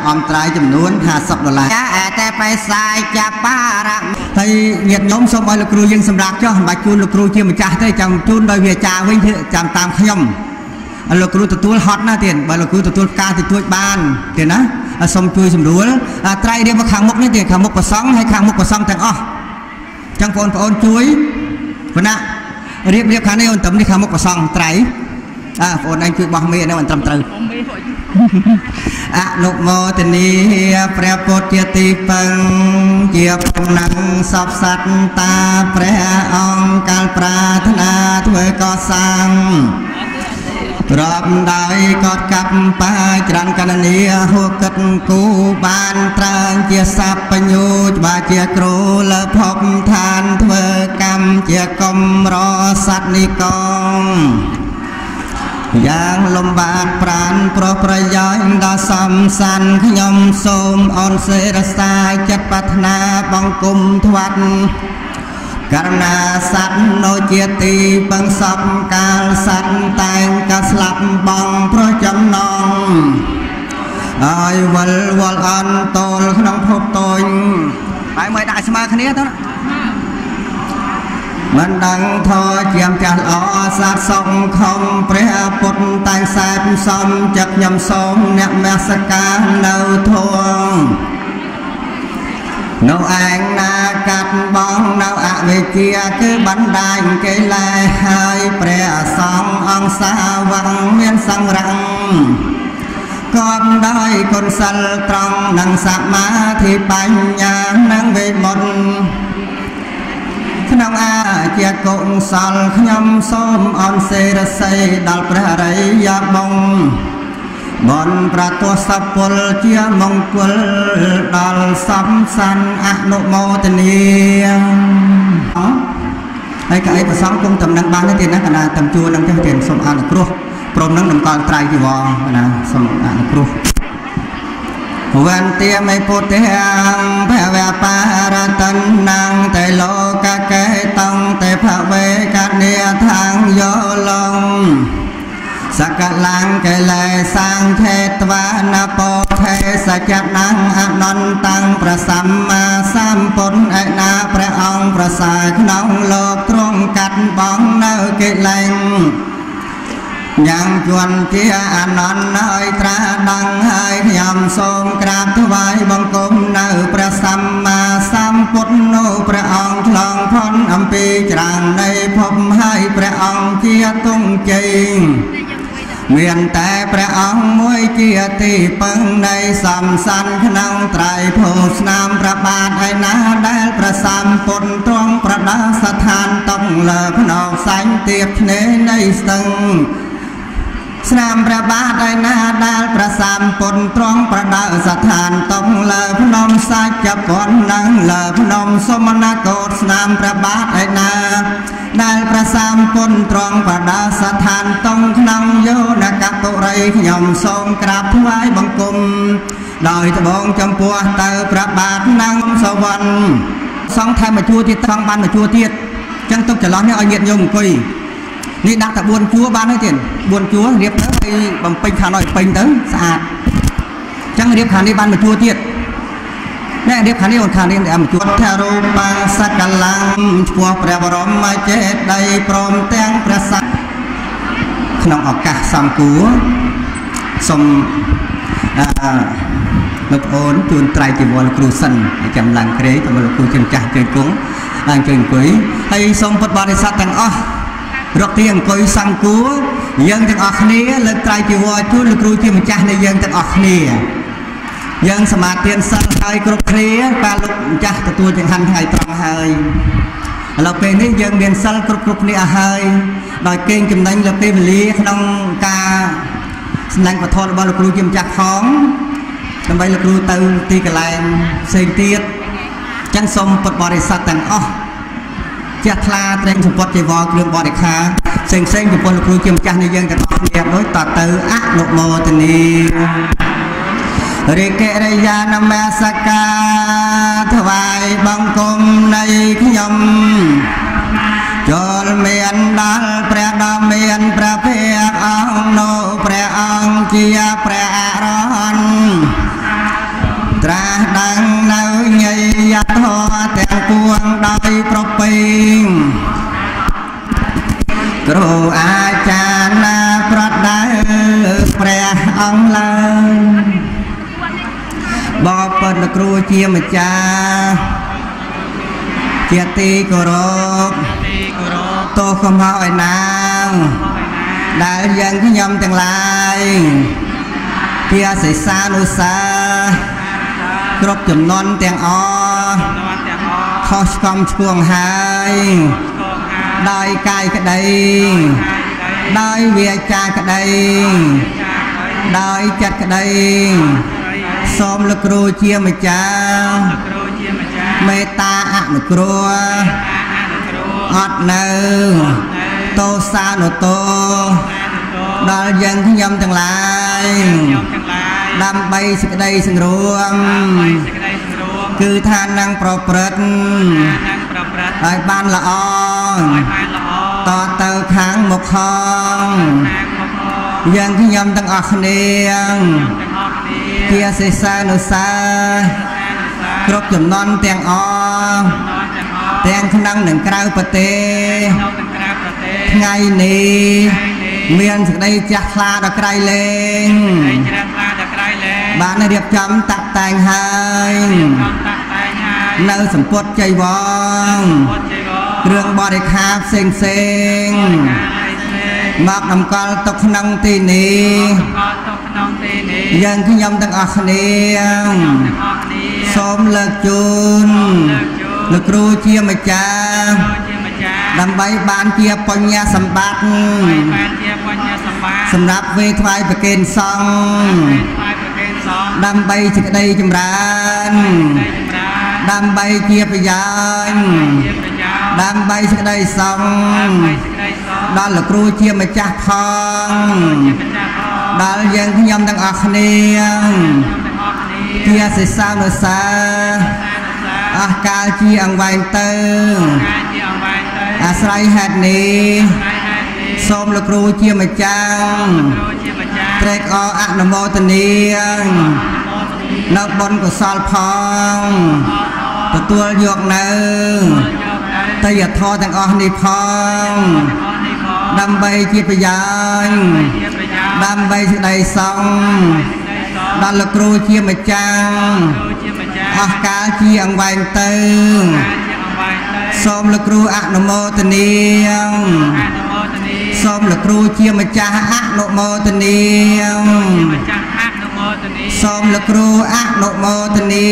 អំត្រៃចំនួន$50តែបេសាយចាប់បារៈហើយញាតិញោមសូមឲ្យលោកគ្រូយើងសម្រាប់ចុះមិនបាច់ជូនលោកគ្រូជាម្ចាស់ទេចាំជូនដោយវាចាវិញចាំតាមខ្ញុំលោកគ្រូទទួលហត់ណាទៀតបើលោកគ្រូទទួលការតិចតួចបានទៀតណាសូមជួយសម្រួលត្រៃរៀបមកខាងមុខនេះទៀតខាងមុខប្រសង់ហើយខាងមុខប្រសង់ទាំងអស់ចឹងបងប្អូនជួយប៉ុណ្ណារៀបខាងនេះអូនតំនេះខាងមុខប្រសង់ត្រៃបងប្អូនឯងជួយបោះមេនេះមិនត្រឹមត្រូវអនុមោទនីព្រះពុទ្ធជាទីពឹងជាបំណងសពសត្វតាព្រះអង្គកាលប្រាថ្នាធ្វើកសាងរាប់ដោយកត់កាប់បាច្រានកណនីហួកិតគូបានត្រើងជាសัพពញ្ញូច្បាជាគ្រូលើភពឋានធ្វើកម្មជាកំរសត្វនិកងយ៉ាងលំបាកប្រានប្រប្រយោជន៍ដល់សំសានខ្ញុំសូមអនសេរសាចិត្តប្រាថ្នាបង្គំធ្វាត់ករណាសត្វនៅជាទីពឹងសពកាលសត្វតែងក៏ស្លាប់បងប្រចំណងឲ្យវល់អន់តូលក្នុងភពតូចហើយមើលដាក់ស្មើគ្នាទៅណាមិនដឹងធរជាមចាស់ល្អសាទសង្ឃមព្រះពុទ្ធតែងសែបសំចិត្តខ្ញុំសូមអ្នកមស្ការនៅធួងនៅឯងណាកាត់បងនៅអវិជ្ជាគឺបណ្ដាញកិលេសហើយព្រះសង្ឃអង្គសាវកមានសង្រឹងគំដោយគុណសិលត្រង់និងសមាធិបញ្ញានិងវិមុតក្នុងអាជាកុសលខ្ញុំសូមអនសេរសេដល់ព្រះអរិយបងបនប្រទោសពលជាមង្គលដល់សំសានអនុមោទនាហើយកៅអីប្រសងគុំតំណែងបានទេណាកណាតំជួននឹងចេះទៀតសូមអនុគ្រោះព្រមនឹងតម្កល់ត្រៃជីវរណាសូមអនុគ្រោះវន្ទាមេពុទ្ធទាំងភវបារតនាងតេលោកកេតងតេភវេកនិថាងយោឡងសកលាំងកេលេសាងធេតវានពោធេសច្ចណាំងអនន្តੰប្រសម្មាសម្ពុទ្ធឯណាព្រះអង្គប្រសើរក្នុងលោកទ្រង់កាត់បងនៅកិលេសយ៉ាងជន់ជាអនន្តហើយត្រាដឹងហើយខ្ញុំសូមក្រាបថ្វាយបង្គំនៅព្រះសម្មាសម្ពុទ្ធនោះព្រះអង្គឆ្លងផុតអំពីច្រាំងនៃភពហើយព្រះអង្គជាទង់ជ័យមានតែព្រះអង្គមួយជាទីពឹងនៃសំសានក្នុងត្រៃភោស្នាមព្រះបាទឯណាដែលព្រះសម្ពុទ្ធទ្រង់ប្រដាស្ថានតុងលើភ្នំសាញ់ទៀបភ្នែនៃស្ទឹងស្នាមព្រះបាទឯណាដែលព្រះសម្ពុទ្ធទ្រង់ប្រដាស្ថានតុងលើភ្នំសាច់ពន្ធនិងលើភ្នំសុមនគតស្នាមព្រះបាទឯណាដែលព្រះសម្ពុទ្ធទ្រង់ប្រដាស្ថានតុងក្នុងយោនកបុរីខ្ញុំសូមក្រាបថ្វាយបង្គំដោយត្បូងចំពោះទៅព្រះបាទនិងសវណ្ណសង្ឃថែមមួយជួរទៀតសង្ឃបានមួយជួរទៀតអញ្ចឹងទុកចន្លោះនេះឲ្យញាតិញោមអង្គុយនេះដាក់តែ4ជួរបានហើយទៀត4ជួររៀបទៅឲ្យបំពេញខាងនោះឲ្យពេញទៅស្អាតអញ្ចឹងរៀបខាងនេះបានមួយជួរទៀតនេះរៀបខាងនេះអូនខាងនេះមួយជួរថារូបាសកលាំងឈ្មោះព្រះបរមចេតិយព្រមទាំងព្រះស័ក្តិក្នុងឱកាសសំគួរសូមលោកប្អូនជួនត្រៃជីវរលោកគ្រូសិនចាំឡើងក្រេទៅលោកគ្រូជំចាស់ជើងគង់អង្គអង្គុយហើយសូមពុទ្ធបរិស័ទទាំងអស់រកទីអង្គុយសង្គួរយើងទាំងអស់គ្នាលើកត្រៃជីវរជូនលោកគ្រូជាម្ចាស់នៃយើងទាំងអស់គ្នាយើងសមាទានសិនហើយគ្រប់គ្នាបាទលោកម្ចាស់ទទួលចង្ហាន់ថ្ងៃត្រង់ហើយឥឡូវពេលនេះយើងមានសិលគ្រប់គ្នាអស់ហើយដោយកេងចំណេញលើពេលវេលាក្នុងការសម្ដែងពធរបស់លោកគ្រូជាម្ចាស់ផងដើម្បីលោកគ្រូទៅទីកន្លែងផ្សេងទៀតអញ្ចឹងសូមពុទ្ធបរិស័ទទាំងអស់ជាថ្លាត្រេងសម្ពុតជីវរគ្រឿងបរិខាផ្សេងចំពោះលោកគ្រូជាម្ចាស់នៃយើងទាំងអស់គ្នាដូចតទៅអនុមោទនីរិកិរិយានមស្ការថ្វាយបង្គំនៃខ្ញុំចូលមានដល់ព្រះដ៏មានព្រះភ័ក្ត្រអង្គនោះព្រះអង្គជាព្រះអរហន្តยัดหัวแต่งปวงได้ประปิงครูอาจารย์นาประดับแปรองลายบอกเปิดครูเจียมจ้าเจียตีกรบโตขมเอาไอ้นางได้ยังขยำแต่งลายเพียใส่ซานุสากรบจำนวนแต่งอข้อชกมช่วงหายได้กายกระไดได้เวียจากระไดได้จัดกระไดสมละครูเชียมจ้าเมตตาอนุครัวอดเนอโตซาโนโตดอลยังขยำทั้งหลายดำใบสกได้สังรวมคือทานนางประพฤติไอ้บ้านละอต่อเตาค้างหมกคองยังขยำตั้งออกเนียงเกียเสสานุสาครบจำนวนเตียงอเตียงขนังหนึ่งกราวปเตไงนี้เมียนสกได้จักคลาดไกลเลงบ้านเรียบจำตักแต่งให้เนื้อสมปดใจวองเรื่องบริคาบเซ็งเซ็งมักนำกอลตกขนังตีนี้ยังขยำตั้งออกเนียงสมเลิกจุนเลิกครูเชียมจ้าดำใบบ้านเกียปัญญาสัมบัติสำหรับเวทไฟประเกณฑ์ซองดำใบจิกได้จำรานดำใบเกียปยานดำใบจิกได้ซองดอลครูเชียมจ้าพองดอลยังขยำตั้งออกเนียงเกียเสสานุสาอาการเชียงไวเตออาศัยหัดนี้สมละครูเชียมจังเตรกออนุโมทนีนับบนกุศลพองตัวหยกเนื้อแต่อย่าทอแต่งออกนี่พองดำใบเจียบยานดำใบสดายซองดอลครูเชียมจังอาการเชียงไวเตอสมละครูอนุโมทนีสมละครูเชียมจ้าอนุโมทนีสมละครูอนุโมทนี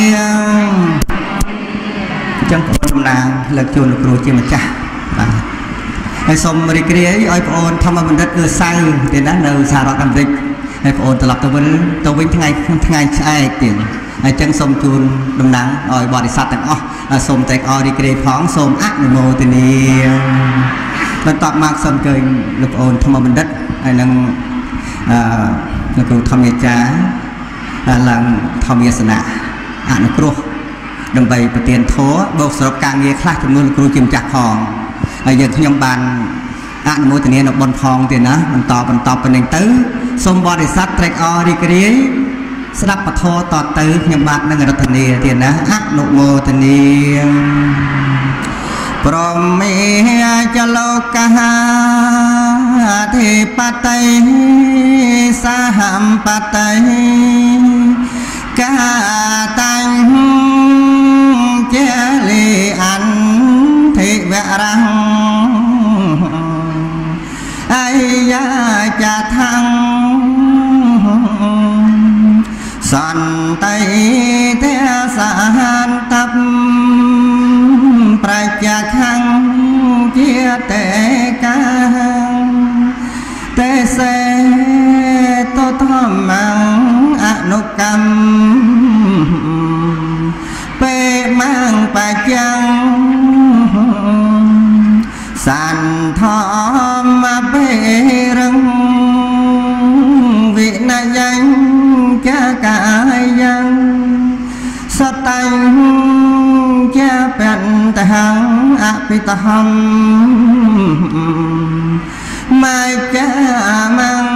จังกำนางเลิกจูนละครูเชียมจ้าให้สมริกรีไอ้พระองค์ทำมาบรรดาเกิดไซเดี๋ยวนั้นเราสารกันดิให้พระองค์ตลอดตัววิ่งทั้งไงใช่เตียงจังสมจูนดำนังอ้อยบริษัทแต่งสมแต่งอริเกรพ้องสมอนุโมทนีมันตอบมากสมเกินลูกโอนธรรมบัณฑิตไอ้นังนักครูธรรมยจ้าหลังธรรมยศนะอนุครูดำไปปฏิญโถบอกสำหรับการเงียคลาจำนวนครูจิมจักรพองอย่างขยมบานอนุโมทนีนบนพองเตียนะมันตอบเป็นหนึ่งตื้อสมบริษัทแต่งอริเกรสลับปะโทต่อตื้อขยมบานนั่งรัตนีเตียนะอนุโมทนีพรหมิจโลกหาเทปไตสหัมปไตกาตังเจริอันเทวรังไอยาจะทังสันไตเทสานตับประจักขังเจียเตกังเตเสโตธรรมังอนุกรรมเปมังปัจจังสันทอมเปรังวินัยังจะกายยังสตังจะเป็นตหังอภิตหังไม่จะมัง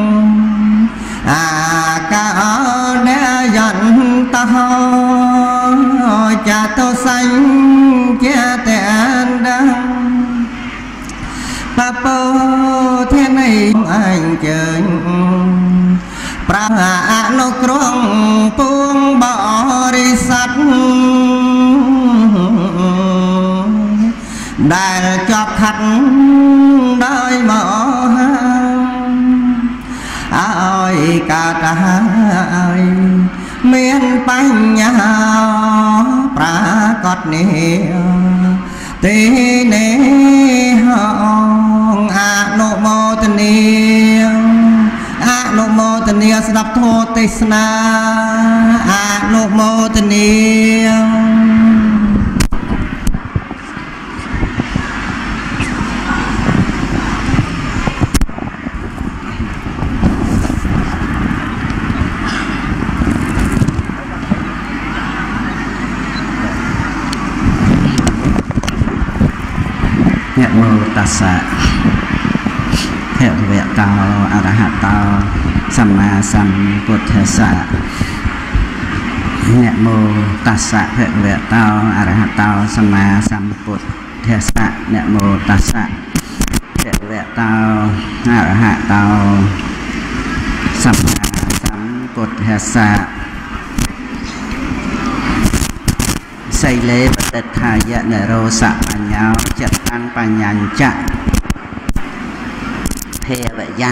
อากาเดยันตหังអនុគ្រងពួងបរិស័ទដែលជាប់ខាត់ដោយមកឲ្យកើតហើយមានបញ្ញាប្រាកដនេះទេនេះអនុមោទនាអនុមោទនាស្ដាប់ធម៌ទេសនាអនុមោទនាนะโมตัสสะภะคะวะโตอะระหะโตสัมมาสัมพุทธัสสะนะโมตัสสะภะคะวะโตอะระหะโตสัมมาสัมพุทธัสสะนะโมตัสสะภะคะวะโตอะระหะโตสัมมาสัมพุทธัสสะใส่เลปฏิทายะเนโรสะปัญญาจัตตังปัญญาจะเทวยัง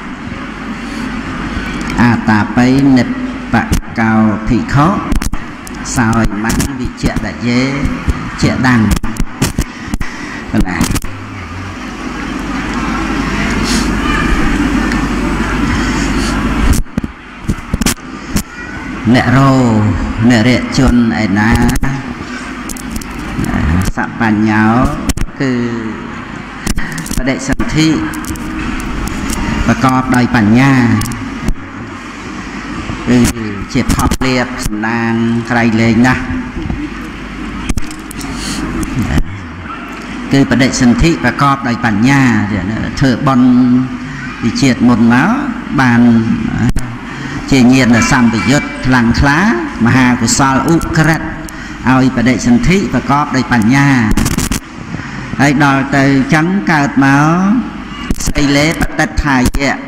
อาตาไปเนปปะเกาภิกขุสอยมังวิเจดะเยเจดังนะเนโรเนเรชนไอ้นาสัพพัญญาคือประเดชสันธิประกอบโดยปัญญาคือเจ็บพอบเรียบสำนางใครเลยนะคือประเดชสันธิประกอบโดยปัญญาเธอบนวิเชียรมุนเนาะบานเจียเงียนสัมปยุตหลังคล้ามหากุศลอุกฤษเอาประเดชสันธิประกอบโดยปัญญาให้ดอลเตอจังเกิดมาใส่เล็บตัดทายเยะ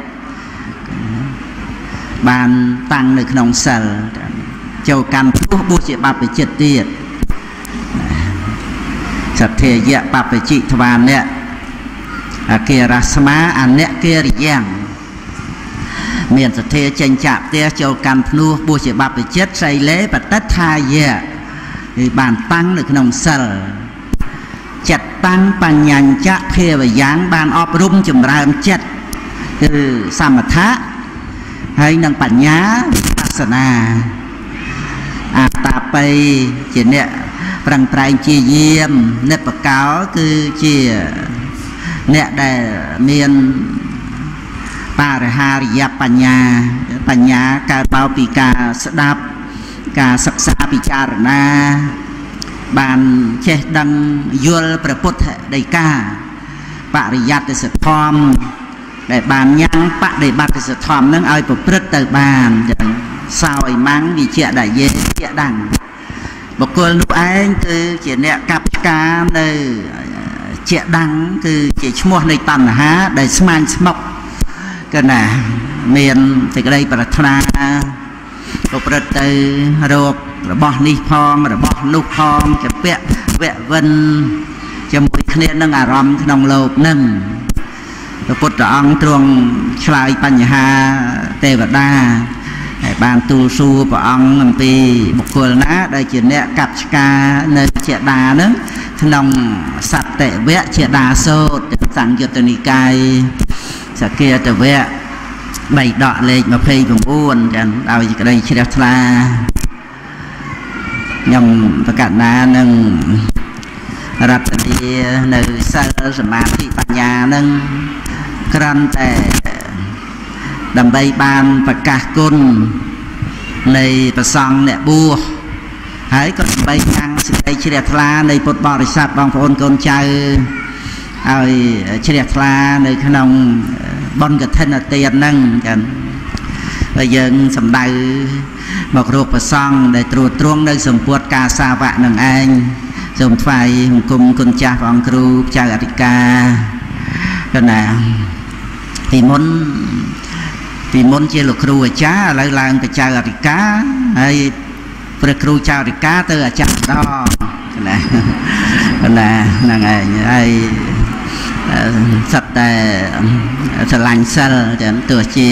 บานตั้งในขนมเสลเจ้ากันทุบบุษบาไปจิตเตียดสัตเทียเยะปาไปจิทวานเนี่ยเกียรสมาอันเนี่ยเกียริยังเมียนสัตเทียเจนจับเตียเจ้ากันทุบบุษบาไปจิตใส่เล็บตัดทายเยะบานตั้งในขนมเสลจัดตั้งปัญญาจะเทวยัางบานอบรมจุมรามจัดคือสมถะให้นังปัญญาปัสนาอาตาไปเจนเนี่ยปรังไตรเจียเยี่ยมเนปะเกาคือเจียเนี่ยได้เมียนปาริหาริยปัญญาการเป่าปีกาสดับการศึกษาพิจารณาบานเชดังยุลประพุทธได้กาปริยัติสุธรรมได้บานยังปะได้บัติสุธรรมนั่งเอาประพฤติเตบานอย่างสาวมังวิเชียได้เยเชียดังบุคคลลูกเองคือเจียเนี่ยกับการในเชียดังคือเจียชั่วในตันหาได้สมานสมบกันนะเมียนแต่ก็ได้ปรารถนาประพฤติโรคระบอบนิพองระบอบนุพองจะเปะแวะวันจะมุขเนี่ยนั่งอารมณ์ขนมโลกนั่งพระพุทธองค์ตรงชลายปัญหาเทวดาบานตูสูพระองค์มันปีบุคคลนะได้เจนเนี่ยกับกาเนเจดาเนื้อขนมสัตว์เตะเวะเจดาโซดสังยุตตนิกายสเกียตเวะใบดอกเล็กมาเพย์ผมอ้วนจันเอาอีกได้เชียร์ทลายงประกาศนาหนึ่งรัตนีในสสมาธิปัญญาหนึ่งกรันแต่ดำใบบานประกาศกุลในประสังเนี่ยบัวหายก็ใบยังสิได้เชียร์ทลาในพุทธบริษัทบางพลคนใจเอาเชียร์ทลาในขนมบอนกับเทนเตียนนั่งกันยังสำได้บอกรูปประซองได้ตรวจตรวงได้สมปวดกาสาวะหนังเองสมไฟหุ่นคุมคุณจ่าของครูจ่าอธิกาก็นะที่มุนពីមុនជាលោកគ្រូអាចារ្យឥឡូវឡើងទៅចៅអធិការហើយព្រះគ្រូចៅអធិការទៅអាចារ្យម្ដងណាហ្នឹងហើយសិតតែស្រឡាញ់សិលទាំងទោះជា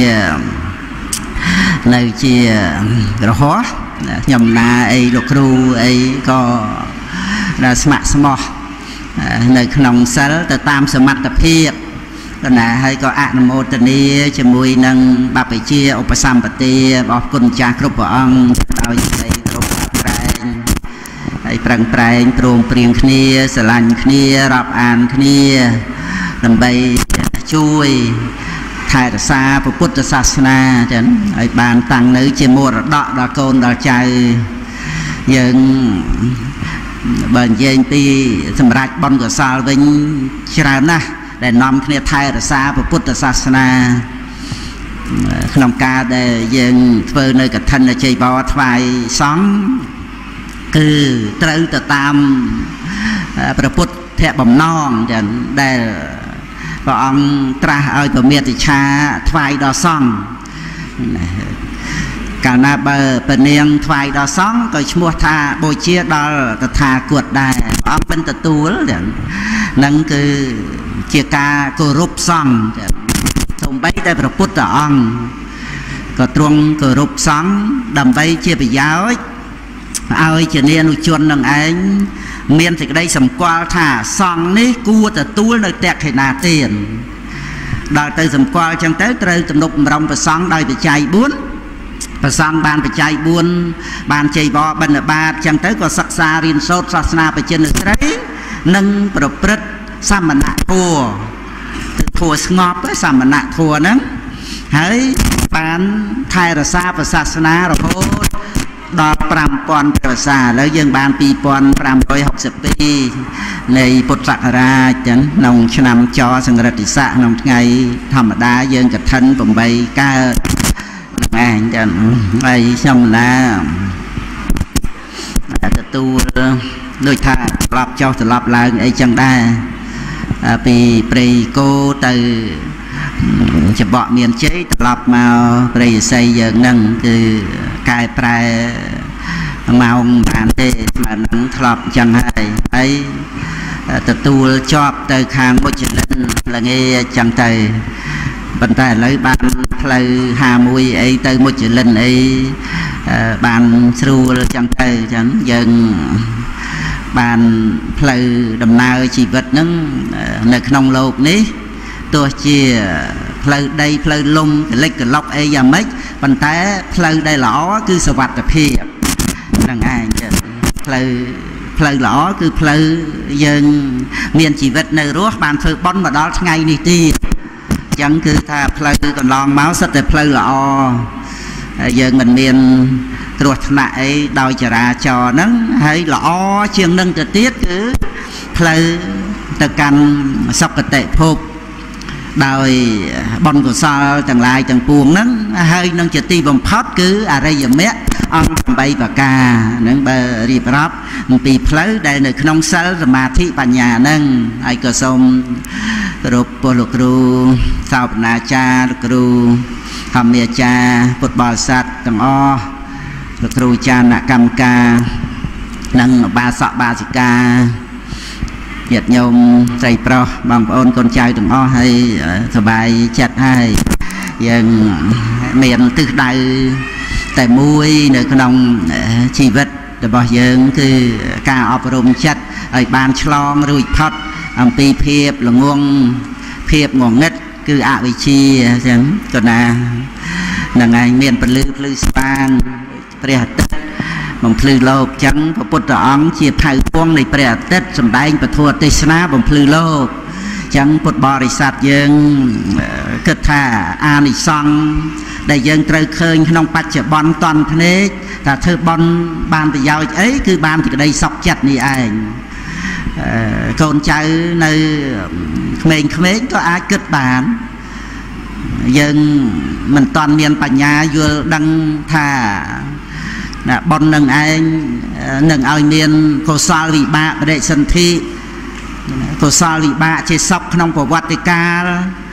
នៅជារហ័សខ្ញុំណាអីលោកគ្រូអីក៏ស្ម័គ្រស្មោះនៅក្នុងសិលទៅតាមសមត្ថភាពណាហើយក៏អនុមោទនាជាមួយនឹងបព្វជិឧបសម្បទាអរគុណចាស់គ្រប់ព្រះអង្គដោយសេចក្តីគោរពក្រែងហើយប្រឹងប្រែងព្រមព្រៀងគ្នាស្រឡាញ់គ្នារាប់អានគ្នាដើម្បីជួយថែរក្សាពុទ្ធសាសនាចឹងឲ្យបានតាំងនៅជាមរតកដល់កូនដល់ចៅយើងបើនិយាយពីសម្រាប់បុណ្យកុសលវិញច្រើនណាស់ដែលនាំគ្នាថែរក្សាពុទ្ធសាសនាក្នុងការដែលយើងធ្វើនៅកឋិនជ័យបរថ្វាយសង្ឃគឺត្រូវទៅតាមព្រះពុទ្ធបំណងចឹងដែលព្រះអង្គត្រាស់ឲ្យពមេតិឆាថ្វាយដល់សង្ឃកាលណាបើពនាងថ្វាយដល់សង្ឃក៏ឈ្មោះថាបូជាដល់តថាគតដែរព្រះអង្គមិនទទួលចឹងនឹងគឺជាការគោរពសង្ឃសូម្បីតែព្រះពុទ្ធអង្គក៏ទ្រង់គោរពសង្ឃដើម្បីជាប្រយោជន៍ឲ្យជានានុជននឹងឯងមានសេចក្តីសម្គាល់ថាសង្ឃនេះគួរទទួលនៅតេខេណាទានដល់ទៅសម្គាល់ចឹងទៅត្រូវទំនុកបំរុងប្រសង់ដោយបច្ច័យ4ប្រសង់បានបច្ច័យ4បានជ័យវរបិណ្ឌបាតចឹងទៅក៏សិក្សារៀនសូត្រសាសនាបច្ចិនស្រីនិងប្រព្រឹត្តសមណធម៌ធម៌ស្ងប់សមណធម៌ហ្នឹងហើយបានថែរក្សាពុទ្ធសាសនារហូតដល់5000ព្រះសាឥឡូវយើងបាន2562នៃពុទ្ធសករាជចឹងក្នុងឆ្នាំចសង្រិតិស័កក្នុងថ្ងៃធម្មតាយើងកឋិន8កើតហ្នឹងឯងចឹងហើយខ្ញុំណាទទួលដូចថាត្រឡប់ចុះត្រឡប់ឡើងអីចឹងដែរពីព្រៃគោទៅច្បក់មានជ័យត្រឡប់មកព្រៃឥសីយើងហ្នឹងគឺកែប្រែម៉ោងបានទេស្មើនឹងធ្លាប់ចឹងហើយទទួលជាប់ទៅខាងមុជលិនល្ងាចឹងទៅប៉ុន្តែឥឡូវបានផ្លូវ51អីទៅមុជលិនអីបានស្រួលចឹងទៅចឹងយើងបានផ្លូវដំណើរជីវិតហ្នឹងនៅក្នុងโลกនេះទោះជាផ្លូវដីផ្លូវលំកលិចកឡុកអីយ៉ាងម៉េចប៉ុន្តែផ្លូវដែលល្អគឺសុវត្ថិភាពហ្នឹងឯងផ្លូវល្អគឺផ្លូវយើងមានជីវិតនៅរស់បានធ្វើបុណ្យមកដល់ថ្ងៃនេះទៀតអញ្ចឹងគឺថាផ្លូវកន្លងមកសិតតែផ្លូវល្អយើងមិនមានគ្រោះថ្នាក់អីដោយចរាចរណ៍ហ្នឹងហើយល្អជាងនឹងទៅទៀតគឺផ្លូវទៅកាន់សុគតិភពដោយបុណ្យកុសលទាំងឡាយទាំងពួងហ្នឹងហើយនឹងជាទីបំផុតគឺអរិយមគ្គអង្គ8ប្រការហ្នឹងបើរៀបរាប់អំពីផ្លូវដែលនៅក្នុងសិលសមាធិបញ្ញាហ្នឹងហើយក៏សូមគោរពពលលោកគ្រូសោបនាចារ្យលោកគ្រូធម្មាចារ្យពុទ្ធបរិស័ទទាំងអស់លោកគ្រូចារ្យអ្នកកម្មការនិងបាសកបាសិកាញាតិញោមស្រីប្រុសបងប្អូនកូនចៅទាំងអស់ហើយសប្បាយចិត្តហើយយើងមានទិសដៅតែមួយនៅក្នុងជីវិតរបស់យើងគឺការអប់រំចិត្តឲ្យបានឆ្លងរួចផុតអំពីភាពល្ងងភាពងងឹតគឺអវិជ្ជាអញ្ចឹងក៏ណានឹងឯងមានពលឺភ្លឺស្វាងព្រះអាទិត្យបំភ្លឺលោកអញ្ចឹងព្រះពុទ្ធអង្គជាថៅពងនៃព្រះអាទិត្យសម្ដែងពធទេសនាបំភ្លឺលោកអញ្ចឹងពុទ្ធបរិស័ទយើងគិតថាអានិសង្ឃដែលយើងត្រូវឃើញក្នុងបច្ចុប្បន្នតន់ភ្នែកថាធ្វើបន់បានប្រយោជន៍អីគឺបានសេចក្តីសុខចិត្តនេះឯងកូនចៅនៅក្មេងៗក៏អាចគិតបានយើងមិនតន់មានបញ្ញាយល់ដឹងថាបុណ្យនឹងឯងនឹងឲ្យមានកុសលវិបាកបដិសន្ធិកុសលវិបាកជាសុខក្នុងប្រវត្តិកាល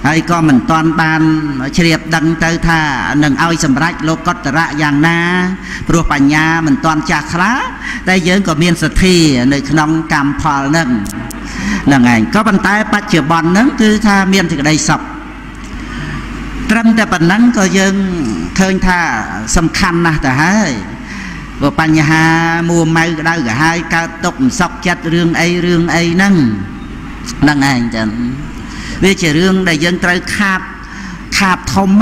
ហើយក៏មិនតាន់បានជ្រាបដឹងទៅថានឹងឲ្យសម្រេចលោកុត្តរៈយ៉ាងណាព្រោះបញ្ញាមិនតាន់ចាស់ខ្លះតែយើងក៏មានសទ្ធានៅក្នុងកម្មផលហ្នឹងឯងក៏ប៉ុន្តែបច្ចុប្បន្នហ្នឹងគឺថាមានសេចក្តីសុខត្រឹមតែប៉ុណ្ណឹងក៏យើងឃើញថាសំខាន់ណាស់ទៅហើយព្រោះបញ្ហាមួម៉ៅក្តៅក្រហាយកើតទុកមិនសុខចិត្តរឿងអីហ្នឹងឯងចឹងវាជារឿងដែលយើងត្រូវខាតធំ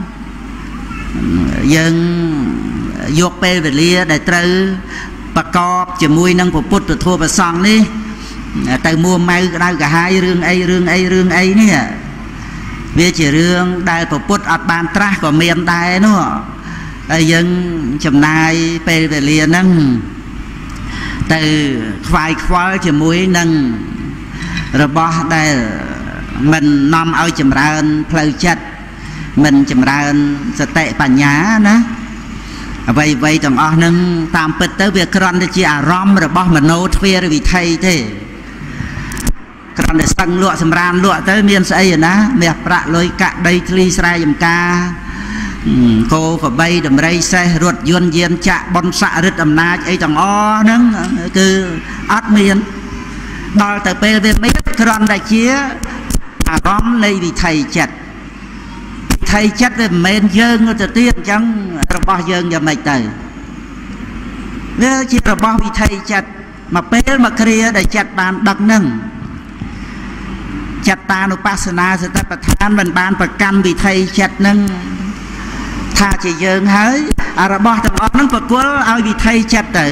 យើងយកពេលវេលាដែលត្រូវប្រកបជាមួយនឹងពុទ្ធធម៌ប្រសង្ឃនេះទៅមួម៉ៅក្តៅក្រហាយរឿងអីនេះវាជារឿងដែលពុទ្ធអត់បានត្រាស់ក៏មានដែរនោះហើយយើងចំណាយពេលវេលាហ្នឹងទៅខ្វាយខ្វល់ជាមួយនឹងរបស់ដែលមិននាំឲ្យចម្រើនផ្លូវចិត្តមិនចម្រើនសតិបញ្ញាណាអ្វីទាំងអស់ហ្នឹងតាមពិតទៅវាគ្រាន់តែជាអារម្មណ៍របស់មโนទ្វារវិថីទេគ្រាន់តែស្ទឹងលក់សម្រានលក់ទៅមានស្អីណាមាសប្រាក់លុយកាក់ដីធ្លីស្រែចម្ការគោក្របីដំរីសេះរថយន្តយានចាក់បនស័ក្តិរិទ្ធអំណាចអីទាំងអស់ហ្នឹងគឺអត់មានដល់ទៅពេលវាមានគ្រាន់តែជាអារម្មណ៍នៃវិថីចិត្តវាមិនមែនយើងទៅទៀតអញ្ចឹងរបស់យើងយ៉ាងម៉េចទៅវាជារបស់វិថីចិត្តមកពេលមកគ្រាដែលចិត្តបានដឹកហ្នឹងចិត្តតានុបស្សនាសតិប្បដ្ឋានមិនបានប្រកាន់វិថីចិត្តហ្នឹងថាជាយើងហើយអារបស់ទាំងអស់ហ្នឹងប្រគល់ឲ្យវិថីចិត្តទៅ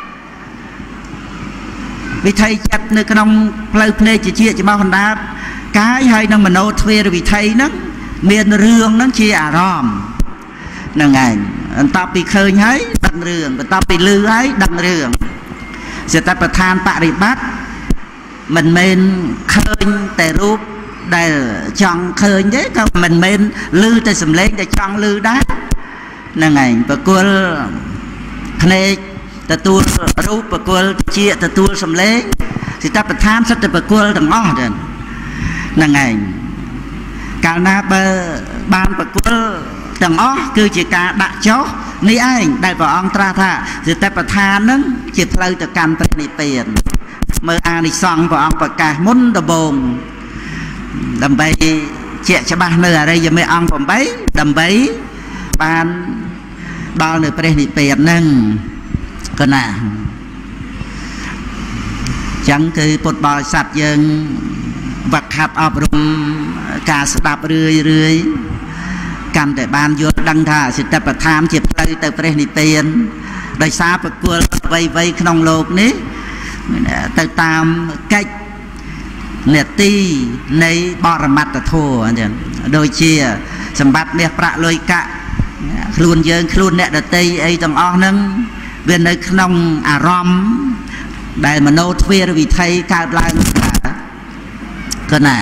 វិថីចិត្តនៅក្នុងផ្លូវភ្នែកជាច្បាស់បណ្ដាកាយហើយនឹងមโนទ្វារវិថីហ្នឹងមានរឿងហ្នឹងជាអារម្មណ៍ហ្នឹងឯងបន្ទាប់ពីឃើញហើយដឹងរឿងបន្ទាប់ពីឮហើយដឹងរឿងសតិប្បដ្ឋានបរិបត្តិមិនមែនឃើញតែរូបដែលចង់ឃើញទេក៏មិនមែនឮតែសំឡេងដែលចង់ឮដែរហ្នឹងឯងប្រគល់ភ្នែកទទួលរូបប្រគល់ជាទទួលសំឡេងសតិប្បដ្ឋានសិតតែប្រគល់ទាំងអស់ហ្នឹងឯងកាលណាបើបានប្រគល់ទាំងអស់គឺជាការដាក់ចុះនេះឯងដែលព្រះអង្គត្រាស់ថាសតិប្បដ្ឋានហ្នឹងជាផ្លូវទៅកាន់ព្រះនិព្វានមើលអានិសង្ឃព្រះអង្គប្រកាសមុនដំបូងដើម្បីជាក់ច្បាស់នៅអរិយមេអង្គ8ដើម្បីបានដល់នៅព្រះនិព្វានហ្នឹងក៏ណាចឹងគឺពុទ្ធបរិស័ទយើងវឹកហាត់អប់រំការស្ដាប់រឿយកាន់តែបានយល់ដឹងថាសតិប្បដ្ឋានជាផ្លូវទៅព្រះនិព្វានដោយសារប្រគល់អ្វីក្នុងលោកនេះទៅតាមកិច្ចនេតិនៃបរមត្តធម៌អញ្ចឹងដូចជាសម្បត្តិមាសប្រាក់លុយកាក់ខ្លួនយើងខ្លួនអ្នកដតីអីទាំងអស់ហ្នឹងវានៅក្នុងអារម្មណ៍ដែលមโนទ្វារវិថីកើតឡើងក៏ណា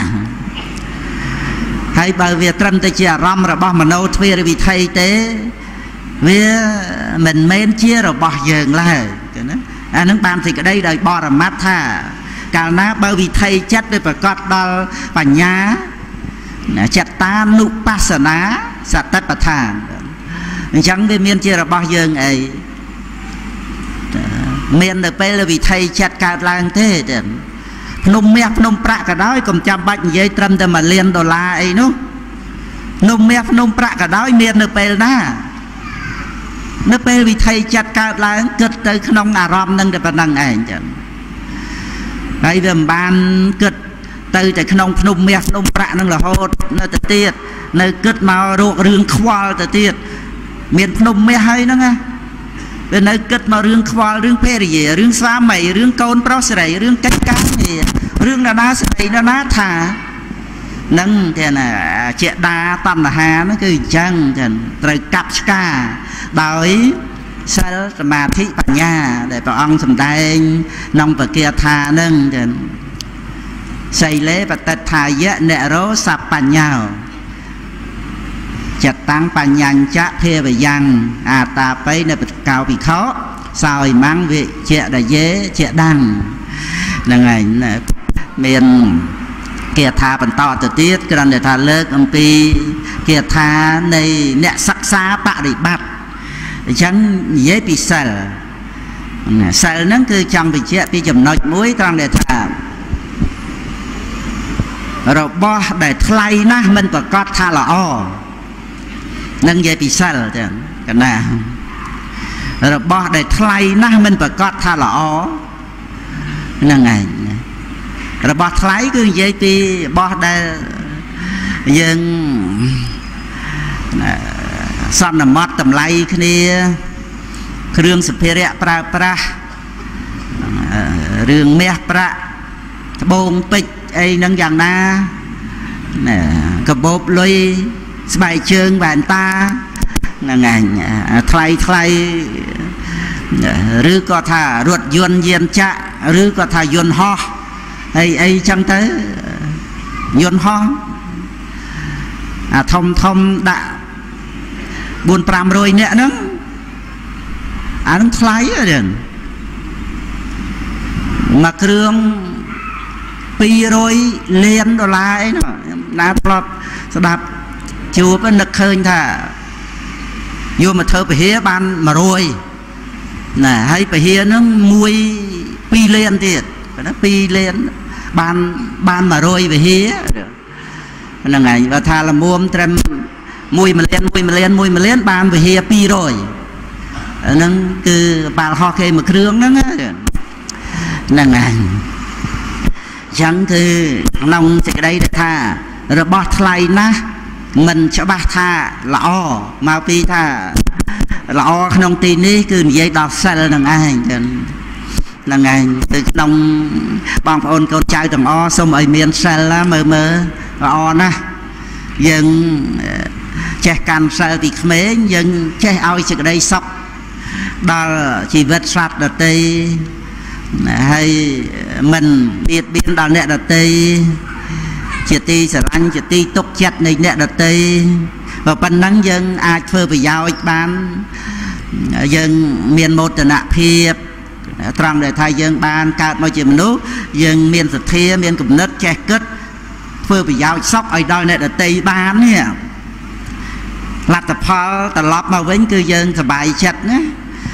ហើយបើវាត្រឹមតែជាអារម្មណ៍របស់មโนទ្វារវិថីទេវាមិនមែនជារបស់យើងឡើយណាអានឹងបានសេចក្តីដោយបរមត្តថាកាលណាបើវិថីចិត្តវាប្រកបដល់បញ្ញាចិត្តតានុបស្សនាសតិប្បដ្ឋានអញ្ចឹងវាមានជារបស់យើងអីមាននៅពេលវិថីចិត្តកើតឡើងទេភ្នំមាសភ្នំប្រាក់ក៏ដោយកុំចាំបាច់និយាយត្រឹមតែ1 លានដុល្លារអីនោះភ្នំមាសភ្នំប្រាក់ក៏ដោយមាននៅពេលណានៅពេលវិថីចិត្តកើតឡើងគិតទៅក្នុងអារម្មណ៍នឹងតែប៉ុណ្្នឹងឯងចឹងហើយវាមិនបានគិតទៅតែក្នុងភ្នំមាសភ្នំប្រាក់នឹងរហូតនៅទៅទៀតនៅគិតមករករឿងខ្វល់ទៅទៀតមានភ្នំមាសហើយហ្នឹងណាវានៅគិតមករឿងខ្វល់រឿងភេរយារឿងស្វាមីរឿងកូនប្រុសស្រីរឿងកិច្ចការងាររឿងណានាស្រីណាថានឹងទេណាជាដាតណ្ហាហ្នឹងគឺអញ្ចឹងចឹងត្រូវកាប់ឆ្កាដោយសិលសមាធិបញ្ញាដែលព្រះអង្គសម្ដែងក្នុងបកាថាហ្នឹងចឹងសីលេបតិដ្ឋាយៈនិរោសបញ្ញោចិត្តតាំងបញ្ញាញ្ចៈភាវយ៉ាងអាតាបៃនៅកោពិខោសោយម៉ាំងវិជ្ជដយេជាដាំងហ្នឹងឯងមាន kia tha bẩn to từ tiết cái đàn để tha lơ âm pi kia tha này nẹt sắc xa bạ để bát chẳng dễ bị sờ sờ nó cứ chẳng bị chết bị chầm nói muối trong để thà rồi bo để thay na mình và có tha là o nâng dễ bị sờ chẳng cái nào rồi bo để thay na mình và có tha là o nâng ngày rồi bo thay cứ dễ bị bo để dân xong là mót tầm lay cái này rương sập rẹ pra rương mẹ pra bông pịch ấy nâng dạng na cái bốp lôi bài chương bàn ta là ngành thay rư có thà ruột yuan diên chạ rư có thà yuan ho ấy chẳng tới yuan ho thông đã buồn pram rồi nè nó nó thay rồi mà kêu pi rồi liền đồ lại nó na plot đạp chùa bên nực khơi thà vô mà thơ phải hé ban mà rồi nè hay phải hé nó muôi pi lên thiệt nó pi lên ban mà rồi phải hé là ngày và thà là muôn trem mùi mà lên ban về hia pi rồi nó cứ bà ho kê mà krương nó là ngày chẳng thì nông sẽ đây để tha rồi bỏ thay na mình cho ba tha là o mà pi tha là o không tin đi cứ vậy đọc sai là ngày là ngày từ nông bằng ôn con trai thằng o xong ở miền sai là mờ o na dân che can sao thì mấy dân che ao chỉ đây sọc đó chỉ vật sạt ở tây hay mình biết biến đàn nẹt ở tây chỉ ti sẽ anh chỉ ti tốc chặt này nẹt ở tây và phần năng dân ai phơi về giao ban dân miền một từ nạp hiệp trong để thay dân ban cao môi trường nước dân miền sạch thia miền cụm đất che cất phơi về giao sóc ở đôi nẹt ở tây ban nè là tập phá tập lót mà vẫn cư dân sờ bài chặt nhé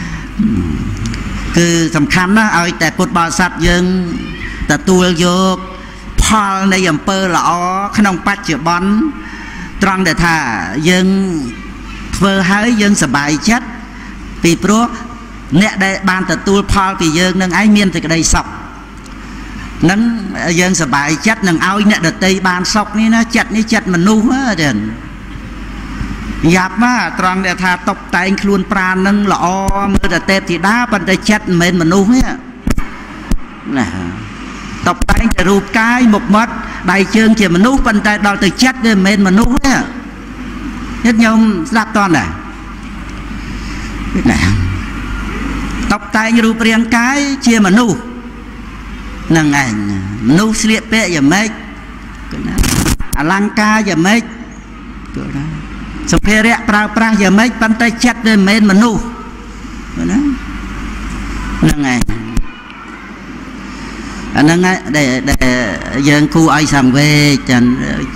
cứ sầm khăn đó ở tại cột bò sạt dân tập tua vô phá này dầm pơ lọ khăn ông bắt chữa bón trong để thả dân phơi hái dân sờ bài chặt vì pro nè đây ban tập tua phá vì dân nâng ái miên thì cái đây sọc nâng dân sờ bài chặt nâng ao nè đợt tây ban sọc ní nó chặt mà nu á đền dạp mà trong để thà tộc tay luôn pran nâng lọ mưa đã tép thì đá bên đây chết mình mà nu hết nè tộc tayจะรูปกายmột mất đại chương chỉ mà nu bên đây đòi từ chết đến mình mà nu hết hết nhom giáp toàn này nè tộc tayรูป riêng cái chia mà nu nâng ảnh nu sliệp bẹ giờ mấy lăng ca giờ mấy sắp phê rẽ pra giờ mấy bàn tay chặt lên men mà nu nâng ngày nâng ngày để dân khu ai sang về chẳng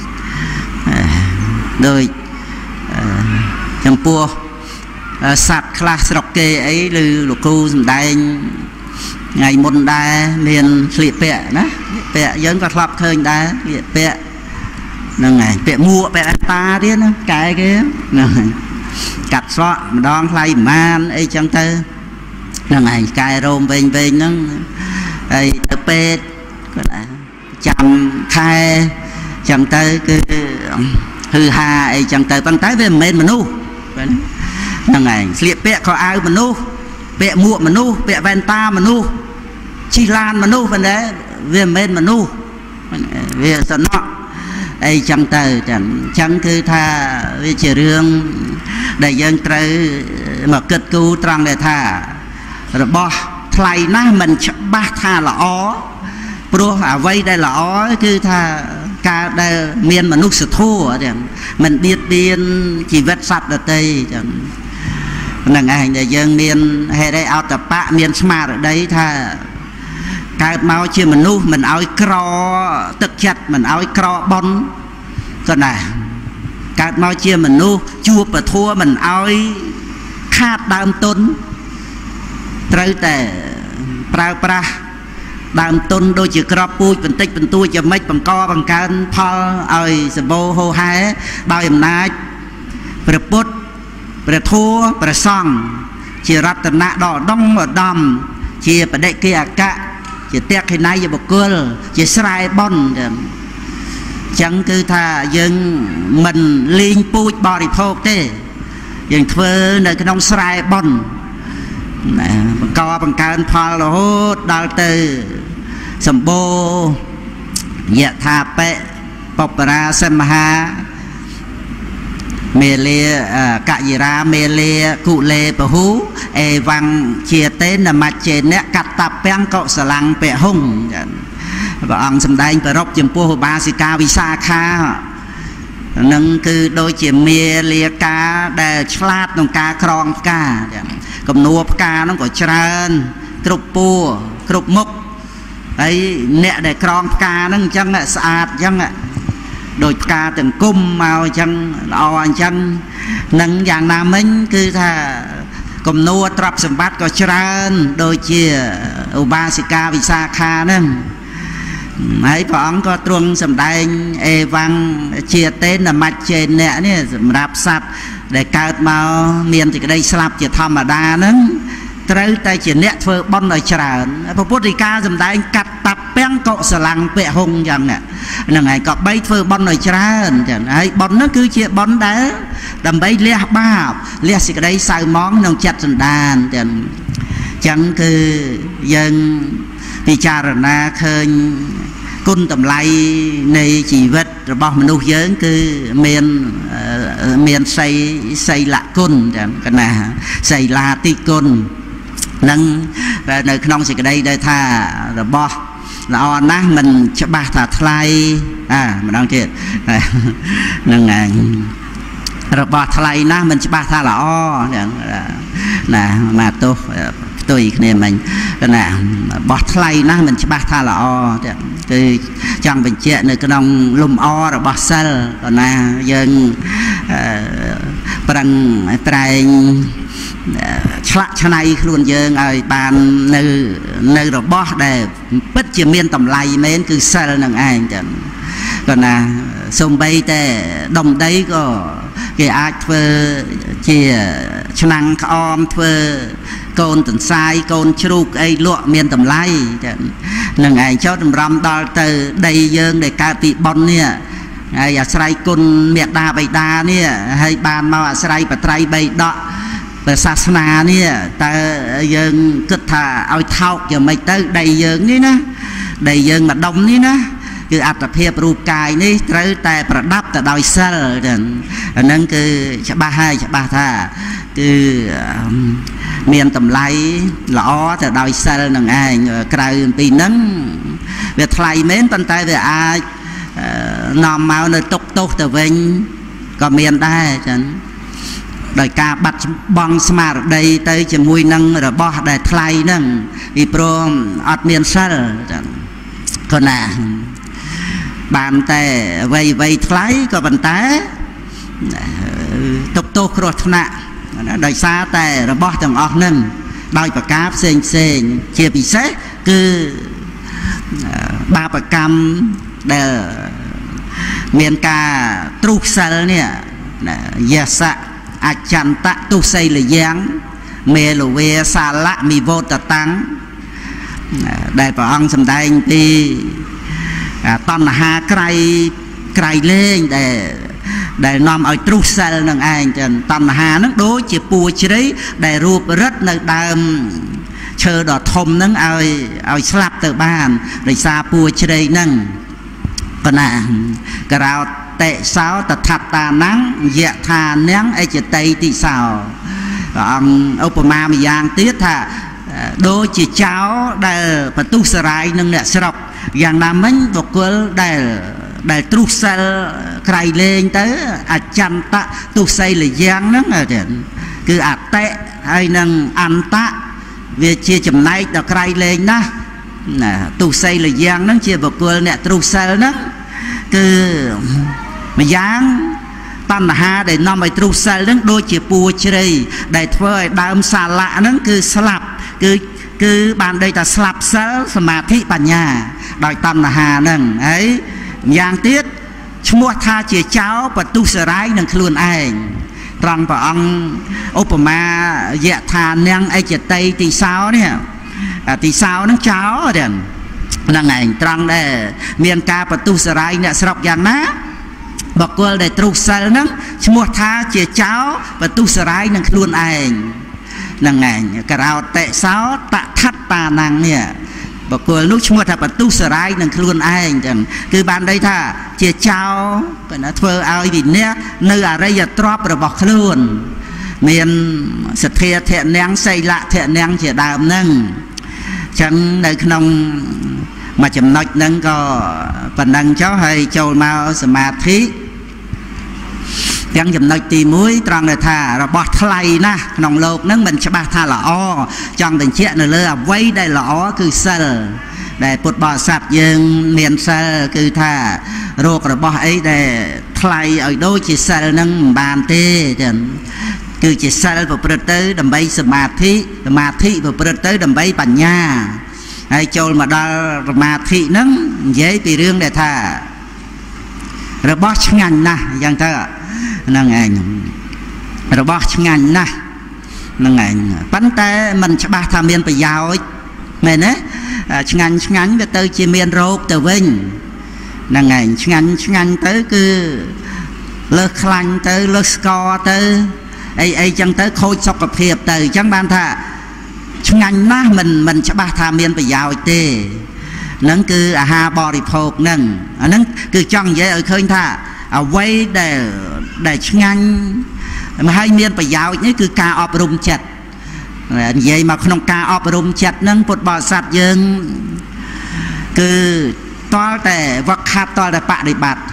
đời chẳng pua sạt class rock kê ấy lư lục khu đại ngày môn đa miền liệt bẹ đó bẹ dân có lọc khơi đá liệt bẹ nâng ngày bẹ mua bẹ ta đi nó cái kia cắt xóa đón thay man ấy chẳng tư nâng ngày cài rôm bên nó ấy tập bê chăm khai chẳng tư cứ hư hà ấy chẳng tư bằng tái về men mà nu nâng ngày liệt bẹ có ai mà nu bẹ mua mà nu bẹ ven ta mà nu chi lan mà nu phần đấy về men mà nu về sợ nọ ấy chẳng từ chẳng cứ tha về chỉ riêng để dân trời mà kết cú trăng để tha rồi bỏ thay na mình ba tha là ó pro à vây đây là ó cứ tha ca đây miền mà nút sụt thua mình biết biên chỉ vết sạch ở đây là ngày để dân miền hay đây ao tập bạ miền smart ở đấy tha កើតមកជាមនុស្សមិនឲ្យក្រទឹកចិត្តមិនឲ្យក្របន់ក៏ណាកើតមកជាមនុស្សជួបពធัวមិនឲ្យខាតដើមទុនត្រូវតែប្រើប្រាស់ដើមទុនដូចជាក្របពូជបន្តិចបន្តួចយ៉ាងម៉េចបង្កបង្កើនផលឲ្យសម្បូរហូរហែដោយអំណាចព្រះពុទ្ធព្រះធម៌ព្រះសង្ឃជារតនៈដ៏ឧត្តមឧត្តមជាបដិគិអកៈជាតេខិណៃបុគ្គលជាស្រែបន់ចឹងគឺថាយើងមិនលេងពូជបរិភោគទេយើងធ្វើនៅក្នុងស្រែបន់បង្កបង្កើនផលរហូតដល់ទៅសម្បូរយថាបៈបបរាសិមហាមេលាកយិរាមេលាគុលេពហុអេវង្ជាតេនមច្ចេនៈកតពាំងកុសលੰពហុងព្រះអង្គសម្ដែងប្ររពចំពោះឧបាសិកាវិសាខានឹងគឺដូចជាមេលាកាដែលឆ្លាតក្នុងការក្រងផ្កាកំនួផ្កាហ្នឹងក៏ច្រើនគ្រប់ពួរគ្រប់មុខហើយអ្នកដែលក្រងផ្កាហ្នឹងអញ្ចឹងស្អាតអញ្ចឹងដូចផ្កាទាំងគុំមកអញ្ចឹងល្អអញ្ចឹងនឹងយ៉ាងណាមិញគឺថាកំនួទ្រព្យសម្បត្តិក៏ច្រើនដូចជាឧបាសិកាវិសាខាហ្នឹងហើយព្រះអង្គក៏ទ្រង់សម្ដែងអេវង្ជាតេនមច្ចេនៈនេះសម្រាប់សត្វដែលកើតមកមានសេចក្តីស្លាប់ជាធម្មតាហ្នឹងត្រូវតែជាអ្នកធ្វើបុណ្យឲ្យច្រើនព្រះពុទ្ធដីកាសម្ដែងកតពាំងកុសលੰពហុងយ៉ាងហ្នឹងហើយក៏បីធ្វើបុណ្យឲ្យច្រើនចឹងហើយបុណ្យហ្នឹងគឺជាបុណ្យដែលដើម្បីលះបាបលះសេចក្តីសៅហ្មងក្នុងចិត្តសន្តានចឹងគឺយើងពិចារណាឃើញគុណតម្លៃនៃជីវិតរបស់មនុស្សយើងគឺមានសីលគុណចឹងកណាសីលាតិគុណនឹងនៅក្នុងសេចក្តីដែលថារបស់ល្អណាស់មិនច្បាស់ថាថ្លៃម្ដងទៀតហ្នឹងឯងរបស់ថ្លៃណាស់មិនច្បាស់ថាល្អហ្នឹងណាមកទោសផ្ទុយគ្នាមិញណារបស់ថ្លៃណាស់មិនច្បាស់ថាល្អគឺចង់បញ្ជាក់នៅក្នុងលំអរបស់សិលក៏ណាយើងប្រឹងត្រែងឆ្លាក់ឆ្នៃខ្លួនយើងឲ្យបាននៅរបស់ដែលពិតជាមានតម្លៃមែនគឺសិលនឹងឯងចឹងក៏ណាសូម្បីតែដុំដីក៏គេអាចធ្វើជាឆ្នាំងក្អមធ្វើកូនទន្សាយកូនជ្រូកអីលក់មានតម្លៃចឹងនឹងឯងចោតតម្រាំដល់ទៅដីយើងដែលកើតពីបុណ្យនេះហើយអាស្រ័យគុណមេត្តាបិតានេះហើយបានមកអាស្រ័យបត្រៃបីដកព្រះសាសនានេះតើយើងគិតថាឲ្យថោកយ៉ាងម៉េចទៅដីយើងនេះណាដីយើងម្ដុំនេះណាគឺអត្តភាពរូបកាយនេះត្រូវតែប្រដាប់ទៅដោយសិលចឹងអាហ្នឹងគឺច្បាស់ហើយច្បាស់ថាគឺមានតម្លៃល្អទៅដោយសិលនឹងឯងក្រៅពីហ្នឹងវាថ្លៃមែនប៉ុន្តែវាអាចនាំមកនៅទុកទោសទៅវិញក៏មានដែរចឹងដោយការបាត់បង់ស្មារតីទៅជាមួយនឹងរបស់ដែលថ្លៃហ្នឹងពីព្រោះអត់មានសិលចឹងក៏ណាបានតែអ្វីថ្លៃក៏ប៉ុន្តែទុកទោសគ្រោះថ្នាក់ដោយសារតែរបស់ទាំងអស់ហ្នឹងដោយប្រការផ្សេងជាពិសេសគឺបាបកម្មដែលមានការទ្រុះសិលនេះយសៈអចន្តៈទុសីលយ៉ាងមេលវេសាលៈមិវោតតាំងដែលព្រះអង្គសម្ដែងពីតណ្ហាក្រៃលែងដែលនាំឲ្យទ្រុះសិលនឹងឯងចឹងតណ្ហានឹងដូចជាពួរជ្រៃដែលរូបរិទ្ធនៅដើមឈើដ៏ធំនឹងឲ្យស្លាប់ទៅបានដោយសារពួរជ្រៃនឹងប៉ុណ្ណាក្រោតតេសោតថត្តានੰយៈថានំអេចតីតិសោព្រះអង្គឧបមាម្យ៉ាងទៀតថាដូចជាចៅដែលបន្ទុះសរាយនឹងអ្នកស្រុកយ៉ាងណាមិញបុគ្គលដែលទ្រុះសិលក្រៃលែងទៅអចន្តៈទុសីលយ៉ាងហ្នឹងគឺអតិហើយនឹងអន្តៈវាជាចំណែកដល់ក្រៃលែងណាស់ tu xây là giang nó chia bậc cua nè tu xây nó cứ mà giang tan hà để nằm ở tu xây nó đôi chia bùa chơi để thôi đam xa lạ nó cứ slap cứ bàn đây ta slap sớ mà thị bản nhà đòi tan hà nâng ấy giang tiết mua tha chia cháu và tu sửa rái nâng luôn anh rằng bà ông Obama dạ thà nâng ai chia tây thì sao nè thì sao nó cháu rồi là ngày trăng đây miền ca và tu sửa rái nè sọc giang ná bậc cô để tu sửa nó mua tha chia cháu và tu sửa rái nâng luôn anh là ngày cả rào tệ sao tạ thắt tà nàng nè bậc cô lúc mua thà và tu sửa rái nâng luôn anh cứ ban đây thà chia cháu cái nó thưa ai vì nè nơi ở đây giờ drop rồi bọc luôn miền sệt thiện nén xây lạ thiện nén chỉ đàm nâng chẳng nơi không mà chấm nói nâng có phần nâng cháu hay châu mau mà thí chẳng chấm nói tìm muối tròn để thà rồi bọt thay na nòng lột nâng mình cho ba thà là o trong tình chuyện này lơ vây đây là ó cứ sờ để bột bò sạt dương miền sờ cứ thà ruột rồi bò ấy để thay ở đôi chỉ sờ nâng bàn tê cứ chỉ sờ vào bờ tới đầm bay mà thị vào bờ tới đầm bay bản nhà hay châu mà đo mà thị nâng dễ bị riêng để thà rồi bó ngành na dân thơ nâng ảnh rồi bó ngành na nâng ảnh bắn tay mình cho ba tham miên phải giàu ấy mày đấy ngành về tới chỉ miên rốt từ vinh nâng ảnh ngành tới cứ lơ khăn tới lơ score tới ấy chẳng tới khôi sọc cặp hiệp từ chẳng ban thà ngành na mình cho ba tham miên phải giàu tê nâng cứ ha bò đi phộc nâng nâng cứ chọn vậy ở khơi thà quay để ngành mà hai miền phải giàu nhé cứ ca ọp rung chặt vậy mà không ca ọp rung chặt nâng bột bò sạt dương cứ to để vật khát to để bạ để bạt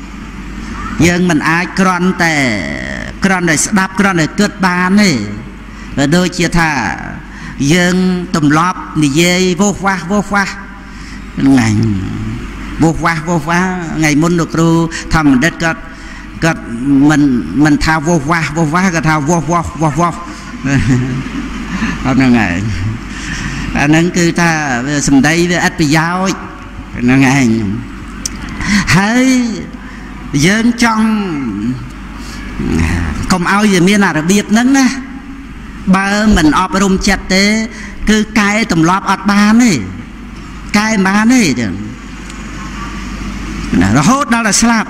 dương mình ai con để đáp con để cướp bàn này và đôi chia thà dương tùm lóp thì dê vô khoa ngày vô khoa ngày môn được ru thầm đất cất mình thao vô khoa cái thao vô nó ngày nên cứ ta sầm đây với ít bị giáo nó ngày hay dân trong không ao gì miền nào biết nắng á ba mình ọp rung chặt thế cứ cái tùm lóp ọt ba này cái má này nó hốt đó là slap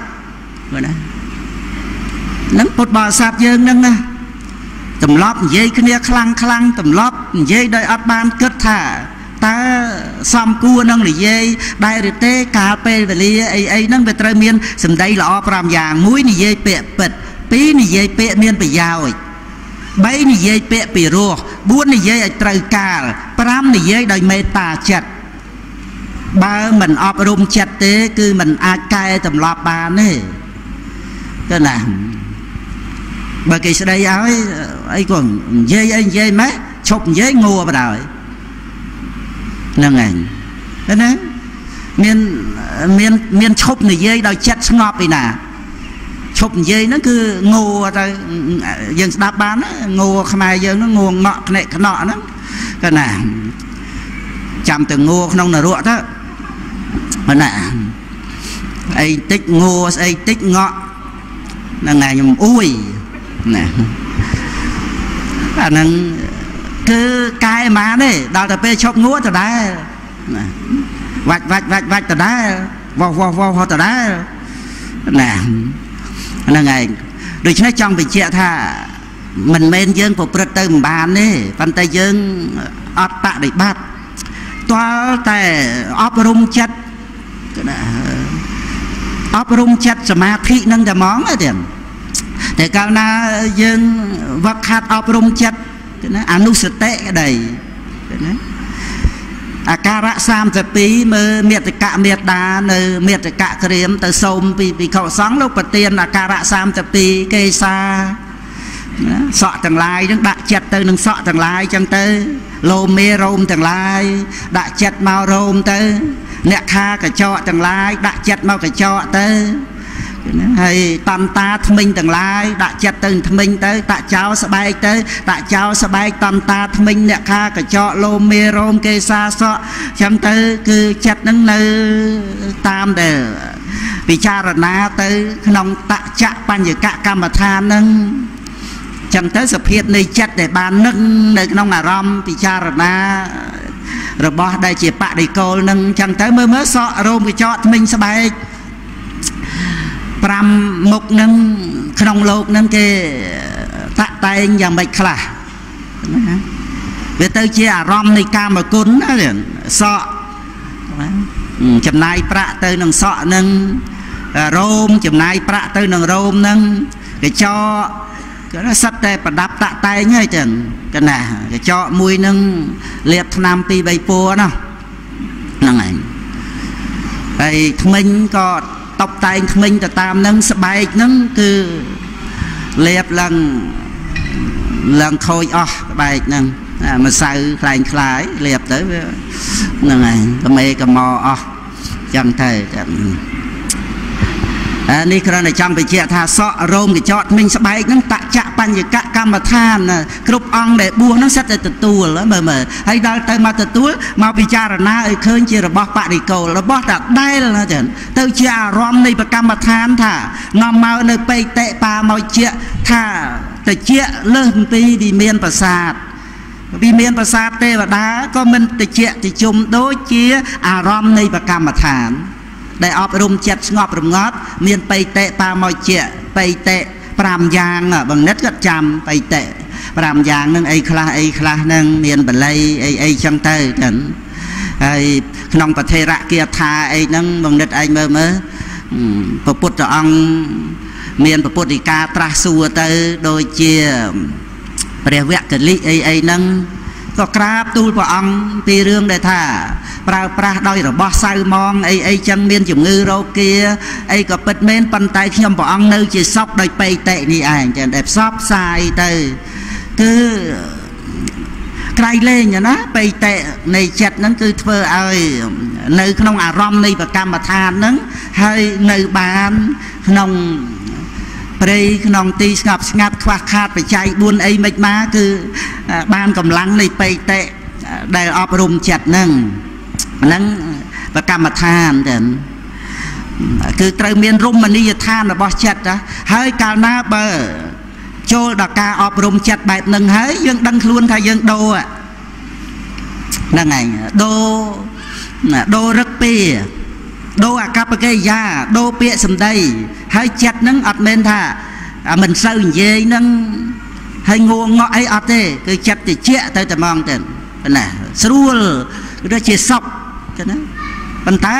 nâng bột bò sạp dương nâng tùm lóp dây kia khlang tùm lóp dây đôi ọt ban kết thả ta xóm cua nâng là dây đại rực tế cà phê và lia ấy nâng về trời miên xâm đây là ọp làm dạng mũi này dây bẹ bật tí này dây bẹ miên bị giàu bấy này dây bẹ bị rùa buôn này dây ở trời cà pram này dây đôi mê tà chặt ba mình ọp rung chặt thế cứ mình ai cay tầm lọp ba này cái nào bởi kỳ sau đây áo ấy còn dây mấy chụp dây ngô vào đời nâng ảnh thế đấy miền chụp này dây đòi chặt ngọt đi nè chụp dây nó cứ ngô rồi dân đáp bán ngô khai dân nó ngô ngọt này cái nọ nó cái nào chạm từ ngô không là ruộng đó mà nè ấy tích ngô ấy tích ngọt là ngày nhầm ui nè nên cứ cái má đấy đào tập bê chọc ngúa từ đá vạch từ đá vô từ đá nè là ngày được nói trong bị chia tha mình men dân của bật từ bàn đấy bàn tay dân ọt tạ để bát toaแต่อบรมจัดอบรมจัดสมาธินั่งแต่มองเด่นแต่การน่ายังวักขัดอบรมจัดอนุสติก็ได้อาการะ30 ปีมือเมียตกะเมียดาในเมียตกะเกรียมแต่สมปีเขาสองลูกปฏิญาอาการะ30 ปีเกษาสอดต่างลายจังดะจัดเตอหนึ่งสอดต่างลายจังเตอ lô mê rôm từng lai đã chặt mau rôm tới nè kha cả cho từng lai đã chặt mau cả cho tới hay tam ta thâm minh từng lai đã chặt từng thâm minh tới tạ cháu sẽ bay tới tạ cháu sẽ bay tam ta thâm minh nè kha cả cho lô mê rôm kê xa sọ chăm tới cứ chặt nâng nơi tam để vì cha rồi na tới nông tạ chạ ban giờ cả cam mà tha nâng chẳng tới sập hiện này chặt để bàn nâng nơi nông à rom vì cha rồi na rồi bỏ đây chỉ bạ đi cô nâng chẳng tới mới sọ rôm cái cho mình sẽ bay pram mục nâng nông lột nâng cái tạ tay nhà mạch khla về tới chia à rom này cam mà cún đó liền sọ chầm nay prạ tới nâng sọ nâng rôm chầm nay prạ tới nâng rôm nâng cái cho cái nó sắp tay và đáp tạ tay nhá chừng cái này cái cho mùi nâng liệp nam pi bay po nó nâng này vậy mình có tóc tay mình từ tam nâng sập bay nâng cứ liệp lần khôi bài nâng mà sao lại khai liệp tới nâng này cái mê cái mò chẳng thểนี่คือในจำไปเจ้าท่าสอโรมกับจอดมิงสบายนั่งตะจะปัญญกะกรรมฐานกรุบองเดบัวนั่งเสด็จตัวแล้วเมื่อให้ได้แต่มาตัวมาพิจารณาเคยเจอระบบปฏิโกระบบตัดได้แล้วนะเจ้าเต้าเจ้ารอมในประกรรมฐานท่านำมาในไปเตะปลาเมาเจ้าท่าแต่เจ้าเริ่มปีดีเมียนประสาทวิเมียนประสาทเทวดาก็มันแต่เจ้าจะจุ่มโดยเจ้าอารมณ์ในประกรรมฐานได้อบรมจัดงอบรมงอบเมียนไปเตะปลาหมอยเจาะไปเตะปรามยางบางนัดก็จำไปเตะปรามยางนั่งไอ้คลานั่งเมียนบัลลัยไอ้จังเตอร์กันไอ้ขนมปะเทระเกียร์ทาไอ้นั่งบางนัดไอ้เมื่อพระพุทธองค์เมียนพระพุทธิกาตรัสสัวเตอร์โดยเจียเปรียเวกกลิไอ้นั่งก็กราบตูลพระองค์ปีเรื่องได้ท่าปลาโดยระบอบไซมองไอ้จังเมียนจุงือโรเกียไอ้ก็เปิดเมนปันไตขยมพระองค์นึกจะซอกโดยไปเตะนี่เองจะแบบซอกทรายเตอคือใครเล่นอย่างนะไปเตะในจัดนั้นคือเพื่อไอ้ในขนมอารมณ์ในประกรรมฐานนั้นให้ในบ้านขนมปรีขนมตีสงับสงัดควักขาดไปใจบุญไอ้ไม่มาคือบ้านกำลังในไปเตะได้อบรมจัดนั่งนั่งประกรรมฐานเด่นคือเตรียมเมียนรุ่มมันนี่จะทานระบอบจัดนะให้การหน้าเบอร์โจดอกาอบรมจัดแบบหนึ่งให้ยังดังคล้วนไทยยังโดอ่ะนั่งไงโดรักเปียโดอากับปะเกยยาโดเปียสมได้ให้จัดนั่งอัดเมนท่าmình sao vềนั่งให้งวงงอไอ้อัดเต้คือจัดจะเจี๊ยแต่มองเด่นน่ะสรุปก็จะซอกกันนะปัญหา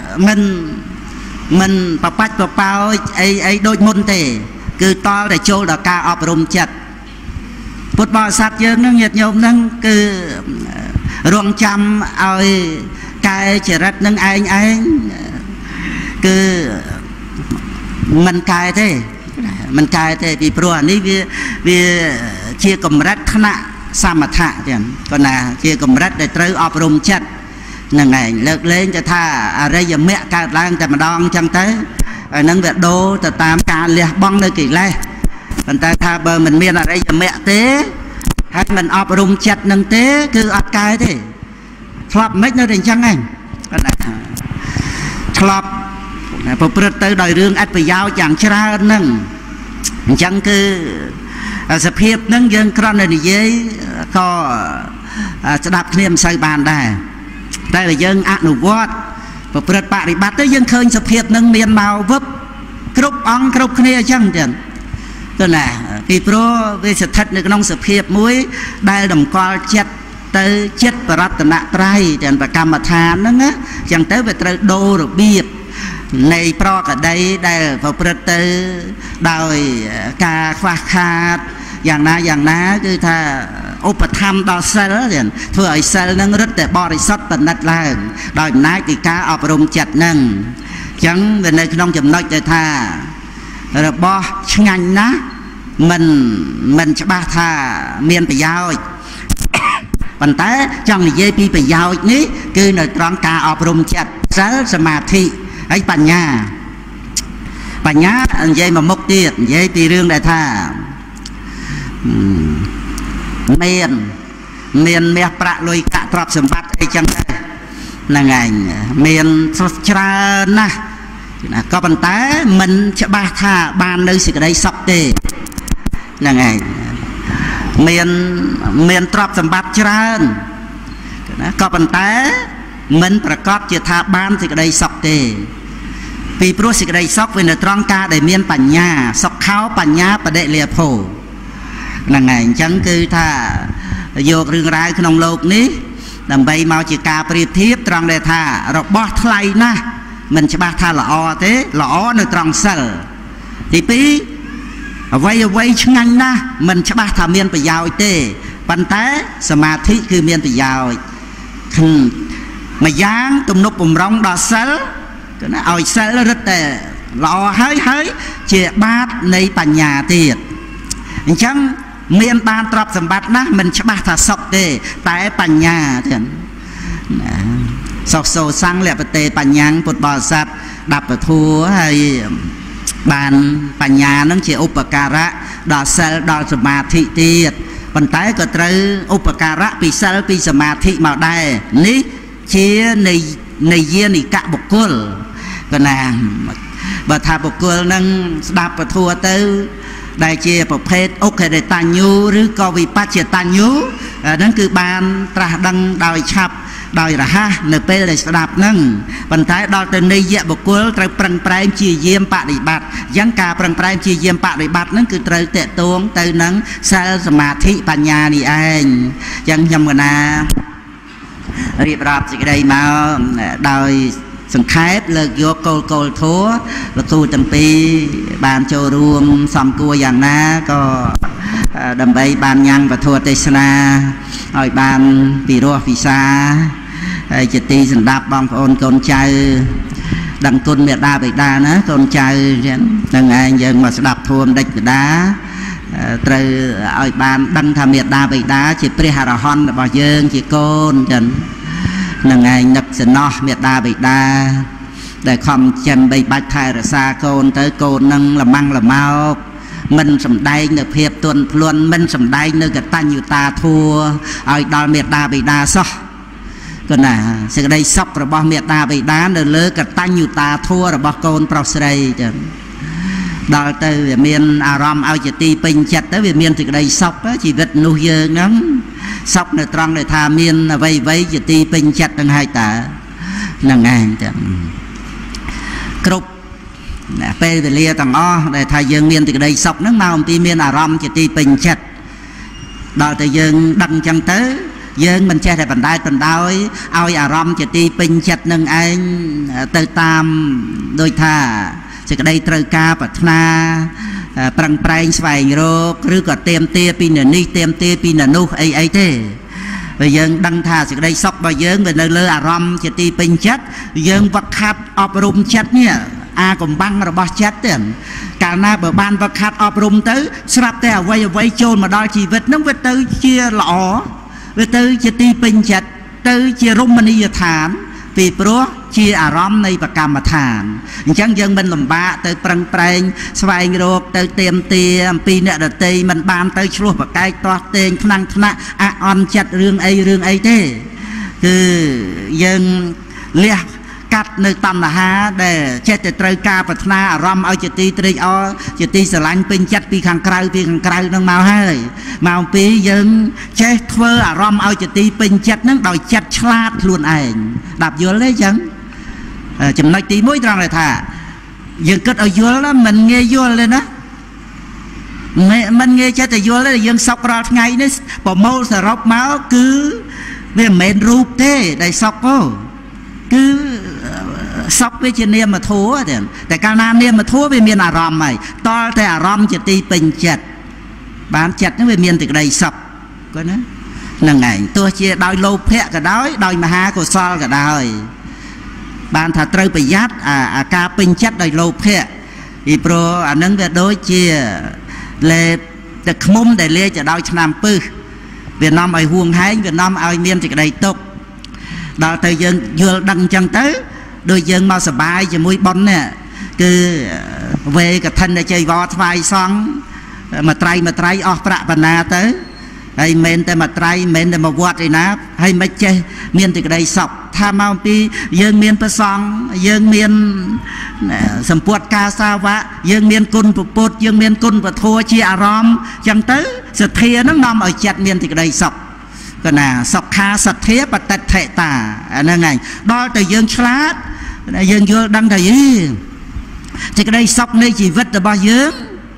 มันปะปัดปะเปาไอ้โดยมนเตคือต่อแต่โจดกาอบรมจัดพุทธบริษัทเยอะนั่งเหยียดโยมนั่งคือรวงจำเอากายเจริญนั่งไอ้คือมันกายเต้มันกายเต้ปีปลัวนี่วิเชี่ยกรมรัฐคณะสามถะเนี่ยก็น่ะเชี่ยกรมรัฐได้ตรึกอบรมจัดนั่งไงเลิกเล่นจะท่าอะไรอย่างเมะการล้างแต่มาดองจังเต้นั่งแบบโดแต่ตามการเลี้ยบ้องเลยกี่ไรมันแต่ท่าเบอร์มันมีอะไรอย่างเมะเต้ให้มันอบรมจัดนั่งเต้คืออัดกายเต้ทลบไม่น่าเด่นจังไงก็น่ะทลบพอเปิดเตยโดยเรื่องอัดไปยาวอย่างชรานั่งจังคือสเพียบนั่งยังครอนในเย้ก็จะดับเคลียมใส่บานได้แต่ยังอนุวัตพอเปิดปฏิบัติได้ยังเคยสเพียบนั่งเมียนเมาวับครบองครบเคลียจังเด่นก็น่ะปีโปรเวสทัศน์ในน้องสเพียบมุ้ยได้ดมกอลเจ็ดเตยเจ็ดปรัตนะไตรเด่นประกรรมฐานนั่นนะจังเตยไปเตยโดหรือเบียบในปลอกได้พอเปิดเตยโดยกาคว้าขาดอย่างนั้นคือถ้าอุปธรรมต่อเซลล์เนี่ยเพื่อไอ้เซลล์นั่งรถแต่บริสุทธิ์เป็นนัดแรงโดยนายติกาอบรมจัดนั่งจังเป็นในขนมจำนวนแต่ถ้าระบอบงันนะมันจะบ้าท่าเมียนไปยาวប៉ុន្តែចង់និយាយពីប្រយោជន៍នេះគឺនៅត្រង់ការអប់រំចិត្តសិលសមាធិហើយបញ្ញានិយាយមកមុខទៀតនិយាយពីរឿងដែលថាមានមាសប្រាក់លុយកាក់ទ្រព្យសម្បត្តិអីចឹងទៅហ្នឹងឯងមានច្រើនណាស់ក៏ប៉ុន្តែមិនច្បាស់ថាបាននៅសេចក្តីសុខទេហ្នឹងឯងមានទ្រព្យសម្បត្តិច្រើនណាក៏ប៉ុន្តែមិនប្រកាសជាថាបានសេចក្តីសុខទេពីព្រោះសេចក្តីសុខវានៅត្រង់ការដែលមានបញ្ញាសុខោបញ្ញាបដិលាភោហ្នឹងឯងអញ្ចឹងគឺថាយករឿងរ៉ាវក្នុងโลกនេះដើម្បីមកជាការប្រៀបធៀបត្រង់ដែលថារបស់ថ្លៃណាស់មិនច្បាស់ថាល្អទេល្អនៅត្រង់សិលទី2អ្វីឆ្ងាញ់ណាស់មិនច្បាស់ថាមានប្រយោជន៍ទេប៉ុន្តែសមាធិគឺមានប្រយោជន៍ម្យ៉ាងទំនុកបំរុងដល់សិលគឺណាឲ្យសិលរឹតតែល្អហើយជាបាតនៃបញ្ញាទៀតអញ្ចឹងមានបានទ្រព្យសម្បត្តិណាស់មិនច្បាស់ថាសុខទេតែបញ្ញាទៀតសុខសោសੰងលពតេបញ្ញាពុទ្ធបរិស័ទដាប់ពធัวហើយបានបញ្ញានឹងជាឧបការៈដល់សិលដល់សមាធិទៀតប៉ុន្តែក៏ត្រូវឧបការៈពីសិលពីសមាធិមកដែរនេះជានៃយានិកបុគ្គលកណាបើថាបុគ្គលនឹងស្ដាប់ពធัวទៅដែលជាប្រភេទអុក្ខេតញ្ញូឬក៏វិបច្ចតញ្ញូហ្នឹងគឺបានត្រាស់ដឹងដោយឆាប់ដោយរហ័សនៅពេលដែលស្ដាប់ហ្នឹងប៉ុន្តែដល់ទៅនៃយៈបុគ្គលត្រូវប្រឹងប្រែងជាយាមបដិបត្តិអញ្ចឹងការប្រឹងប្រែងជាយាមបដិបត្តិហ្នឹងគឺត្រូវតេតួងទៅនឹងសិលសមាធិបញ្ញានេះឯងអញ្ចឹងខ្ញុំកណារៀបរាប់សេចក្តីមកដោយសង្ខេបលើកយកគោលធម៌លោកគ្រូទាំងពីរបានចូលរួមសំគួរយ៉ាងណាក៏ដើម្បីបានញ៉ាំងពធទេសនាឲ្យបានពិរោះវិសាហើយជាទីសម្ដាប់បងប្អូនកូនចៅដឹងគុណមេត្តាបិតាណាកូនចៅហ្នឹងឯងយើងមកស្ដាប់ធម៌ដេចបិតាត្រូវឲ្យបានដឹងថាមេត្តាបិតាជាព្រះអរហន្តរបស់យើងជាកូនចឹងនឹងឯងនឹកសំណោះមេត្តាបិតាដែលខំចិញ្ចឹមបីបាច់ថែរក្សាកូនទៅកូននឹងលម៉ាំងលម៉ោកមិនសំដែងនៅភាពទន់ភ្លន់មិនសំដែងនៅកតញ្ញូតាធัวឲ្យដល់មេត្តាបិតាសោះគណាសេចក្តីសុខរបស់មេត្តាបិតានៅលើកតញ្ញូតាធัวរបស់កូនប្រុសស្រីចឹងដល់ទៅវាមានអារម្មណ៍ឲ្យជាទីពេញចិត្តទៅវាមានសេចក្តីសុខជីវិតនោះយើងហ្នឹងសុខនៅត្រង់ដែលថាមានអ្វីជាទីពេញចិត្តទាំងហើយតើហ្នឹងឯងចឹងគ្រប់ពេលវេលាទាំងអស់ដែលថាយើងមានសេចក្តីសុខហ្នឹងមកអំពីមានអារម្មណ៍ជាទីពេញចិត្តដល់តែយើងដឹងចឹងទៅយើងមិនចេះតែបណ្ដែតបណ្ដោយឲ្យអារម្មណ៍ជាទីពេញចិត្តនឹងឯងទៅតាមដូចថាសេចក្តីត្រូវការប្រាថ្នាប្រឹងប្រែងស្វែងរកឬក៏ទៀមទាពីនេះទៀមទាពីនោះអីទេបើយើងដឹងថាសេចក្តីសុខរបស់យើងវានៅលើអារម្មណ៍ជាទីពេញចិត្តយើងវឹកហាត់អប់រំចិត្តនេះអាកំបាំងរបស់ចិត្តទេកាលណាបើបានវឹកហាត់អប់រំទៅស្រាប់តែអ្វីចូលមកដល់ជីវិតហ្នឹងវាទៅជាល្អវាទៅជាទីពេញចិត្តទៅជារមណីយដ្ឋានពីព្រោះជាអារម្មណ៍នៃបកម្មដ្ឋានអញ្ចឹងយើងមិនលំបាកទៅប្រឹងប្រែងស្វែងរកទៅទៀមទាអំពីអ្នកដតីមិនបានទៅឆ្លោះប្រកែកទាស់ទែងថ្នាំងថ្នាក់អន់ចិត្តរឿងអីទេគឺយើងលះកាត់នៅតណ្ហាដែលចេះតែត្រូវការប្រាថ្នាអារម្មណ៍ឲ្យជាទីត្រេកអរជាទីស្រឡាញ់ពេញចិត្តពីខាងក្រៅនឹងមកហើយមកអំពីយើងចេះធ្វើអារម្មណ៍ឲ្យជាទីពេញចិត្តនឹងដោយចិត្តឆ្លាតខ្លួនឯងដាប់យល់ទេអញ្ចឹងចំណុចទី1ត្រង់ដែលថាយើងគិតឲ្យយល់មិនងាយយល់ទេណាមិនងាយចេះតែយល់ទេយើងសោករាល់ថ្ងៃនេះប្រមូលសរុបមកគឺវាមិនមែនរូបទេដែលសោកគឺសពវាជានាមធัวតែកាលណានាមធัวវាមានអារម្មណ៍ហើយតលតែអារម្មណ៍ជាទីពេញចិត្តបានចិត្តហ្នឹងវាមានសេចក្តីសុខគាត់ណាហ្នឹងឯងទោះជាដោយលោភៈក៏ដោយមហាកុសលក៏ដោយបានថាត្រូវប្រយ័ត្នអាការពេញចិត្តដោយលោភៈពីព្រោះអាហ្នឹងវាដូចជាលេទឹកឃ្មុំដែលលាយទៅដោយឆ្នាំពឹស Việt Nam ai huông hái Việt Nam ai miên thì cái đầy tục đó tới dân vừa đăng chân tới đôi dân mau sờ bài cho mũi bón nè cứ về cái thân để chơi vò vai xong mà trai ở bạ bàn na tới hay menแต่ mà trai menแต่ mà vọt thì ná hay mấy chơi miên thì cái đầy sọc tham mau pi dân miên per song dân miên sầm puột ca sa vạ dân miên côn bột dân miên côn và thua chia arom chẳng tới sự thề nó nằm ở chặt miên thì cái đầy sọc cái nào sọc kha sạch thế và tật thể tả nên ngày đó từ dân chát dân vô đăng thầy thì cái đây sọc này chỉ vứt là bao nhiêu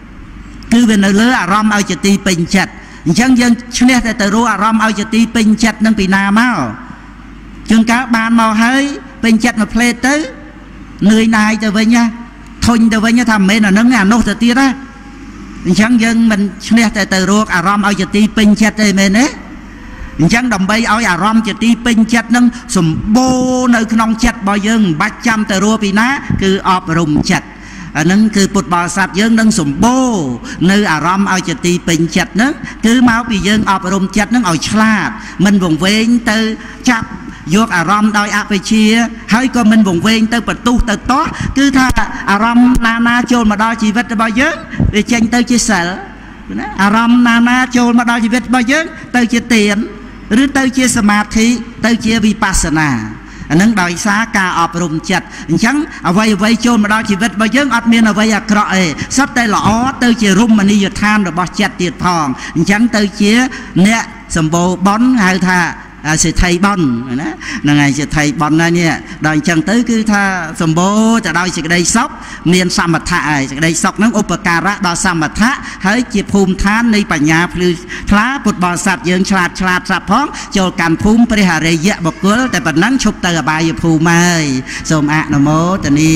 cứ về nơi lứa arom ao chỉ ti bình chặt chẳng dân nghe tại từ ro arom ao chỉ ti bình chặt nâng bị nam máu chừng cá ban màu hơi bình chặt mà plei tới người này từ với nha thôi từ với nha thầm mấy là nâng ngàn nô từ tia đó chẳng dân mình nghe tại từ ro arom ao chỉ ti bình chặt đây mình đấy chẳng đồng bay áo arom chỉ ti bình chặt nâng sum bô nơi nông chặt bao dân 300 từ ro bị ná cứ ọp rùng chặt nâng cứ bột bò sạp dân nâng sum bô nơi arom ao chỉ ti bình chặt nâng cứ máu bị dân ọp rùng chặt nâng ao chlat mình vùng vén từ chặt vô arom đôi áp về chia hơi còn mình vùng vén từ bật tu từ tó cứ tha arom na chôn mà đo chỉ vật bao giờ để tranh tới chia sẻ arom na chôn mà đo chỉ vật bao giờ tới chia tiềnหรือ tới chia สมาธิ tới chia vipassana នឹងដោយសារការអប់រំចិត្តអញ្ចឹងអ្វីៗចូលមកដល់ជីវិតរបស់យើងអត់មានអ្វីអាក្រក់ទេសុទ្ធតែល្អទៅជារមណីយដ្ឋានរបស់ចិត្តទៀតផងអញ្ចឹងទៅជាអ្នកសម្បូរបុណ្យហៅថាសិទ្ធិបុណ្យណាហ្នឹងហើយសិទ្ធិបុណ្យណានេះដល់អញ្ចឹងទៅគឺថាសម្បូរទៅដោយសេចក្តីសុខមានសមថៈហើយសេចក្តីសុខហ្នឹងឧបការៈដល់សមថៈហើយជាភូមិឋាននៃបញ្ញាភ្លឺថ្លាពុទ្ធបរិស័ទយើងឆ្លាតស្រាប់ផងចូលកាន់ភូមិព្រះអរិយបុគ្គលតែប៉ុណ្ណឹងឈប់ទៅអបាយភូមិហើយសូមអនុមោទនា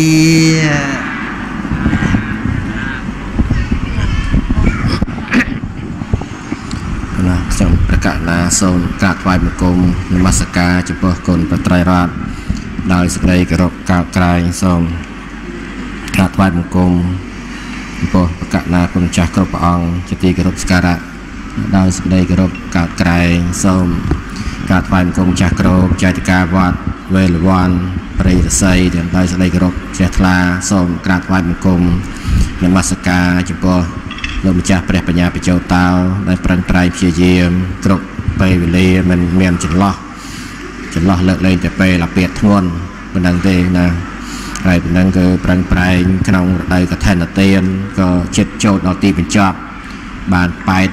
ខ្ញុំប្រកាសណាសូមក្រាបថ្វាយបង្គំនមស្ការចំពោះគុណព្រះត្រៃរតន៍ដោយសេចក្តីគោរពកោតក្រែងសូមក្រាបថ្វាយបង្គំចំពោះប្រកាសណាគុណចាស់គ្រប់ព្រះអង្គជាទីគោរពសក្ការៈដោយសេចក្តីគោរពកោតក្រែងសូមក្រាបថ្វាយបង្គំចាស់គ្រូចែកការវត្តវេលវ័នព្រៃរស័យដោយសេចក្តីគោរពជ្រះថ្លាសូមក្រាបថ្វាយបង្គំនមស្ការចំពោះលោកម្ចាស់ព្រះបញ្ញាបច្ចោតោដែលប្រឹងប្រែងព្យាយាមគ្រប់ពេលវេលាមិនមានចន្លោះលើកលែងតែពេលអាពាហ៍ធ្ងន់ប៉ុណ្ណឹងទេណាហើយប៉ុណ្ណឹងគឺប្រឹងប្រែងក្នុងរដូវកឋិនទានក៏ចិត្តចូលដល់ទីបញ្ចប់បាន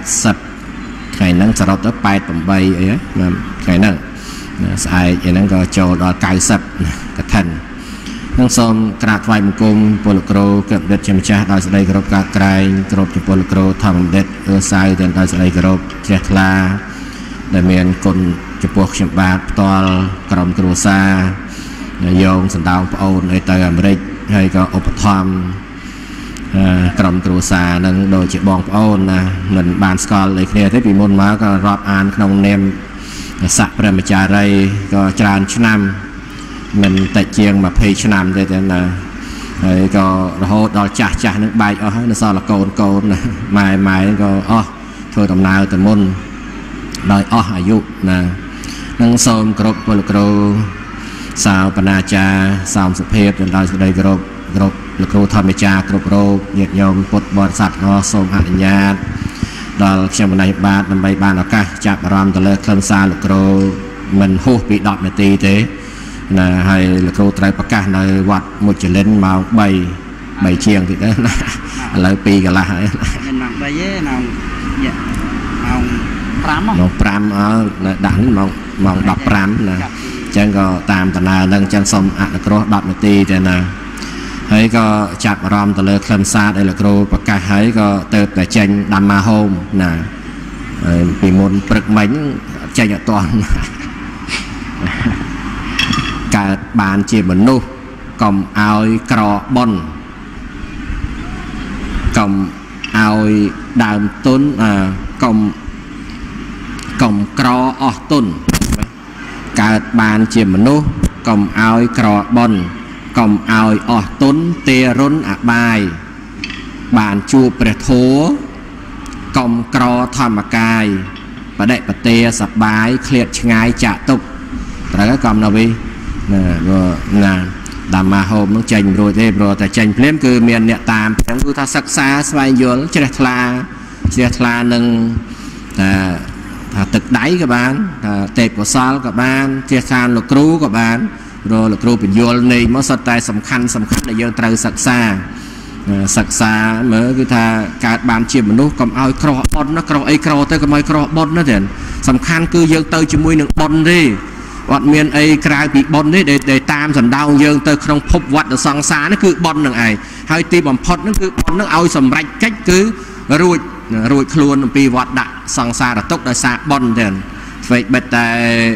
80ថ្ងៃហ្នឹងសរុបទៅ88អីហ្នឹងថ្ងៃហ្នឹងស្អែកហ្នឹងក៏ចូលដល់90កឋិននឹងសូមក្រាបថ្វាយបង្គំពលគ្រូកណ្ឌិតជាម្ចាស់ដោយសេចក្តីគោរពការក្រែងគោរពចំពោះលោកគ្រូធម្មបណ្ឌិតអឺសៅទាំងដោយសេចក្តីគោរពជ្រះថ្លាដែលមានគុណចំពោះខ្ញុំបាទផ្ទាល់ក្រុមគ្រួសារយោងសណ្ដោងប្អូនឲ្យទៅអាមេរិកហើយក៏ឧបត្ថម្ភក្រុមគ្រួសារនឹងដូចជាបងប្អូនណាមិនបានស្គាល់ដូចគ្នាទេពីមុនមកក៏រាប់អានក្នុងនាមស័ក្តិព្រះម្ចារីក៏ច្រើនឆ្នាំមិនតិចជាង20ឆ្នាំទេណាហើយក៏រហូតដល់ចាស់នឹងបែកអស់ហើយនៅសល់កូនម៉ែក៏អស់ធ្វើដំណើរទៅមុនដោយអស់អាយុណានឹងសូមគោរពពលគ្រូសាវបណ្ណាចារ្យសូមសុភាពដោយសេចក្តីគោរពលោកគ្រូធម្មចារ្យគ្រប់រូបញាតិញោមពុទ្ធបរិស័ទអស់សូមអនុញ្ញាតដល់ខ្ញុំបណ្ណៃបាទដើម្បីបានឱកាសចាប់អារម្មណ៍ទៅលើខ្លឹមសារលោកគ្រូមិនហួសពី10នាទីទេណាហើយលោកគ្រូត្រូវប្រកាសនៅវត្តមុជលិនម៉ោង3ជាងទៀតណាឥឡូវ2កន្លះហើយមិនម៉ោង3ទេម៉ោង5ដាក់នេះម៉ោង15ណាអញ្ចឹងក៏តាមដំណើរហ្នឹងអញ្ចឹងសូមអនុគ្រោះ10នាទីទេណាហើយក៏ចាប់អារម្មណ៍ទៅលើខ្លឹមសារដែលលោកគ្រូប្រកាសហើយក៏ទៅតែចេញដាំម៉ាហូមណាហើយពីមុនព្រឹកមិញចេញអត់ទាន់កើតបានជាមនុស្សកុំឲ្យក្របុណ្យកុំឲ្យដើមទុនកុំក្រអស់ទុនកើតបានជាមនុស្សកុំឲ្យក្របុណ្យកុំឲ្យអស់ទុនទេរុនអបាយបានជួបព្រះធម៌កុំក្រធម្មកាយបបដិបទាសបាយឃ្លាតឆ្ងាយចាក់ទុកត្រូវកំណវិណាដាមាហូបនឹងចេញរួចទេព្រោះតែចេញភ្លាមគឺមានអ្នកតាមទាំងគឺថាសិក្សាស្វែងយល់ជ្រះថ្លានឹងថាទឹកដៃក៏បានថាទេពកោសលក៏បានជ្រះថ្លាលោកគ្រូក៏បានព្រោះលោកគ្រូបញ្យល់នៃមកសុទ្ធតែសំខាន់ដែលយើងត្រូវសិក្សាមើលគឺថាកើតបានជាមនុស្សកុំឲ្យក្រោះប៉ុនណាក្រោះអីក្រោះទៅកុំឲ្យក្រោះប៉ុនណាទេសំខាន់គឺយើងទៅជាមួយនឹងប៉ុនទេអត់មានអីក្រៅពីប៉ុនទេដែលតាមសណ្ដោងយើងទៅក្នុងភពវត្តសង្សារនេះគឺប៉ុននឹងឯងហើយទីបំផុតនឹងគឺប៉ុននឹងឲ្យសម្រេចកិច្ចគឺរួចខ្លួនអំពីវត្តដាក់សង្សារទុកដោយសារប៉ុនទេធ្វើបិទតែ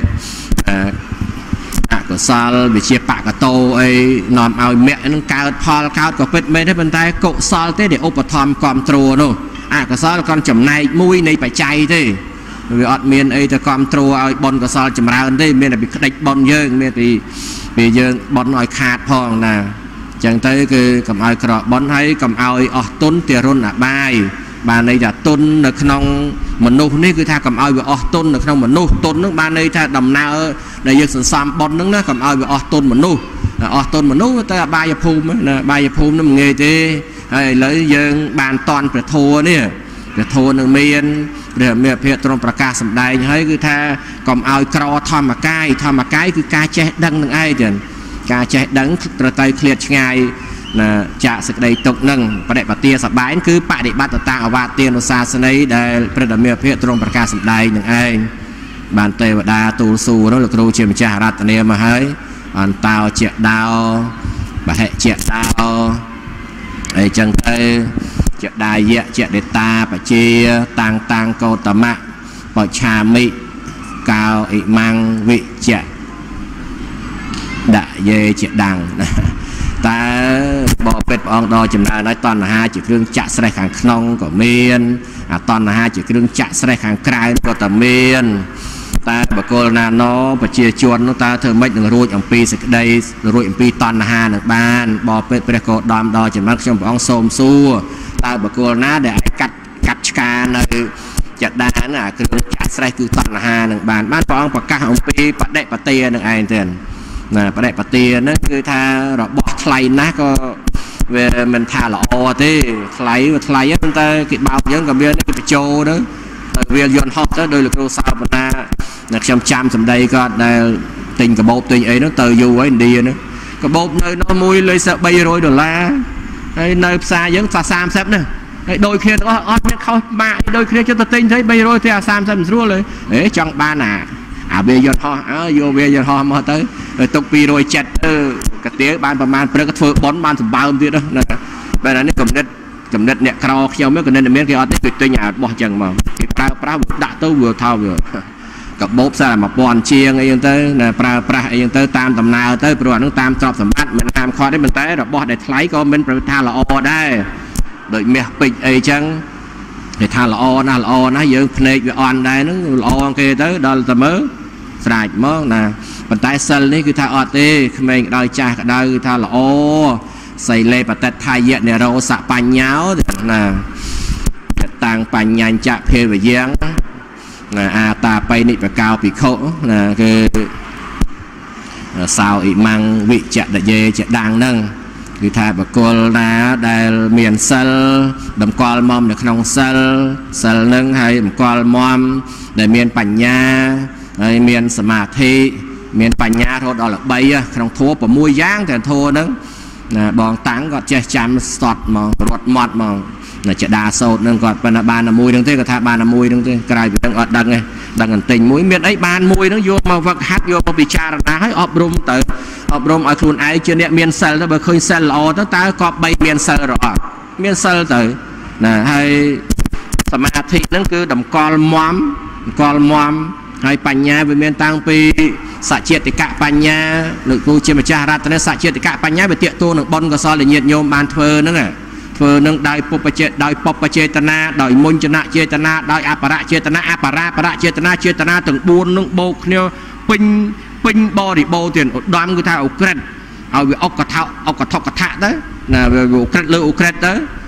អកុសលវិជាបកតោអីនាំឲ្យមគ្គនឹងកើតផលកើតក៏ពិតមែនទេប៉ុន្តែកុសលទេដែលឧបត្ថម្ភគ្រប់គ្រងនោះអកុសលcònចំណែកមួយនៃបច្ច័យទេវាអត់មានអីទៅគ្រប់គ្រងឲ្យបុណ្យកុសលចម្រើនទេមានតែពីក្តិចបុណ្យយើងមានពីយើងបុណ្យឲ្យខាតផងណាអញ្ចឹងទៅគឺកុំឲ្យក្រក់បុណ្យហើយកុំឲ្យអស់ទុនទារុណអបាយបានន័យថាទុននៅក្នុងមនុស្សនេះគឺថាកុំឲ្យវាអស់ទុននៅក្នុងមនុស្សទុននឹងបានន័យថាដំណើរដែលយើងសន្សំបុណ្យនឹងណាកុំឲ្យវាអស់ទុនមនុស្សទៅអបាយភូមិណាអបាយភូមិនឹងមិនងាយទេហើយឥឡូវយើងបានតន់ព្រះធម៌នេះព្រះធម៌នឹងមានព្រះមេភិទ្រង់ប្រកាសសម្ដែងហើយគឺថាកុំឲ្យក្រធម្មកាយគឺការចេះដឹងនឹងឯងទៀតការចេះដឹងត្រូវទៅឃ្លាតឆ្ងាយចាក់សេចក្តីទុកនឹងបដិបទាសបាយគឺបដិបត្តិតាអវាទានុសាសនីដែលព្រះមេភិទ្រង់ប្រកាសសម្ដែងនឹងឯងបានទេវតាទូលសួរលោកគ្រូជាម្ចាស់រតនាមកហើយអន្តោជាដោបហិជាដោអីចឹងទៅជាដាយៈជាដេតាបជាតាំងកោតមៈបច្ឆាមិកោអ៊ីម៉ាំងវិជ្ជៈដាក់យេជាដាំងតើបបពេតព្រះអង្គដល់ចម្រើនហើយតណ្ហាជាគ្រឿងចាក់ស្រេះខាងក្នុងក៏មានអាតណ្ហាជាគ្រឿងចាក់ស្រេះខាងក្រៅក៏តែមានតែបកលណាណោប្រជាជននោះតើធ្វើម៉េចនឹងរួចអំពីសេចក្តីរួចអំពីតណ្ហានឹងបានបបពេតព្រះក៏ដំដល់ចម្រើនខ្ញុំព្រះអង្គសូមសួរតើបកលណាដែលអាចកាត់ឆ្កានៅចដានអាគ្រឿងចាក់ស្រេះគឺតណ្ហានឹងបានព្រះអង្គប្រកាសអំពីបដិបទានឹងឯងទេណាបដិបទាហ្នឹងគឺថារបស់ថ្លៃណាស់ក៏វាមិនថាល្អទេថ្លៃប៉ុន្តែគេបោកយើងក៏មានគេបញ្ចូលទៅវាយន្តហោះទៅដោយលោកគ្រូសោបណ្ណាខ្ញុំចាំសម្ដីគាត់ដែលទិញកាបូបទិញអីនោះទៅយូរហើយឥណ្ឌានោះកាបូបនៅនោះមួយលេខ$300ហើយនៅផ្សារយើង30ណាហើយដូចគ្នាទាំងអស់មានខុសម៉ាកដូចគ្នាចិត្តទៅទិញទៅ300ទេអា30មិនស្រួលទេចង់បានអាវាយន្តហោះយកវាយន្តហោះមកទៅទុក270ទៅកាទៀបានប្រហែលព្រឹកធ្វើប៉ុនបានសម្បើមទៀតណាបែរនេះកំណត់អ្នកក្រខ្ញុំគណិតមានគេអត់ទេគេទិញអារបស់ចឹងមកគេប្រើប្រាស់ដាក់ទៅវាថាវាកាបូបសារ1000ជាងអីចឹងទៅណាប្រើប្រាស់អីចឹងទៅតាមដំណើរទៅព្រោះអានឹងតាមទ្រព្យសម្បត្តិមិនតាមខត់ទេប៉ុន្តែរបស់ដែលថ្លៃក៏មិនប្រថាល្អដែរដូចមាសពេជ្រអីចឹងគេថាល្អណាស់យើងភ្នែកវាអន់ដែរហ្នឹងល្អគេទៅដល់តែមើលស្រាច់ហ្មងណាប៉ុន្តែសិលនេះគឺថាអត់ទេក្មេងក្តៅចាស់ក្តៅគឺថាល្អសីលេបតិដ្ឋាយៈនិរោសបញ្ញោណាតាំងបញ្ញាញ្ចៈភេវយ៉ាងណាអាតាបៃនិបកោភិក្ខុណាគឺសោអ៊ីម៉ាំងវិជ្ជដយេជាដាំងហ្នឹងគឺថាបកុលណាដែលមានសិលតម្កល់មមនៅក្នុងសិលហ្នឹងហើយតម្កល់មមដែលមានបញ្ញាហើយមានសមាធិមានបញ្ញារហូតដល់ល្បីក្នុងធម៌6យ៉ាងតែធម៌ហ្នឹងណាបងតាំងគាត់ចេះចាំស្ទាត់ហ្មងរត់មាត់ហ្មងណាចដាសោតហ្នឹងគាត់ប៉ុន្តែបានតែមួយហ្នឹងទេគាត់ថាបានតែមួយហ្នឹងទេក្រៅពីហ្នឹងអត់ដឹងទេដឹងតែទិញមួយមានអីបានមួយហ្នឹងយកមកវឹកហាត់យកមកពិចារណាឲ្យអប់រំឲ្យខ្លួនឯងជាអ្នកមានសិលទៅបើឃើញសិលល្អទៅតើក៏បីមានសិលរអត់មានសិលទៅណាហើយសមាធិហ្នឹងគឺតម្កល់មមហើយបញ្ញាវាមានតាំងពីសច្ចេតិកៈបញ្ញាលោកគ្រូជាម្ចាស់រតនៈសច្ចេតិកៈបញ្ញាវាទាក់ទងនឹងបុណ្យកុសលដែលញាតិញោមបានធ្វើហ្នឹងដោយពុបចេតនាដោយមុញ្ញនៈចេតនាដោយអបរៈចេតនាអបរាបរៈចេតនាទាំង4នឹងបូកគ្នាពេញបរិបូរទៀតឧត្តមគឺថាអុក្រិតឲ្យវាអុកកថៈទៅណាវាអុក្រិតលើអុក្រិតទៅ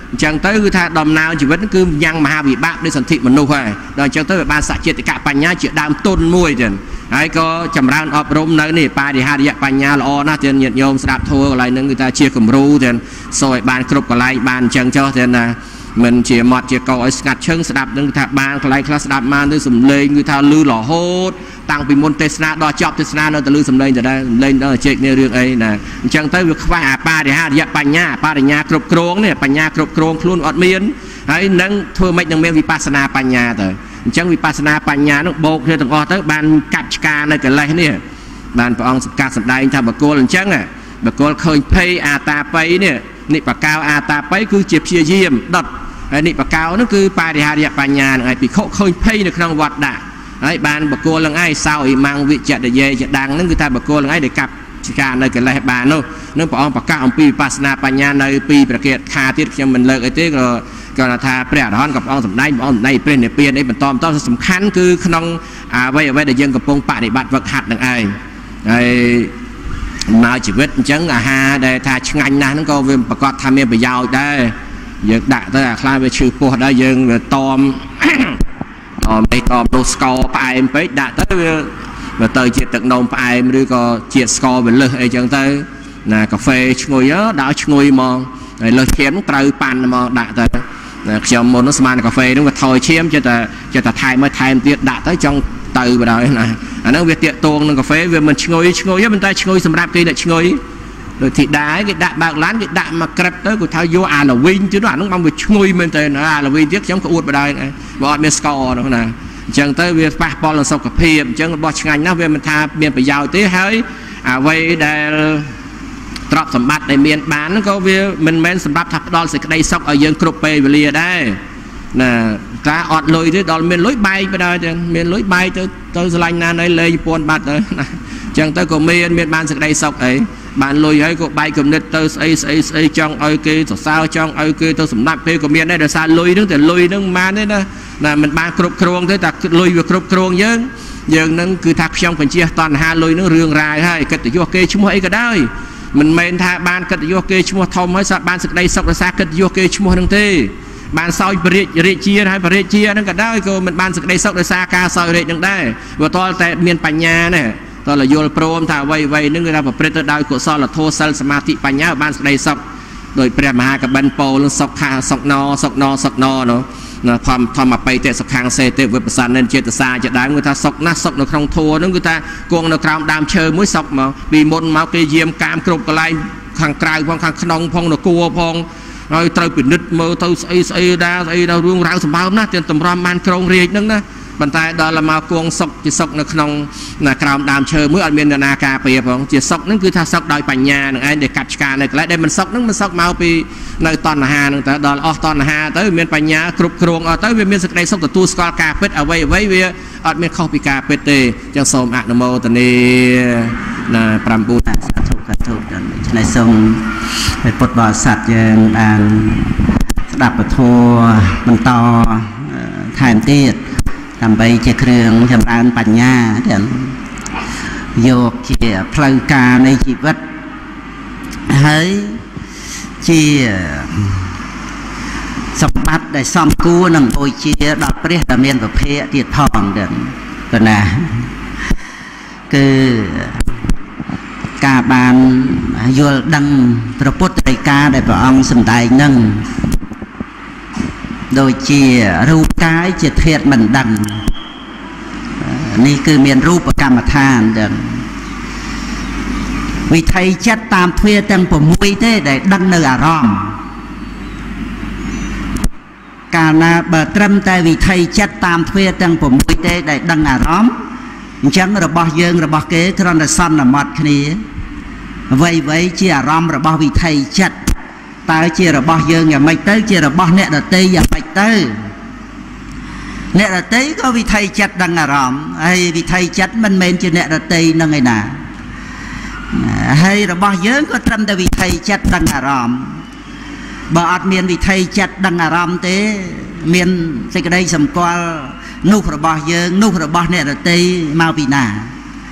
chẳng tới cứ tha đầm nào chỉ vẫn cứ nhang mà bị bạc để sản thị mình nuôi hoài rồi chẳng tới ban xã triệt thì cả bánh nhá chuyện đam tôn mùi tiền ấy có chầm ran ọp rôm nơi này ba thì hai đi bánh nhá là o na tiền nhiệt nhôm sạp thua lại nữa người ta chia cầm ru tiền rồi bàn cướp còn lại bàn chẳng cho tiền là mình chỉ mọt chỉ cầu ấy ngặt chân sạp người ta bàn còn lại class sạp man tới sầm lên người ta lư lò hốt tăng vì môn Tesla đo chọc Tesla nó từ lư sầm lên từ đây lên đó chết nêu riêng ấy nè chẳng tới việc pha ba thì hai đi bánh nhá ba thì nhá cướp krong này bánh nhá cướp krong luôn ọt miên ấy nâng thưa mấy nâng miên vipassana bánh nhá tới chẳng vipassana bánh nhá nó bột theo từng tới ban cắt ca này cái này nè ban phải ông ca sầm đây tham bậc cô lần chẳng à bậc cô khơi pay ata pay nè nị bậc cao ata pay cứ chìa chia diêm đợt nị bậc cao nó cứ ba thì hai đi bánh nhá này bị khơi pay được trong vật đã ấy ban bậc cô lần ai sao thì mang vị chợ để về chợ đằng nó người ta bậc cô lần ai để cặp ca này cái này bà nó phải ông bậc cao ông pi vipassana bánh nhá nơi pi bậc kia kha tiết cho mình lợi cái tiết rồi còn là thà bẹt đóกับôngสำได้ông nàyเป็นเนี่ยเปลี่ยนไอ้บรรทอมต้องสำคัญคือขนมไว้เดี๋ยวยังกับปงปะในบัตรวักหัดหนึ่งไอ้มาชีวิตจังฮะได้ทาช่างนะนั่นก็เป็นประกอบทำเมียไปยาวได้ยังด่าแต่คลายไปชื่อพวกได้ยังตอมไม่ตอมโดสกอร์ไปไปด่าแต่เตยเจียตึกนมไปหรือก็เจียสกอร์เป็นเลยไอ้จังเตยนะกาแฟช่วยเยอะดาวช่วยมองเลยเขียนตราปันมองด่าแต่ชมมนสมานกาแฟนึกว่าถอยเชี่ยมจะแต่ไทยมาไทยเตียด่าtới trong từ vào đời này anh nói việc tiện tuồngนึงกาแฟviệc mìnhช่วยมันได้ช่วยสำหรับcái nàyช่วยrồi thì đá cái đạn bạc lán cái đạn mà kẹp tới của thao vô là win chứ nó mong việcช่วยmình tới là win tiếc giống cái uột vào đây này bọn mình score đó nè chẳng tới việc ba ball là sau cà phê chẳng bỏ ngành nó về mình tha miền phải giàu tới hơi vậy đểตรอบสมบัติในเมียนบ้านก็มันแม้นสำหรับทับดอลสิกได้ซอกเอาเยิงครบไปเรียได้นะกาอดลอยที่ดอลเมียนลอยใบไปได้จังเมียนลอยใบตัวสไลน์นานเลยปวนบัดเลยนะจังตัวก็เมียนบ้านสิกได้ซอกไอ้บ้านลอยให้ก็ใบกับเน็ตตัวไอ้จังเอาเกย์ตัวสาวจังเอาเกย์ตัวสำนักเพก็เมียนได้แต่ซาลอยนึกแต่ลอยนึกมาเนี่ยนะมันบ้านครบครองที่แต่ลอยครบครองเยิงนั่นคือทักช่องเป็นเชียตอนหาลอยนึกเรื่องรายให้ก็แต่ยั่วเกย์ชั่วโมงไอ้ก็ได้mình men tha ban cất vô kê chua thom mới sao ban sực đây sọc ra xa cất vô kê chua năng tê ban soi bể chia hay bể chia năng cả đó cô mình ban sực đây sọc ra xa ca soi bể năng đây và to tại miền Pành Nha này to là vô prom thà vay những người ta bảo preter đào của so là thô sal samadhi Pành Nha ban sực đây sọc rồi pre màกับban po luôn sọc kha sọc no nóทำมาไปแต่สักครั้งเซเตเว็บสันนั่นเจตสาจะได้người taสกนักสกในครองทัวนั่นngười taกวงในคราวดามเชอมุ้ยสกมาบีมนมาเกยเยี่ยมการกรบกระไรข้างกลางพองข้างขนมพองในกัวพองเราเตยปิดนึดมือเตยไอ้ดาเรื่องราวสมบูรณ์นะจนตำรามมันโครงเรียนนั่นนะบรรทายดอลมากวงสกจะสกในขนมในคราวดามเชอมุ้ยอันเมียนนาคาเปียพองจะสกนั่นคือถ้าสกโดยปัญญาหนึ่งไอ้เด็กกัดการในกระไรได้มันสกนั่นมันสกมาปีในตอนหาหนึ่งแต่ดอลออกตอนหาtớiเมียนปัญญากรุบกรวงเอาtớiเมียนสกได้สกตัวสกอลกาเป็ดเอาไว้เวียอัดเมียนข้อปีกาเป็ดเตจังสมอันโมตนีนะปรำปูสาธุกันในทรงไปปลดบ่อสัตว์ยังอ่านดับประทัวมันต่อถ่ายตีดทำไปเจ้าเครื่องทำร้านปัญญาเดี๋ยวโยกเกี่ยพลังกาในชีวิตเฮ้ยchia sắp bắt để xong cua nằm ôi chia đọc biết là miền và phê thiệt thòng được còn là cứ cả bàn vô đăng propos đại ca để bảo ông sầm tài nâng đôi chia ru cái chia thiệt mình đằngนี่คือเมียนรูปกรรมฐานเดิมวิธีจัดตามเพื่อตั้งผมวิธีได้ดังเนื้อร้อมการนาเบิดตรำแต่วิธีจัดตามเพื่อตั้งผมวิธีได้ดังเนื้อร้อมจังระบอบเยิงระบอบเก๋ครอนสันละมัดนี้ไว้เชี่ยร้อมระบอบวิธีจัดตายเชี่ยระบอบเยิงอย่าไม่เต้เชี่ยระบอบเนี่ยระเตยอย่าไม่เต้เนี่ยระเตยก็วิธีจัดดังเนื้อร้อมไอ้วิธีจัดมันเมนเชี่ยเนี่ยระเตยนั่งไงน่ะให้ระบอบเยอะก็ทำแต่วิธีจัดดังอารมณ์บ่อาจเมียนวิธีจัดดังอารมณ์เต้เมียนสิ่งใดสมควรนุขระบอบเยอะนุขระบอบเนี่ยเราตีมาปีนา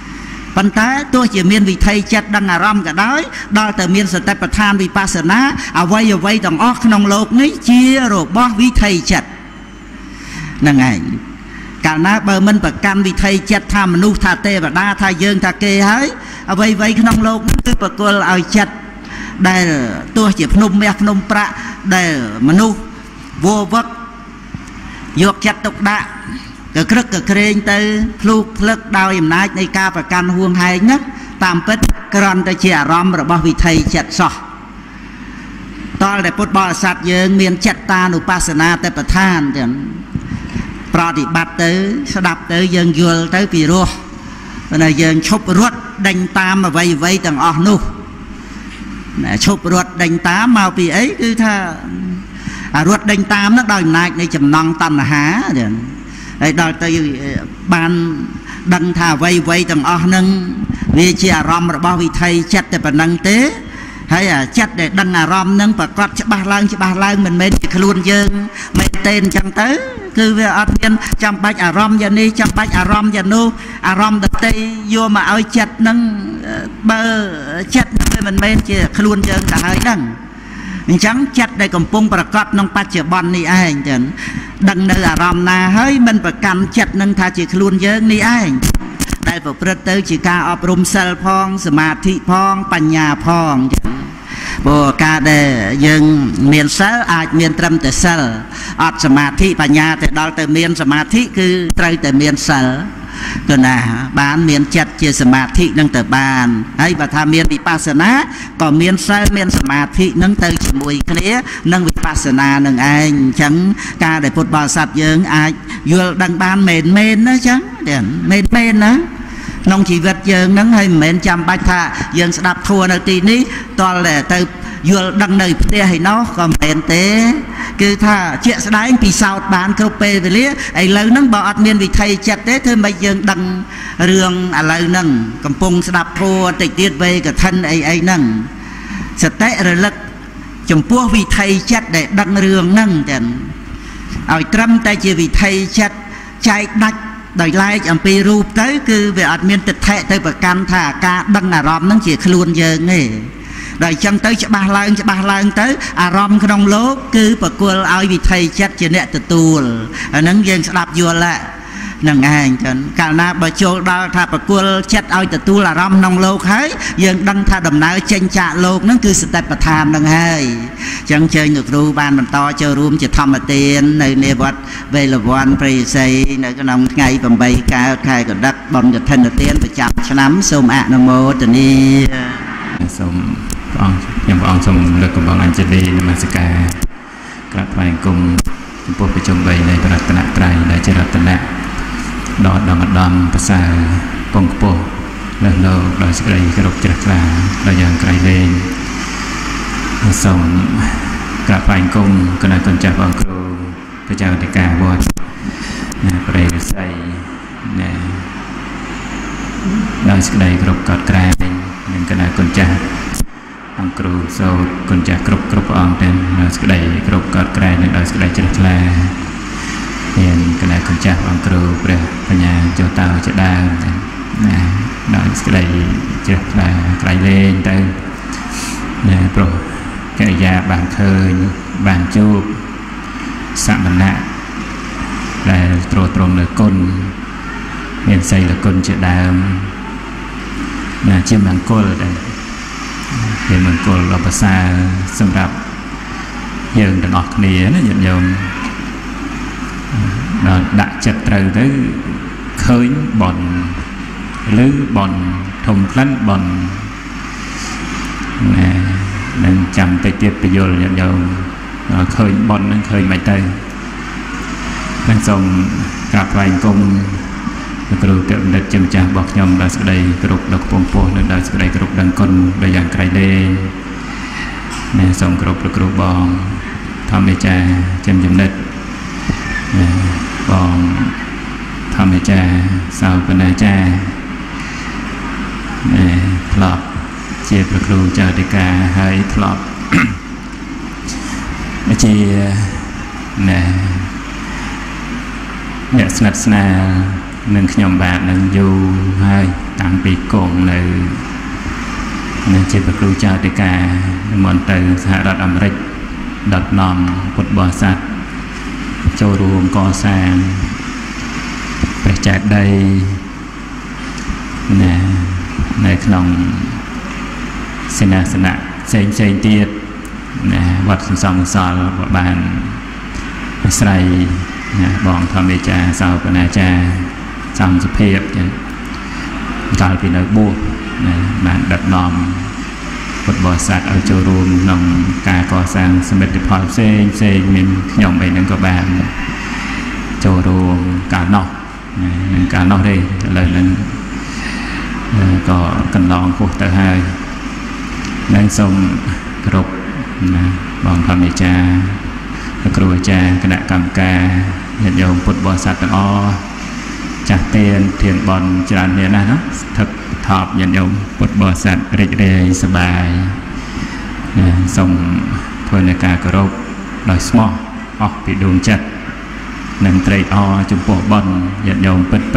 ប៉ុន្តែទោះជាមានវិថីចិត្តដឹងអារម្មណ៍ក៏ដោយដល់តែមានសតិប្បដ្ឋានវិបស្សនាអ្វីទាំងអស់ក្នុងលោកនេះជារបស់វិថីចិត្តហ្នឹងឯងកាលណាបើមិនប្រកាន់វិថីចិត្តថាមនុស្សថាទេវតាថាយើងថាគេហើយអ្វីក្នុងលោកនេះគឺប្រគល់ឲ្យចិត្តដែលទោះជាភ្នំមាសភ្នំប្រាក់ដែលមនុស្សវោវឹកយកចិត្តទុកដាក់ក៏ក្រឹកក៏ក្រែងទៅភ្លូកភ្លឹកដោយអំណាចនៃការប្រកាន់ហួងហែងហ្នឹងតាមពិតគ្រាន់តែជាអារម្មណ៍របស់វិថីចិត្តសោះតលតែពុទ្ធបរិស័ទយើងមានចិត្តតានុបស្សនាតែប្រធានចឹងប្រតិបត្តិទៅស្ដាប់ទៅយើងយល់ទៅពីរោះតែយើងឈប់រត់ដេញតាមអ្វីទាំងអស់នោះឈប់រត់ដេញតាមមកពីអីគឺថារត់ដេញតាមនោះដោយអំណាចនៃចំណង់តណ្ហាចឹងហើយដល់ទៅបានដឹងថាអ្វីទាំងអស់ហ្នឹងវាជាអារម្មណ៍របស់វិថីចិត្តតែប៉ុណ្្នឹងទេហើយអាចិត្តដែលដឹងអារម្មណ៍ហ្នឹងប្រកបច្បាស់ឡើងមិនមែនជាខ្លួនយើងមែនទេអញ្ចឹងទៅគឺវាអត់មានចាំបាច់អារម្មណ៍យ៉ាងនេះចាំបាច់អារម្មណ៍យ៉ាងនោះអារម្មណ៍ដទៃយកមកឲ្យចិត្តហ្នឹងបើចិត្តហ្នឹងវាមិនមែនជាខ្លួនយើងទៅហើយហ្នឹងអញ្ចឹងចិត្តដែលកំពុងប្រកបក្នុងបច្ចុប្បន្ននេះឯងចឹងដឹងនៅអារម្មណ៍ណាហើយមិនប្រកាន់ចិត្តនឹងថាជាខ្លួនយើងនេះឯងដែលប្រព្រឹត្តទៅជាការអប់រំសិលផងសមាធិផងបញ្ញាផងចឹងព្រោះការដែលយើងមានសិលអាចមានត្រឹមតែសិលអត់សមាធិបញ្ញាតែដល់ទៅមានសមាធិគឺត្រូវតែមានសិលទៅណាបានមានចិត្តជាសមាធិនឹងទៅបានហើយបើថាមានវិបស្សនាក៏មានសិលមានសមាធិនឹងទៅជាមួយគ្នានឹងវិបស្សនានឹងឯងអញ្ចឹងការដែលពុទ្ធបរិស័ទយើងអាចយល់ដឹងបានមែនណាអញ្ចឹងមែនណាក្នុងជីវិតយើងហ្នឹងហើយមិនមែនចាំបាច់ថាយើងស្ដាប់ធម៌នៅទីនេះតលតែទៅយល់ដឹងនៅផ្ទះឯណោះក៏មិនមែនទេគឺថាជាក់ស្ដែងពិសោធន៍បានគ្រប់ពេលវេលាឥឡូវហ្នឹងបើអត់មានវិថីចិត្តទេធ្វើម៉េចយើងដឹងរឿងឥឡូវហ្នឹងកំពុងស្ដាប់ធម៌តិចទៀតវេកឋិនអីហ្នឹងសតិរលឹកចំពោះវិថីចិត្តដែលដឹងរឿងហ្នឹងចឹងឲ្យត្រឹមតែជាវិថីចិត្តចែកដាច់ដោយឡែកអំពីរូបទៅគឺវាអត់មានទិដ្ឋិទៅប្រកាន់ថាការដឹងអារម្មណ៍ហ្នឹងជាខ្លួនយើងទេដល់អញ្ចឹងទៅច្បាស់ឡើងទៅអារម្មណ៍ក្នុងលោកគឺប្រគល់ឲ្យវិថីចិត្តជាអ្នកទទួលអាហ្នឹងយើងស្ដាប់យល់ហ្នឹងឯងចឹងកាលណាបើចូលដល់ថាប្រគល់ចិត្តឲ្យទទួលអារម្មណ៍ក្នុងលោកហើយយើងដឹងថាដំណើរចេញចាកលោកហ្នឹងគឺសតិប្បដ្ឋានហ្នឹងហើយអញ្ចឹងជើញលោកគ្រូបានបន្តចូលរួមជាធម្មទាននៅនៃវត្តវេលវ័នព្រៃសីនៅក្នុងថ្ងៃ8កើតខែកដិកបុណ្យកឋិនទានប្រចាំឆ្នាំសូមអនុមោទនាសូមព្រះអង្គសូមលើកកំបងអញ្ជលីនមស្ការក្រាបថ្វាយអង្គមចំពោះប្រជុំ3នៃបរតនត្រ័យដែលជារតនៈដ៏ដំឧត្តមប្រសើរពងខ្ពស់លើលោកដោយសេចក្តីគោរពជ្រះថ្លាដោយយ៉ាងក្រៃលែងសូមក្រាបថ្វាយអង្គមគណៈកញ្ចាស់បងគ្រូព្រះចៅអធិការវត្តព្រៃរិស័យដោយសេចក្តីគោរពកោតក្រែងនិងគណៈកញ្ចាស់អង្គគ្រូសូត្រគុណចាស់គ្រប់ព្រះអង្គទាំងដោយសេចក្តីគោរពកោតក្រែងនិងដោយសេចក្តីជ្រះថ្លាមានគណៈកញ្ចាស់អង្គគ្រូព្រះបញ្ញាចោតោជាដើមដោយសេចក្តីជ្រះថ្លាក្រៃលែងទៅព្រោះកិរិយាបានឃើញបានជួបសមណៈដែលទ្រទ្រង់នៅគុណមានសីលគុណជាដើមជាមង្គលដែរជាមង្គលដ៏ប្រសើរសម្រាប់យើងទាំងអស់គ្នាណាញាតិញោមដល់ដាក់ចិត្តត្រូវទៅឃើញបនឬបនធំក្លិនបននឹងចាំតិចទៀតបញ្យល់ញាតិញោមដល់ឃើញបននឹងឃើញមិនទៅនឹងសូមក្រាបថ្វាយអង្គមលោកគ្រូតេបណ្ឌិតជាម្ចាស់របស់ខ្ញុំដោយសេចក្តីគោរពដ៏ខ្ពង់ខ្ពស់និងដោយសេចក្តីគោរពដឹងគុណដោយយ៉ាងក្រៃលែងសូមគោរពលោកគ្រូបងធម្មចារ្យចំចំណិតបងធម្មចារ្យសោបនាចារ្យធ្លាប់ជាព្រះគ្រូចៅអធិការហើយធ្លាប់ជាអ្នកស្និទ្ធស្នាលនឹងខ្ញុំបាទនឹងយូរហើយតាំងពីកងនៅជាប្រគ្រូចៅតិកានិមន្តទៅសហរដ្ឋអាមេរិកដឹកនាំពុទ្ធបរិស័ទចូលរួមកសាងព្រះចេតិយនៅក្នុងសេនាសនៈផ្សេងទៀតវត្តសន្សំកុសលបានអាស្រ័យបងធម្មចាសោកណាចាសំសុភាពចឹងកាលពីនៅបួសបានដឹកនាំពុទ្ធបរិស័ទឲ្យចូលរួមក្នុងការកសាងសមិទ្ធផលផ្សេងមានខ្ញុំអីហ្នឹងក៏បានចូលរួមកាលនោះទេឥឡូវហ្នឹងក៏កន្លងពោះទៅហើយនឹងសូមគោរពបងធម្មចាគ្រូអាចារ្យគណៈកម្មការញាតិញោមពុទ្ធបរិស័ទទាំងអស់ចាស់ទានធានបន់ច្រើននេះណាស្ថិតថប់ញាតិញោមពុទ្ធបរិស័ទរីករាយសប្បាយសូមធ្វើនៅការគោរពដោយស្មោះអស់ពីដួងចិត្តនិងត្រេកអរចំពោះបន់ញាតិញោមពិត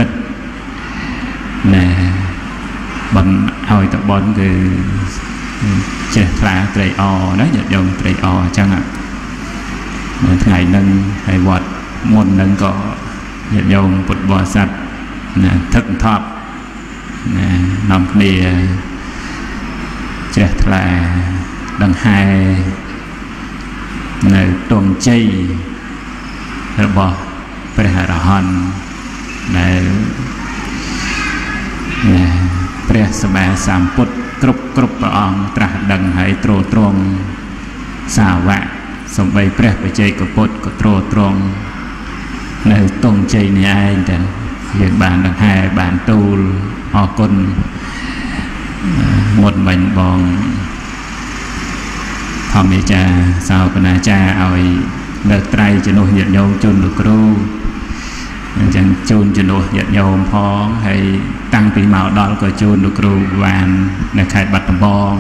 បន់ឲ្យតបន់គឺចេះថ្លាត្រេកអរណាញាតិញោមត្រេកអរអញ្ចឹងថ្ងៃហ្នឹងហើយវត្តមុនហ្នឹងក៏ញាតិញោមពុទ្ធបរិស័ទថឹកថប់នាំគ្នាជ្រះថ្លាដង្ហែនៅទង់ជ័យរបស់ព្រះអរហន្តដែលព្រះសម្មាសម្ពុទ្ធគ្រប់ព្រះអង្គត្រាស់ដឹងហើយទ្រទ្រង់សាវកសំបីព្រះបច្ចេកពុទ្ធក៏ទ្រទ្រង់នៅទង់ជ័យនេះឯងតែយើងបានដង្ហែបានទូលអរគុណមុនមិញបងធម្មចាសោកណាចាឲ្យលើកត្រៃជំនួសញាតិញោមជូនលោកគ្រូអញ្ចឹងជូនជំនួសញាតិញោមផងហើយតាំងពីមកដល់ក៏ជូនលោកគ្រូបាននៅខេត្តបាត់ដំបង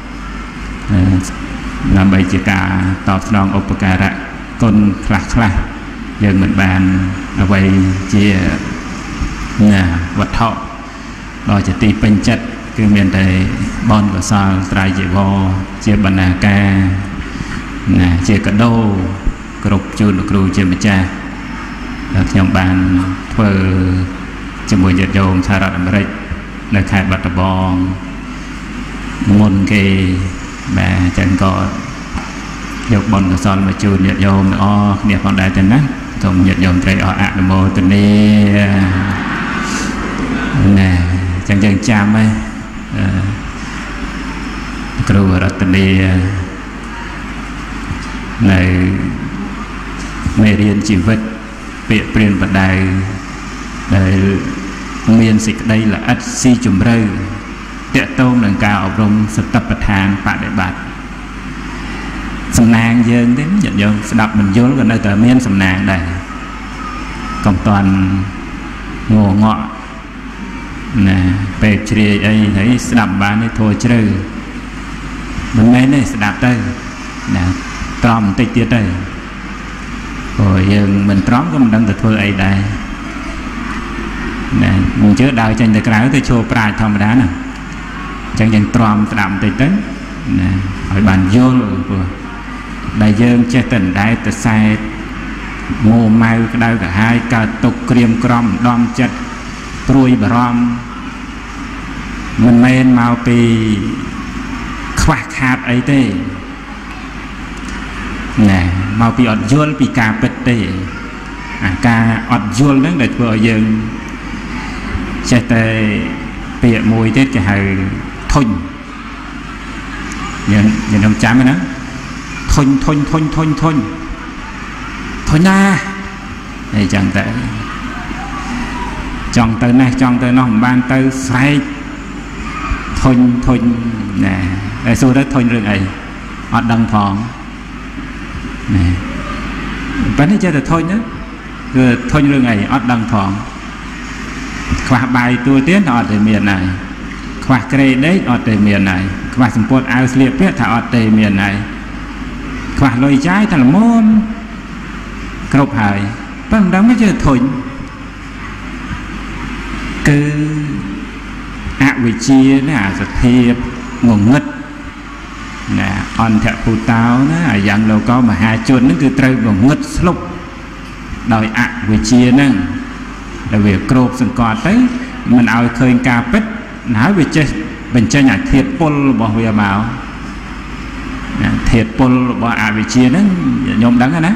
ដើម្បីជាការតបស្នងឧបការៈគុណខ្លះយើងមិនបានអ្វីជាវត្ថុដល់ជាទីពេញចិត្តគឺមានតែបនកសលត្រៃជីវរជាបណ្ណាការជាកាដូគ្រប់ជូនលោកគ្រូជាម្ចាស់ដែលខ្ញុំបានធ្វើជាមួយញាតិញោមសហរដ្ឋអាមេរិកនៅខេត្តបាត់ដំបងមុនគេបាទអញ្ចឹងក៏យកបនកសលមកជូនញាតិញោមទាំងអស់គ្នាផងដែរទៅណាសូមញាតិញោមត្រេកអរអនុមោទនាចឹងយើងចាំហើយគ្រូរតនានៅមេរៀនជីវិតពាក្យព្រានបដៅដែលមានសេចក្តីល្អិតស៊ីជម្រៅតាក់ទងនឹងការអប់រំសតិប្បដ្ឋានបដិបត្តិសំណាងយើងទេញាតិញោមស្ដាប់មិនយល់ក៏នៅតែមានសំណាងដែរកុំតាន់ងងក់ពេលជ្រាយអីហើយស្ដាប់បានទេធัวជ្រៅមិនមែនទេស្ដាប់ទៅត្រង់បន្តិចទៀតទៅព្រោះយើងមិនត្រង់ក៏មិនដឹងទៅធ្វើអីដែរមកជឿដើរចេញទៅក្រៅទៅចូលប្រាជ្ញធម្មតាណាអញ្ចឹងយើងត្រង់ស្ដាប់បន្តិចទៅឲ្យបានយល់ព្រោះដែលយើងចេះតែដែរទៅសែតងោម៉ៅក្តៅក្រហាយកើតទុកក្រៀមក្រំដំចិត្តព្រួយបារម្ភមិនមែនមកពីខ្វះខាតអីទេមកពីអត់យល់ពីការពិតទេអាការអត់យល់ហ្នឹងដែលធ្វើឲ្យយើងចេះតែពាក្យមួយទៀតគេហៅធុញយើងចាំណាធុញណាអីចឹងតែចង់ទៅនេះចង់ទៅនោះមិនបានទៅស្រែកធុញហើយសួរទៅធុញរឿងអីអត់ដឹងផងប៉ុន្តែចេះតែធុញណាគឺធុញរឿងអីអត់ដឹងផងខ្វះបាយទួលទៀតអត់ទេមានហើយខ្វះក្រេដេកអត់ទេមានហើយខ្វះសម្ពុតអាវស្លៀកពាក់ថាអត់ទេមានហើយខ្វះលុយចាយថាល្មមគ្រប់ហើយប៉ុន្តែមិនដឹងមិនចេះធុញគឺអវិជ្ជាណាអាសភាពងងឹតណាអន្តភូតោណាយ៉ាងលោកមហាជនហ្នឹងគឺត្រូវងងឹតស្លុបដោយអវិជ្ជាហ្នឹងដែលវាគ្របសង្កត់ទៅមិនឲ្យឃើញការពិតហើយវាចេះបញ្ចេញអាធាតុពុលរបស់វាមកធាតុពុលរបស់អវិជ្ជាហ្នឹងខ្ញុំដឹងណា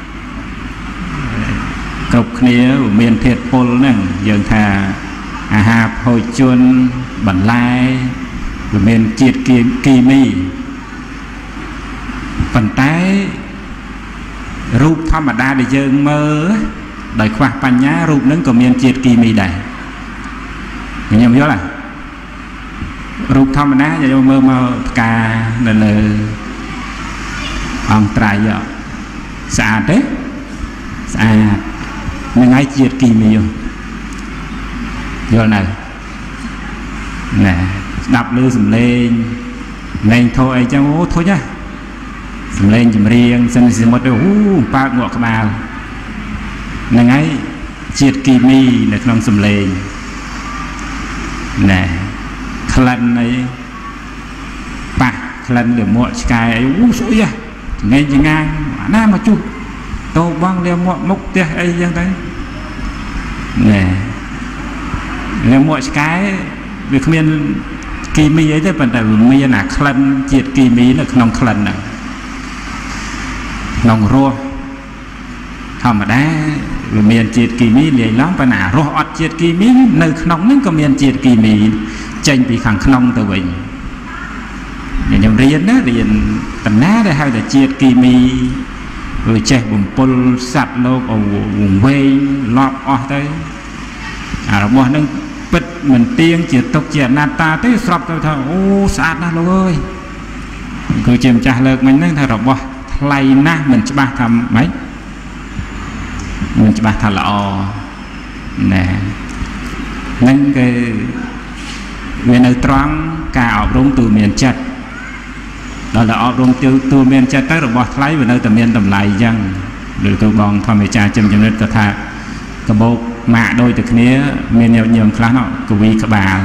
គ្រប់គ្នាមានធាតុពុលហ្នឹងយើងថាអាហារភោជនបន្លែវាមានជាតិគីមីប៉ុន្តែរូបធម្មតាដែលយើងមើលដោយខ្វះបញ្ញារូបហ្នឹងក៏មានជាតិគីមីដែរខ្ញុំយល់ទេរូបធម្មតាយើងមើលមកផ្កានៅលើអង្គត្រៃស្អាតទេស្អាតនឹងហើយជាតិគីមីយល់នៅណែស្ដាប់ឮសំឡេងលេងធោអីចឹងអូធុញហ៎សំឡេងចម្រៀងសិនសមុទ្រអូប៉ើកងក់ក្បាលហ្នឹងហើយជាតិគីមីនៅក្នុងសំឡេងណែក្លិនអីប៉ះក្លិនលាមកឆ្កែអីអូស្អុយហ៎ចងាញអាណាមកជុះតោបងលាមកមុខផ្ទះអីចឹងទៅណែលាមកឆ្កែវាគ្មានគីមីអីទេប៉ុន្តែវាមានអាក្លិនជាតិគីមីនៅក្នុងក្លិនហ្នឹងក្នុងរសធម្មតាវាមានជាតិគីមីលាយឡំប៉ុន្តែរសអត់ជាតិគីមីនៅក្នុងហ្នឹងក៏មានជាតិគីមីចេញពីខាងក្នុងទៅវិញខ្ញុំរៀនណារៀនតំណាដែលហៅថាជាតិគីមីវាចេះបំពុលសត្វលោកឲ្យវង្វេងលប់អស់ទៅអារបស់ហ្នឹងពិតមិនទៀងជាទុកជាអនត្តាទេស្រាប់ទៅថាអូស្អាតណាស់លោកអើយគឺជាម្ចាស់លើកមិញហ្នឹងថារបស់ថ្លៃណាស់មិនច្បាស់ថាម៉េចមិនច្បាស់ថាល្អណែហ្នឹងគឺវានៅត្រង់ការអប់រំទូមានចិត្តដល់តែអប់រំទូមានចិត្តទៅរបស់ថ្លៃវានៅតែមានតម្លៃអញ្ចឹងឬទៅបងធម្មចាជំនិតក៏ថាកបោកម៉ាក់ដូចតែគ្នាមានញោមខ្លះនោះកវីក្បាល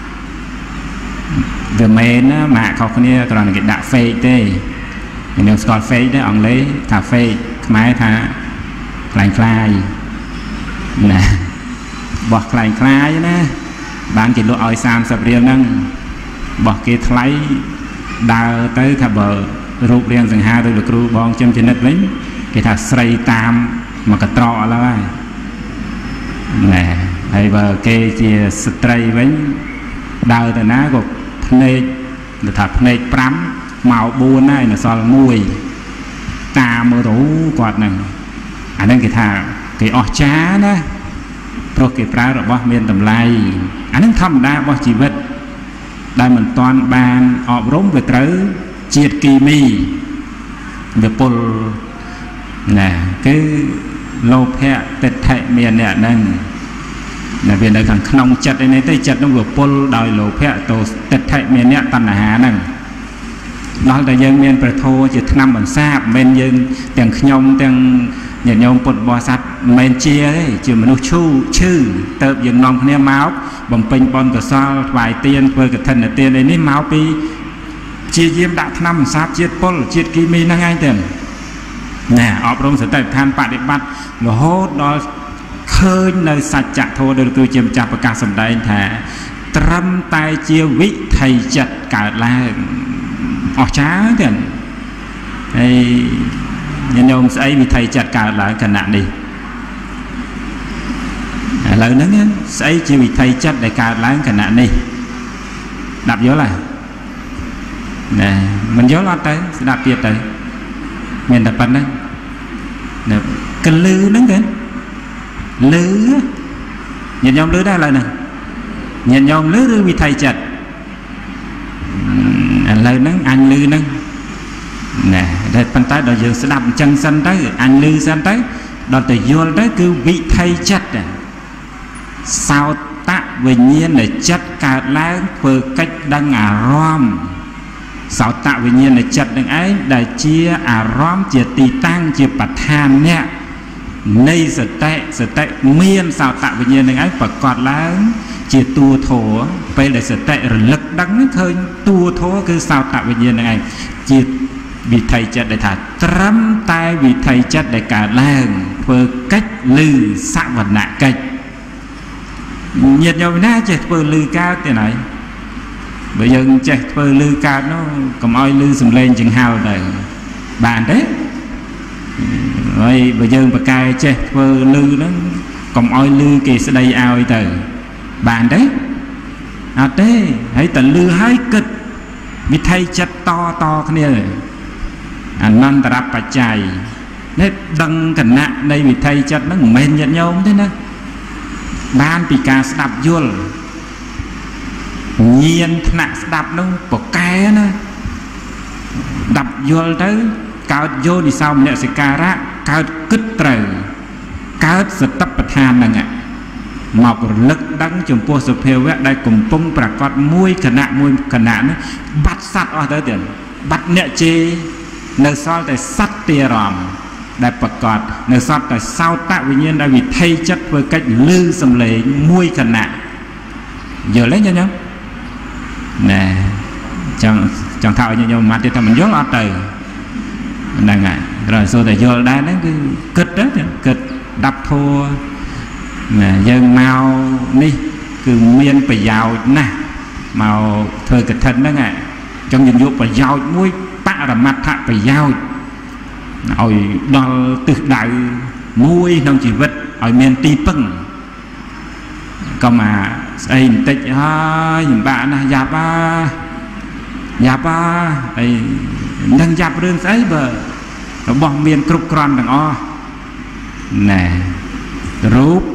វាមែនណាម៉ាក់ខុសគ្នាគ្រាន់តែគេដាក់ fake ទេខ្ញុំស្គាល់ fake ទេអង់គ្លេសថា fake ខ្មែរថាខ្លាំងខ្លាយណាបោះខ្លាំងខ្លាយណាបានគេលក់ឲ្យ30រៀលហ្នឹងបោះគេថ្លៃដើរទៅថាបើរូបរាងសង្ហាដោយលោកគ្រូបងជំនិតវិញគេថាស្រីតាមមកកត្រកឥឡូវហើយណែហើយបើគេជាស្ត្រីវិញដើរទៅណាក៏ភ្នែកទៅថាភ្នែក5មក4ហើយនៅសល់1តាមមើលទៅគាត់ហ្នឹងអាហ្នឹងគេថាគេអស្ចារ្យណាព្រោះគេប្រើរបស់មានតម្លៃអាហ្នឹងធម្មតារបស់ជីវិតដែលមិនទាន់បានអប់រំវាត្រូវជាតិគីមីវាពុលណាគឺលោភៈទិដ្ឋិមានអ្នកហ្នឹងនៅវានៅខាងក្នុងចិត្តឯនេះទេចិត្តនោះវាពុលដោយលោភៈទោសទិដ្ឋិមានអ្នកតណ្ហាហ្នឹងដល់តែយើងមានប្រធោជាឆ្នាំបន្សាបមិនយើងទាំងខ្ញុំទាំងញាតិញោមពុទ្ធបរិស័ទមិនមែនជាទេជាមនុស្សឈឺទៅយើងនាំគ្នាមកបំពេញបុណ្យកុសលថ្វាយទានធ្វើកឋិនទានឯនេះមកពីជាយាមដាក់ឆ្នាំបន្សាបជាតិពុលជាតិគីមីហ្នឹងឯងទៅណែអប់រំសតិប្បដ្ឋានបដិបត្តិរហូតដល់ឃើញនៅសច្ចធម៌ដែលគឺជាម្ចាស់ប្រកាសសម្ដែងថាត្រឹមតែជាវិថីចិត្តកើតឡើងអស្ចារ្យទេហើយញោមស្អីវិថីចិត្តកើតឡើងគណៈនេះឥឡូវហ្នឹងស្អីជាវិថីចិត្តដែលកើតឡើងគណៈនេះដាប់យល់ហ៎ណែមិនយល់អត់ទៅស្ដាប់ទៀតទៅមានតែប៉ុណ្្នឹងកលឺហ្នឹងទេលឺញាតិញោមលឺដែរឥឡូវហ្នឹងញាតិញោមលឺឬវិថីចិត្តឥឡូវហ្នឹងអញលឺហ្នឹងណែតែប៉ុន្តែដល់យើងស្ដាប់អញ្ចឹងសិនទៅអញលឺសិនទៅដល់តែយល់ទៅគឺវិថីចិត្តសោតវិញ្ញាណចិត្តកើតឡើងធ្វើកិច្ចដឹងអារម្មណ៍សោតវិញ្ញាណចិត្តនឹងឯងដែលជាអារម្មណ៍ជាទីតាំងជាបឋានអ្នកនៃសតិមានសោតវិញ្ញាណនឹងឯងប្រកបឡើងជាតួធម៌ពេលដែលសតិរលឹកដឹងឃើញតួធម៌គឺសោតវិញ្ញាណហ្នឹងឯងជាវិថីចិត្តដែលថាត្រឹមតែវិថីចិត្តដែលកើតឡើងធ្វើកិច្ចឬសវនកិច្ចញាតិញោមណាចេះធ្វើលឺកើតទេណាបើយើងចេះធ្វើលឺកើតនោះកុំឲ្យលឺសំឡេងចង្ហោទៅបានទេហើយបើយើងបកកែចេះធ្វើលឺហ្នឹងកុំឲ្យលឺគេស្ដីឲ្យទៅបានទេអត់ទេហើយតែលឺឲ្យគិតវិថីចិត្តតគ្នាអនន្តរបច្ច័យនេះដឹងគណៈនៃវិថីចិត្តហ្នឹងមិនមែនញាតិញោមទេណាបានពីការស្ដាប់យល់ញៀនថ្នាក់ស្ដាប់នោះប្រកែណាដាប់យល់ទៅកើតយោនិសោមនសិការៈកើតគិតត្រូវកើតសតិប្បដ្ឋានហ្នឹងមករលឹកដឹងចំពោះសភាវៈដែលកំពុងប្រកបមួយគណៈនេះបាត់សัตว์អស់ទៅទៀតបាត់អ្នកជេរនៅសល់តែសត្វទារមដែលប្រកបនៅសត្វតែសោតវិញ្ញាណដែលវិថីចិត្តធ្វើកិច្ចលឺសំឡេងមួយគណៈយល់ទេញ៉ាំណែចង់ថាឲ្យញោមមកទៀតថាមិនយល់អត់ទៅហ្នឹងហើយត្រូវសូតែយល់ដែរហ្នឹងគឺគិតទៅគិតដាប់ធัวណាយើងមកនេះគឺមានប្រយោជន៍ណាស់មកធ្វើកឋិនហ្នឹងចង់យកប្រយោជន៍មួយបរមត្ថប្រយោជន៍ឲ្យដល់ទិសដៅមួយក្នុងជីវិតឲ្យមានទីពឹងក៏មកស្អីបន្តិចហើយលំបាកណាស់យ៉ាប់អីនឹងយ៉ាប់រឿងស្អីបើរបស់មានគ្រប់គ្រាន់ទាំងអស់ណែរូប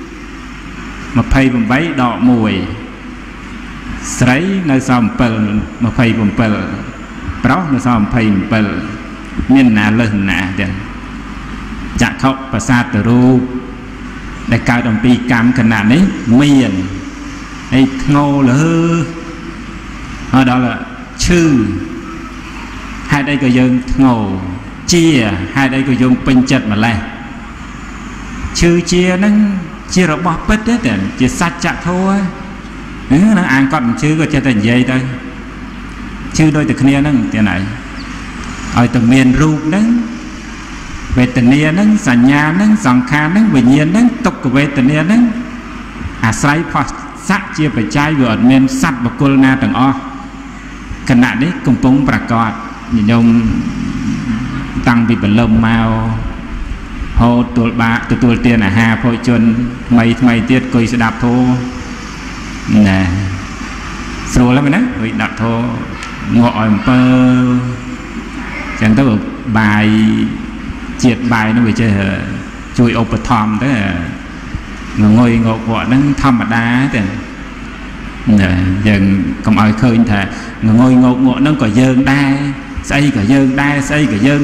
28ដក1ស្រីនៅសល់27ប្រុសនៅសល់27មានណាលើសណាទៀតចក្ខុប្រសាទរូបដែលកើតអំពីកម្មគណៈនេះមានហើយធ្ងោលើហើយដល់ឈឺហេតុអីក៏យើងធ្ងោជាហេតុអីក៏យើងពេញចិត្តម្លេះឈឺជាហ្នឹងជារបស់ពិតទេជាសច្ចធម៌ហ្នឹងអាងគាត់មិនឈឺក៏ចេះតែនិយាយទៅឈឺដូចតែគ្នាហ្នឹងទៀតហើយឲ្យតែមានរូបហ្នឹងវេទនាហ្នឹងសញ្ញាហ្នឹងសង្ខារហ្នឹងវិញ្ញាណហ្នឹងទុក្ខវេទនាហ្នឹងអាស្រ័យផោះស័កជាបច្ច័យវាអត់មានសត្វបុគ្គលណាទាំងអស់គណៈនេះកំពុងប្រកបញោមតាំងពីបលឹមមកហូតទទួលទានអាហារភោជនថ្មីទៀតគួយស្ដាប់ធម៌ណែស្រួលហ្នឹងណាគួយដាក់ធម៌ងក់ឲ្យអំពើចឹងទៅបាយជាតិបាយនោះវាចេះជួយឧបត្ថម្ភទៅងុយងក់វក់ហ្នឹងធម្មតាទេយើងកុំឲ្យឃើញថាងុយងក់ងក់ហ្នឹងក៏យើងដែរស្អីក៏យើងដែរស្អីក៏យើង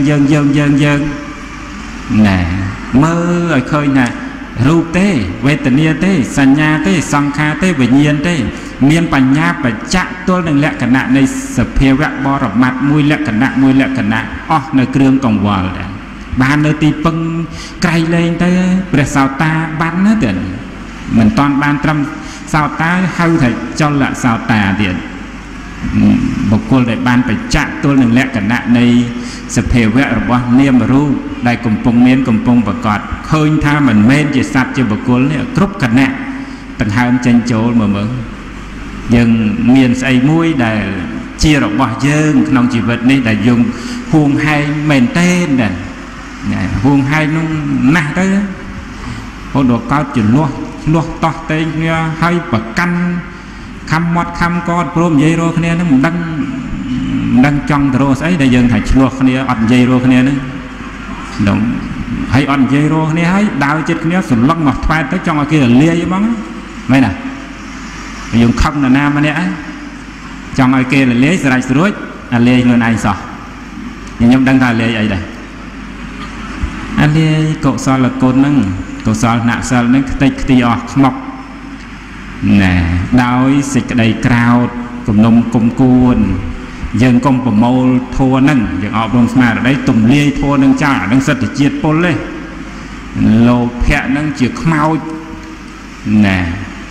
ណែមើលឲ្យឃើញថារូបទេវេទនាទេសញ្ញាទេសង្ខារទេវិញ្ញាណទេមានបញ្ញាបច្ចៈទល់នឹងលក្ខណៈនៃសភាវៈបរមត្តមួយលក្ខណៈអស់នៅគ្រឿងកង្វល់ដែរបាននៅទីពឹងក្រៃលែងទៅព្រះសោតាបានណាទៀតមិនតាន់បានត្រឹមសោតាហៅថាចលសោតាទៀតបុគ្គលដែលបានបច្ចៈទល់នឹងលក្ខណៈនៃសភាវៈរបស់នាមរូបដែលកំពុងប្រកបឃើញថាមិនមែនជាសត្វជាបុគ្គលនេះគ្រប់គណៈដង្ហើមចេញចូលមើលយើងមានស្អីមួយដែលជារបស់យើងក្នុងជីវិតនេះដែលយើងហួងហែងមែនទេដែរហួងហែងនោះណាស់ទៅហូតដល់កើតចំនួនឆ្លោះតោះតេងគ្នាហើយប្រកាន់ខំមាត់ខំកតព្រមនិយាយរកគ្នាហ្នឹងមិនដឹងចង់ទៅរកស្អីដែលយើងថាឆ្លោះគ្នាអត់និយាយរកគ្នាហ្នឹងដល់ហើយអត់និយាយរកគ្នាហើយដើរចិត្តគ្នាសន្លឹកមកថ្វាយទៅចង់ឲ្យគេរលាយហ្មងមែនទេយើងខឹងនរណាម្នាក់ចង់ឲ្យគេរលាយស្រេចស្រួចអាលាយខ្លួនឯងសោះខ្ញុំដឹងថាលាយអីដែរអាលាយកុសលគុណហ្នឹងកុសលអ្នកសិលហ្នឹងខ្ទេចខ្ទីអស់ខ្មុកណែដោយសេចក្តីក្រោធគំនុំគុំគួនយើងកុំប្រមូលធัวហ្នឹងយើងអប់រំស្មារតីទំលាយធัวហ្នឹងចាស់ហ្នឹងសិទ្ធិជាតិពុលទេលោភៈហ្នឹងជាខ្មោចណែ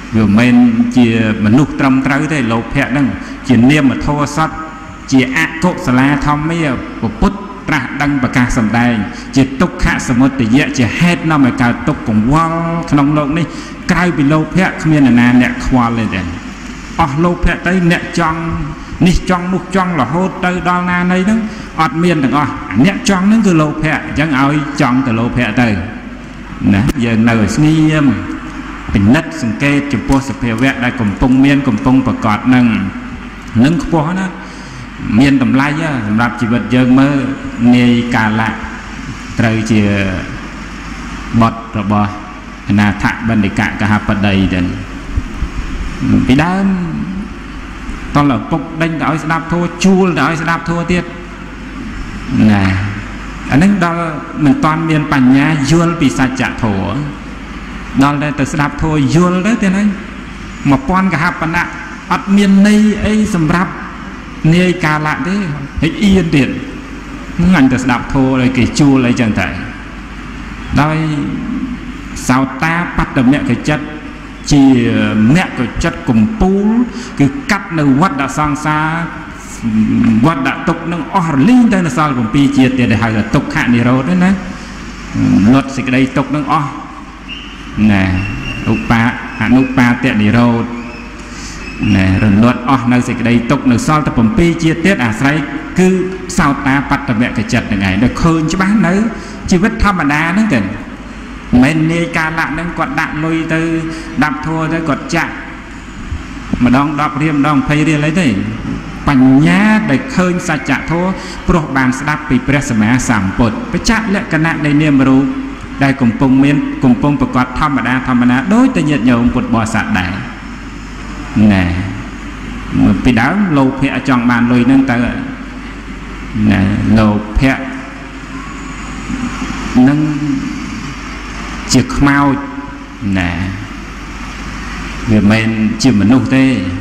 វាមិនជាមនុស្សត្រឹមត្រូវទេលោភៈហ្នឹងជានាមធម៌សត្វជាអកុសលាធម្មាពុទ្ធត្រាស់ដឹងប្រកាសសម្ដែងជាទុក្ខសមុទយៈជាហេតុនាំឲ្យកើតទុក្ខកង្វល់ក្នុងโลกនេះក្រៅពីលោភៈគ្មានណាអ្នកខ្វល់ទេអស់លោភៈទៅអ្នកចង់នេះចង់នោះចង់រហូតទៅដល់ណានៃហ្នឹងអត់មានទាំងអស់អ្នកចង់ហ្នឹងគឺលោភៈអញ្ចឹងឲ្យចង់ទៅលោភៈទៅណាយើងនៅឲ្យស្ងៀមពិនិត្យសង្កេតចំពោះសភាវៈដែលកំពុងមានកំពុងប្រកបនឹងខ្ពស់ណាមានតម្លៃសម្រាប់ជីវិតយើងមើលនាយកាលៈត្រូវជាបទរបស់អនាថបណ្ឌិកកហបតីទៅពីដើមតលឪពុកដេញទៅឲ្យស្ដាប់ធម៌ជួលទៅឲ្យស្ដាប់ធម៌ទៀតណាអានឹងដល់មិនតាន់មានបញ្ញាយល់ពីសច្ចធម៌ដល់តែទៅស្ដាប់ធម៌យល់ទៅទៀតហើយ1000កហបណៈអត់មានន័យអីសម្រាប់នាយកាលៈទេហិចអៀនទៀតហ្នឹងអញទៅស្ដាប់ធម៌ឲ្យគេជួលអីចឹងតែដោយសោតាបត្តមគ្គចិត្តជាមគ្គចិត្តកម្ពូលគឺកាត់នៅវត្តសង្សារវត្តទុកនឹងអស់រលីងទៅនៅសល់7ជាតិទៀតដែលហៅថាទុក្ខនិរោធណាលត់សេចក្តីទុកនឹងអស់ណាអនុបាទនិរោធណែរលត់អស់នៅសេចក្តីទុកនៅសល់តែ7ជាតិទៀតអាស្រ័យគឺសោតាបត្តមគ្គចិត្តហ្នឹងឯងដែលឃើញច្បាស់នៅជីវិតធម្មតាហ្នឹងទៅមិននាយកាលៈហ្នឹងគាត់ដាក់លុយទៅដាប់ធัวទៅគាត់ចាក់ម្ដង10រៀលម្ដង20រៀលអីទេបញ្ញាដែលឃើញសច្ចធម៌ព្រោះបានស្ដាប់ពីព្រះសម្មាសម្ពុទ្ធបច្ចៈលក្ខណៈនៃនាមរូបដែលកំពុងប្រកបធម្មតាដោយតែញាតិញោមពុទ្ធបរិស័ទដែរណែពីដើមលោភៈចង់បានលុយហ្នឹងទៅណែលោភៈនឹងជាខ្មោចណែវាមិនជាមនុស្សទេ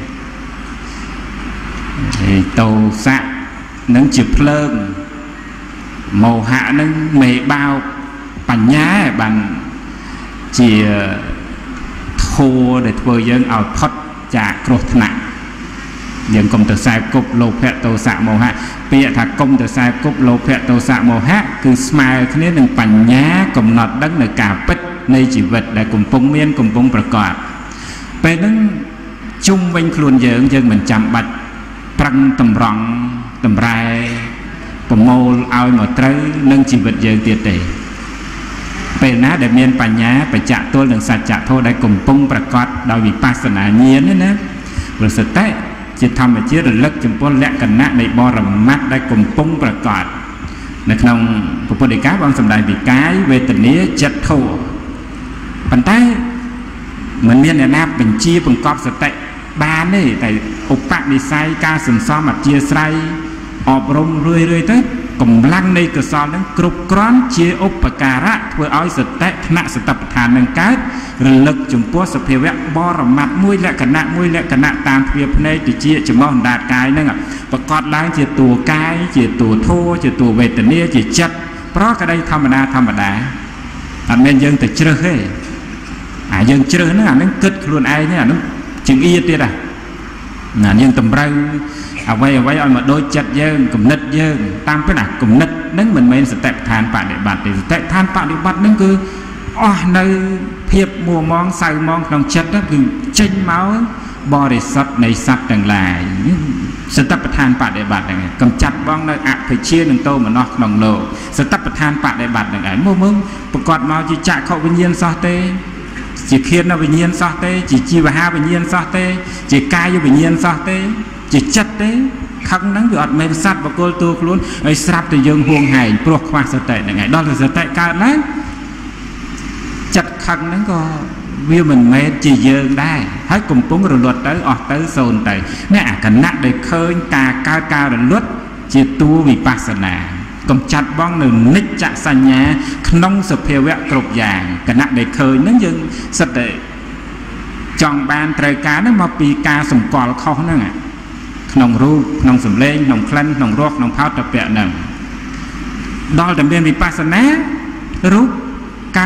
តោសៈនឹងជាភ្លើងមោហៈនឹងមេបោកបញ្ញាបានជាធម៌ដែលធ្វើយើងឲ្យផុតจากគ្រោះថ្នាក់យើងកុំទៅខ្សែគប់លោភៈទោសៈមោហៈពាក្យថាកុំទៅខ្សែគប់លោភៈទោសៈមោហៈគឺស្មើគ្នានឹងបញ្ញាកំណត់ដឹងនៅការពិតនៃជីវិតដែលកំពុងមានកំពុងប្រកបពេលហ្នឹងជុំវិញខ្លួនយើងមិនចាំបាច់ប្រឹងតម្រង់តម្រែប្រមូលឲ្យមកត្រូវនឹងជីវិតយើងទៀតទេពេលណាដែលមានបញ្ញាបច្ចៈទល់នឹងសច្ចធម៌ដែលកំពុងប្រកបដោយវិបស្សនាញាណណាព្រោះសតិជាធម្មជាតិរលឹកចំពោះលក្ខណៈនៃបរមត្តដែលកំពុងប្រកបនៅក្នុងពុទ្ធដីកាបានសម្ដែងពីកាយវេទនាចិត្តធម៌ប៉ុន្តែមិនមានអ្នកណាបញ្ជាបង្កប់សតិបានទេតែឧបនិស្ស័យការសន្សំអធិស្ឋ័យអប់រំរឿយទៅកម្លាំងនៃកុសលនឹងគ្រប់គ្រាន់ជាឧបការៈធ្វើឲ្យសតិថ្នាក់សតិប្បដ្ឋាននឹងកើតរលឹកចំពោះសភាវៈបរមត្តមួយលក្ខណៈតាមទ្វាភ្នែកតិចចំោះអណ្ដាតកាយនឹងប្រកបឡើងជាតួកាយជាតួធម៌ជាតួវេទនាជាចិត្តប្រក្តីធម្មតាអត់មានយើងទៅជ្រើសទេអាយើងជ្រើសហ្នឹងអានឹងគិតខ្លួនឯងហ្នឹងអានឹងជាងអៀទៀតណាយើងតម្រូវអ្វីឲ្យមកដូចចិត្តយើងគំនិតយើងតាមពិតអាគំនិតហ្នឹងមិនមែនសតិប្បដ្ឋានបដិបត្តិទេសតិប្បដ្ឋានបដិបត្តិហ្នឹងគឺអស់នៅភាពមួម៉ងសៅម៉ងក្នុងចិត្តហ្នឹងគឺចេញមកបរិសុទ្ធនៃសត្វទាំងឡាយសតិប្បដ្ឋានបដិបត្តិហ្នឹងកំចាត់បងនៅអភិជានិងតោមនស្សក្នុងលោកសតិប្បដ្ឋានបដិបត្តិហ្នឹងឯងមើលប្រកបមកជាចក្ខុវិញ្ញាណសោះទេជាឃានវិញ្ញាណសោះទេជាជីវហាវិញ្ញាណសោះទេជាកាយវិញ្ញាណសោះទេជាចិត្តទេខឹងហ្នឹងវាអត់មែនសត្វបកុលតួខ្លួនឲ្យស្រាប់តែយើងហួងហែងព្រោះខ្វះសតិហ្នឹងឯងដល់តែសតិកើតឡើងចិត្តខឹងហ្នឹងក៏វាមិនមែនជាយើងដែរហើយកំពុងរលត់ទៅអស់ទៅសូន្យទៅនេះអាគណៈដែលឃើញការកើតការរលត់ជាតួវិបស្សនាកំចាត់បងនៅនិច្ចសញ្ញាក្នុងសភាវៈគ្រប់យ៉ាងគណៈដែលឃើញហ្នឹងយើងសិតតែចង់បានត្រូវការហ្នឹងមកពីការសម្គាល់ខុសហ្នឹងក្នុងរូបក្នុងសម្លេងក្នុងក្លិនក្នុងរសក្នុងផោតពៈហ្នឹងដល់តែមានវិបស្សនារូបកើត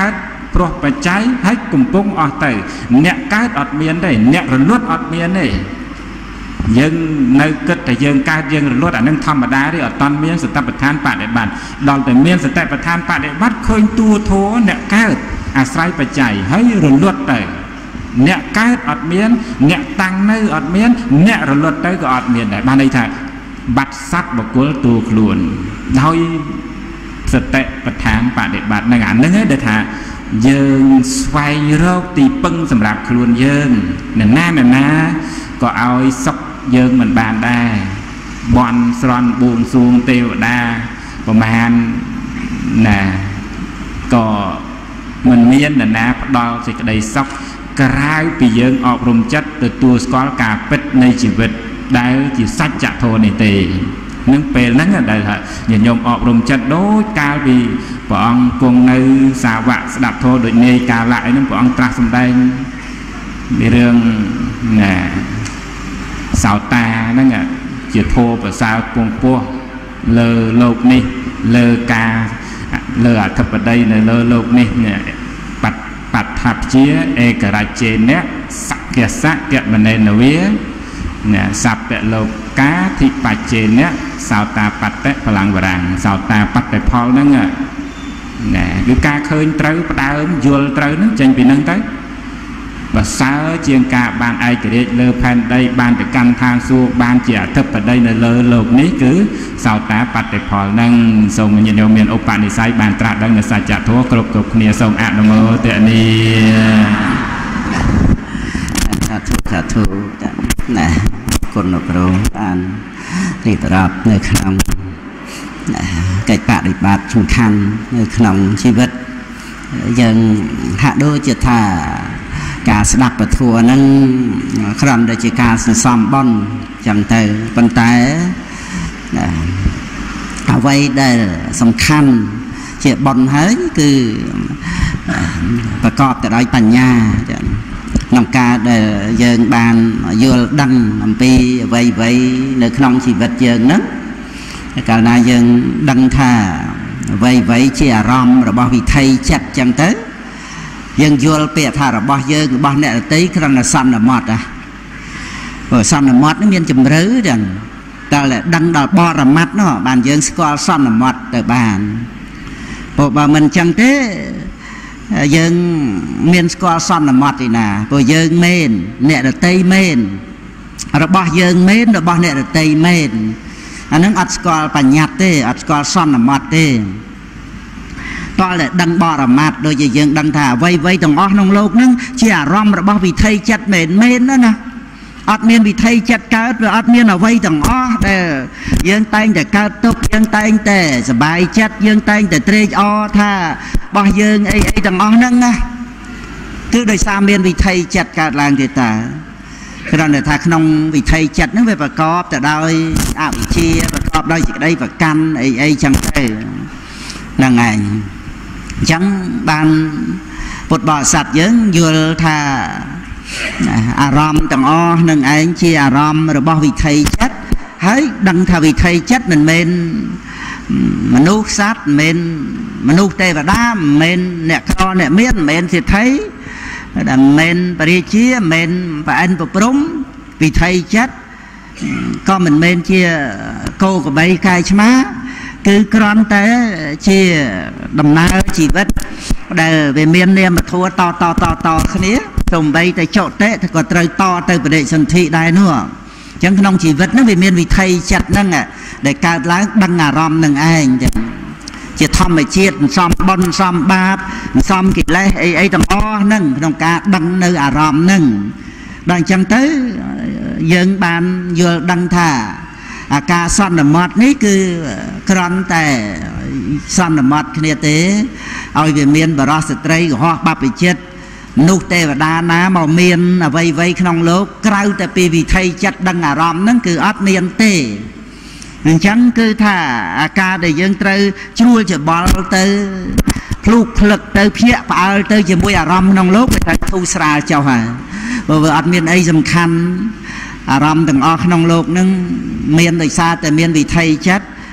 ព្រោះបច្ច័យហើយកំពុងអស់ទៅអ្នកកើតអត់មានទេអ្នករលត់អត់មានទេយើងនៅគិតតែយើងកើតយើងរលត់អានឹងធម្មតាទេអត់តាន់មានសតិប្បដ្ឋានបដិបត្តិដល់តែមានសតិប្បដ្ឋានបដិបត្តិឃើញតួធម៌អ្នកកើតអាស្រ័យបច្ច័យហើយរលត់ទៅអ្នកកើតអត់មានអ្នកតាំងនៅអត់មានអ្នករលត់ទៅក៏អត់មានដែរបានន័យថាបាត់សัตว์បុគ្គលតួខ្លួនដោយសតិប្បដ្ឋានបដិបត្តិនឹងអានឹងឯងដែលថាយើងស្វែងរកទីពឹងសម្រាប់ខ្លួនយើងអ្នកណាក៏ឲ្យសុខយើងមិនបានដែរបន់ស្រន់បួងសួងទេវតាប្រមាណណាក៏មិនមាននរណាផ្ដល់សេចក្តីសុខក្រៅពីយើងអប់រំចិត្តទទួលស្គាល់ការពិតនៃជីវិតដែលជាសច្ចធម៌នេះទេនឹងពេលហ្នឹងដែលថាញាតិញោមអប់រំចិត្តដូចកាលពីព្រះអង្គគង់នៅសាវកស្ដាប់ធម៌ដូចនៃកាលៈអីហ្នឹងព្រះអង្គត្រាស់សម្ដែងពីរឿងណាសោតាហ្នឹងជាធម៌ប្រសើរពងពោះលើលោកនេះលើការលើអធិបតីនៅលើលោកនេះបដ្ឋัพជាឯករជេនៈសក្យសៈកមនេនវាណាសัพពលោកាធិបច្ចេនៈសោតាបត្តៈបលាំងវរាំងសោតាបត្តៈផលហ្នឹងណាគឺការឃើញត្រូវផ្ដើមយល់ត្រូវហ្នឹងចេញពីហ្នឹងទៅបើសើជាងការបានឯករាជ្យលើផែនដីបានទៅកាន់ឋានសួគ៌បានជាអធិបតីនៅលើលោកនេះគឺសោតាបត្តៈផលហ្នឹងសូមញាតិញោមមានឧបនិស្ស័យបានត្រាស់ដឹងនៅសច្ចធម៌គ្រប់គ្នាសូមអនុមោទនាសាធុណាគុណគ្រូបានរៀបរាប់នៅក្នុងកិច្ចបដិបត្តិសំខាន់នៅក្នុងជីវិតយើងហាក់ដូចជាថាការស្ដាប់ពធហ្នឹងគ្រាន់តែជាការសន្សំបុណ្យចឹងទៅប៉ុន្តែអ្វីដែលសំខាន់ជាបុណ្យហើយគឺប្រកបទៅដោយបញ្ញាចឹងក្នុងការដែលយើងបានយល់ដឹងអំពីអ្វីនៅក្នុងជីវិតយើងហ្នឹងកាលណាយើងដឹងថាអ្វីជាអារម្មណ៍របស់វិថីចិត្តចឹងទៅយើងយល់ពាក្យថារបស់យើងរបស់អ្នកដទៃគ្រាន់តែសន្មតព្រោះសន្មតនេះមានជំរឿចឹងតែដឹងដល់បរមត្តនោះបានយើងស្គាល់សន្មតទៅបានព្រោះបើមិនចឹងទេយើងមានស្គាល់សន្មតឯណាព្រោះយើងមែនអ្នកដទៃមែនរបស់យើងមែនរបស់អ្នកដទៃមែនអានឹងអត់ស្គាល់បញ្ញត្តិទេអត់ស្គាល់សន្មតទេតើដឹងបរមត្តដូចជាយើងដឹងថាអ្វីទាំងអស់ក្នុងโลกហ្នឹងជាអារម្មណ៍របស់វិថីចិត្តមែនណាអត់មានវិថីចិត្តកើតវាអត់មានអ្វីទាំងអស់ដែលយើងតែងតែកើតទុកយើងតែងតែសบายចិត្តយើងតែងតែត្រេកអរថារបស់យើងអីទាំងអស់ហ្នឹងណាគឺដោយសារមានវិថីចិត្តកើតឡើងទេតាគ្រាន់តែថាក្នុងវិថីចិត្តហ្នឹងវាប្រកបទៅដោយអវិជ្ជាប្រកបដោយសេចក្តីប្រកាន់អីចឹងទៅហ្នឹងឯងអញ្ចឹងបានពុទ្ធបរិស័ទយើងយល់ថាអារម្មណ៍ទាំងអស់នឹងឯងជាអារម្មណ៍របស់វិថីចិត្តហើយដឹងថាវិថីចិត្តមិនមែនមនុស្សសត្វមិនមែនមនុស្សទេវតាមិនមែនអ្នកក្រអ្នកមានមិនមែនសេដ្ឋីមិនមែនបរិជាមិនមែនប្រអិនប្រព្រំវិថីចិត្តក៏មិនមែនជាគោក្របីកាយឆ្មាគឺគ្រាន់តែជាដំណើរជីវិតដែលវាមាននាមធម៌តគ្នាសំបីតែចុតិក៏ត្រូវតទៅបដិសន្ធិដែរនោះអញ្ចឹងក្នុងជីវិតហ្នឹងវាមានវិថីចិត្តហ្នឹងដែលកើតឡើងដឹងអារម្មណ៍នឹងឯងជាធម្មជាតិសំបុណ្យសំបាបសំកិលេសអីទាំងអស់ហ្នឹងក្នុងការដឹងនៅអារម្មណ៍ហ្នឹងដល់អញ្ចឹងទៅយើងបានយល់ដឹងថាអាការសន្មតនេះគឺគ្រាន់តែសន្មតគ្នាទេឲ្យវាមានបរិសុទ្ធស្ត្រីកុហកបព្វជិតនោះទេវតាណាមកមានអ្វីក្នុងលោកក្រៅតែពីវិថីចិត្តដឹងអារម្មណ៍ហ្នឹងគឺអត់មានទេអញ្ចឹងគឺថាអាការដែលយើងត្រូវជ្រួលច្បល់ទៅភ្លុកភ្លឹកទៅភ្ញាក់ផ្អើលទៅជាមួយអារម្មណ៍ក្នុងលោកវាត្រូវធូរស្រាលចុះហើយព្រោះវាអត់មានអីសំខាន់អារម្មណ៍ទាំងអស់ក្នុងលោកហ្នឹងមានដោយសារតែមានវិថីចិត្ត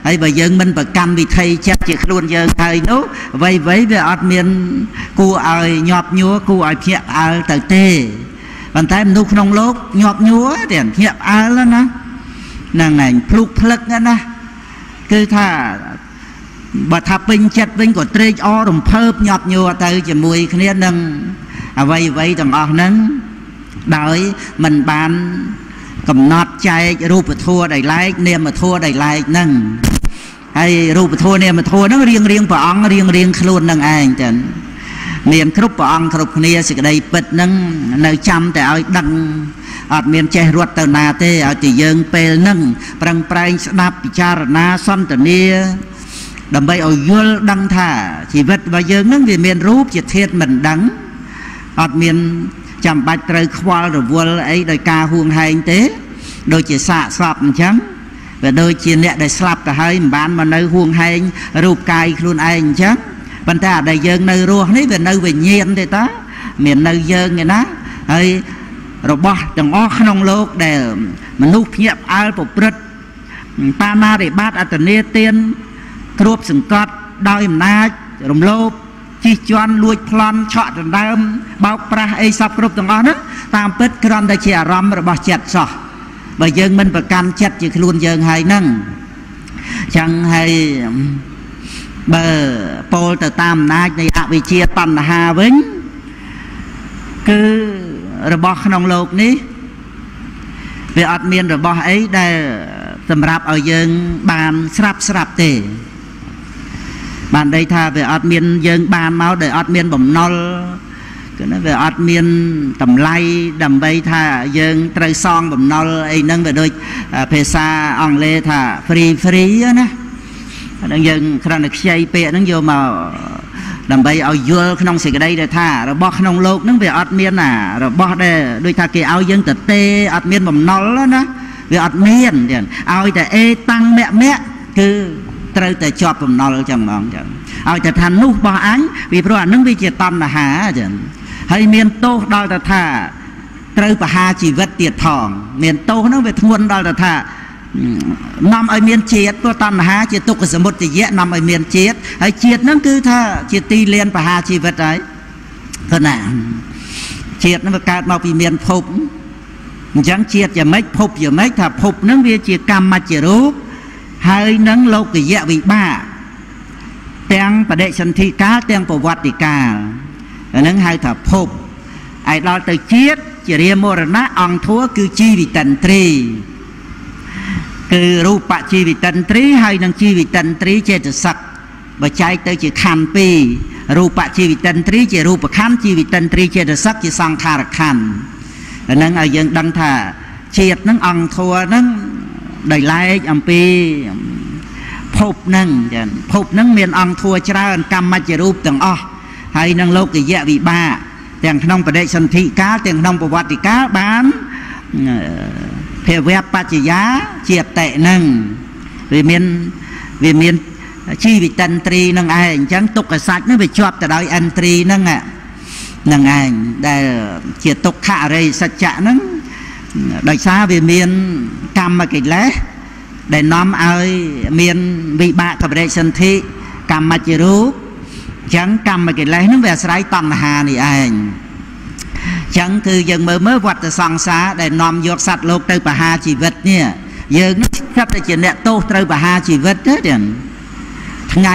ហើយបើយើងមិនប្រកម្មវិធីចិត្តជាខ្លួនយើងហើយនោះអ្វីៗវាអត់មានគួរឲ្យញាប់ញ័រគួរឲ្យភ្ញាក់ផ្អើលទៅទេប៉ុន្តែមនុស្សក្នុងលោកញាប់ញ័រទេភ្ញាក់ផ្អើលណាហ្នឹងឯងភ្លុកភ្លឹកណាគឺថាបើថាពេញចិត្តវិញក៏ត្រេកអររំភើបញាប់ញ័រទៅជាមួយគ្នានឹងអ្វីទាំងអស់ហ្នឹងដោយមិនបានកំណត់ចែករូបធម៌ដែលឡែកនាមធម៌ដែលឡែកហ្នឹងហើយរូបធម៌នាមធម៌ហ្នឹងរៀងព្រះអង្គរៀងខ្លួននឹងឯងចឹងមានគ្រប់ព្រះអង្គគ្រប់គ្នាសេចក្តីពិតហ្នឹងនៅចាំតែឲ្យដឹងអត់មានចេះរត់ទៅណាទេឲ្យតែយើងពេលហ្នឹងប្រឹងប្រែងស្ដាប់ពិចារណាសន្ទនាដើម្បីឲ្យយល់ដឹងថាជីវិតរបស់យើងហ្នឹងវាមានរូបជាធាតុមិនដឹងអត់មានចាំបាច់ត្រូវខ្វល់រវល់អីដោយការហួងហែងទេដូចជាសាកស្លាប់អញ្ចឹងវាដូចជាអ្នកដែលស្លាប់ទៅហើយមិនបានមកនៅហួងហែងរូបកាយខ្លួនឯងអញ្ចឹងប៉ុន្តែអាដែលយើងនៅរស់នេះវានៅវិញ្ញាណទេតាមាននៅយើងឯណាហើយរបស់ទាំងអស់ក្នុងលោកដែលមនុស្សភ្ញាក់ផ្អើលប្រព្រឹត្តបាណារិបាតអត្តនេទានគ្របសង្កត់ដោយអំណាចរំលោភជិះជាន់លួចប្លន់ឆក់ដណ្ដើមបោកប្រាស់អីសពគ្រប់ទាំងអស់ហ្នឹងតាមពិតគ្រាន់តែជាអារម្មណ៍របស់ចិត្តសោះបើយើងមិនប្រកាន់ចិត្តជាខ្លួនយើងហើយហ្នឹងចឹងហើយបើពោលទៅតាមអំណាចនៃអវិជ្ជាតណ្ហាវិញគឺរបស់ក្នុងលោកនេះវាអត់មានរបស់អីដែលសម្រាប់ឲ្យយើងបានស្រាប់ទេបានន័យថាវាអត់មានយើងបានមកដោយអត់មានបំណុលគឺណាវាអត់មានតម្លៃដើម្បីថាយើងត្រូវសងបំណុលអីហ្នឹងវាដូចភាសាអង់គ្លេសថា free ណាហ្នឹងយើងគ្រាន់តែខ្ចីពាក្យហ្នឹងយកមកដើម្បីឲ្យយល់ក្នុងសេចក្តីដែលថារបស់ក្នុងលោកហ្នឹងវាអត់មានរបស់ដែលដូចថាគេឲ្យយើងទៅទេអត់មានបំណុលណាវាអត់មានទៀតឲ្យតែអេតាំងមគ្គគឺត្រូវតែជាប់បំណុលចឹងហ្មងចឹងឲ្យតែថានោះរបស់អញពីព្រោះអានឹងវាជាតណ្ហាចឹងហើយមានទោសដល់ទៅថាត្រូវបហាជីវិតទៀតផងមានទោសហ្នឹងវាធ្ងន់ដល់ទៅថានាំឲ្យមានជាតិព្រោះតណ្ហាជាទុក្ខសមុទយៈនាំឲ្យមានជាតិហើយជាតិហ្នឹងគឺថាជាទីលានបហាជីវិតហើយគឺណាជាតិហ្នឹងវាកើតមកពីមានភពអញ្ចឹងជាតិយ៉ាងម៉េចភពយ៉ាងម៉េចថាភពហ្នឹងវាជាកម្មច្ចរូបហើយនឹងលោកយៈវិបាកទាំងបដិសន្ធិកាលទាំងប្រវត្តិកាលហ្នឹងហៅថាភពឯដល់ទៅជាតិជារាមរណៈអង្គធัวគឺជីវិតិន្ទ្រីគឺរូបជីវិតិន្ទ្រីហើយនឹងជីវិតិន្ទ្រីចេតសិកបើចែកទៅជាខណ្ឌពីររូបជីវិតិន្ទ្រីជារូបខណ្ឌជីវិតិន្ទ្រីចេតសិកជាសង្ខារខណ្ឌហ្នឹងឲ្យយើងដឹងថាជាតិហ្នឹងអង្គធัวហ្នឹងដោយឡែកអំពីភពហ្នឹងចឹងភពហ្នឹងមានអង្គធัวច្រើនកម្មច្ចរូបទាំងអស់ហើយនឹងលោកយៈវិបាកទាំងក្នុងបដិសន្ធិកាលទាំងក្នុងប្រវត្តិកាលបានភាវៈបច្ចយាជាតេហ្នឹងវាមានជីវិតិន្ទ្រីហ្នឹងឯងអញ្ចឹងទុក្ខសច្ចហ្នឹងវាជាប់ទៅដោយឥន្ទ្រីហ្នឹងហ្នឹងឯងដែលជាទុក្ខអរិយសច្ចៈហ្នឹងដោយសារវាមានកម្មកិលេសដែលនាំឲ្យមានវិបាកបរិសន្ធិកម្មច្ចរូបអញ្ចឹងកម្មកិលេសហ្នឹងវាអាស្រ័យតណ្ហានេះឯងអញ្ចឹងគឺយើងមើលវដ្តសង្សារដែលនាំយកសត្វលោកទៅបហាជីវិតនេះយើងនេះស្រាប់តែជាអ្នកទោសត្រូវបហាជីវិតទេថ្ងៃ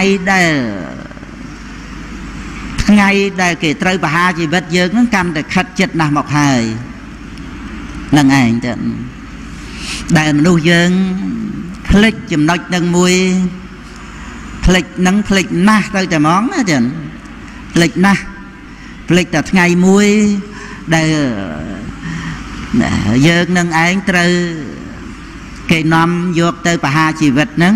ដែលគេត្រូវបហាជីវិតយើងហ្នឹងកាន់តែខិតចិត្តណាស់មកហើយនឹងឯងទៅដែលមនុស្សយើងភ្លេចចំណុចនឹងមួយភ្លេចណាស់ទៅតែហ្មងណាចឹងភ្លេចណាស់ភ្លេចតែថ្ងៃមួយដែលយើងនឹងឯងត្រូវគេនាំយកទៅបហាជីវិតហ្នឹង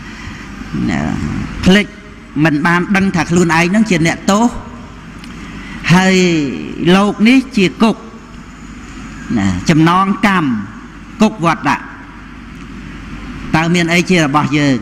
ភ្លេចមិនបានដឹងថាខ្លួនឯងហ្នឹងជាអ្នកទោសហើយលោកនេះជាគុកចំណងកម្មគុកវត្តៈតើមានអីជារបស់យើង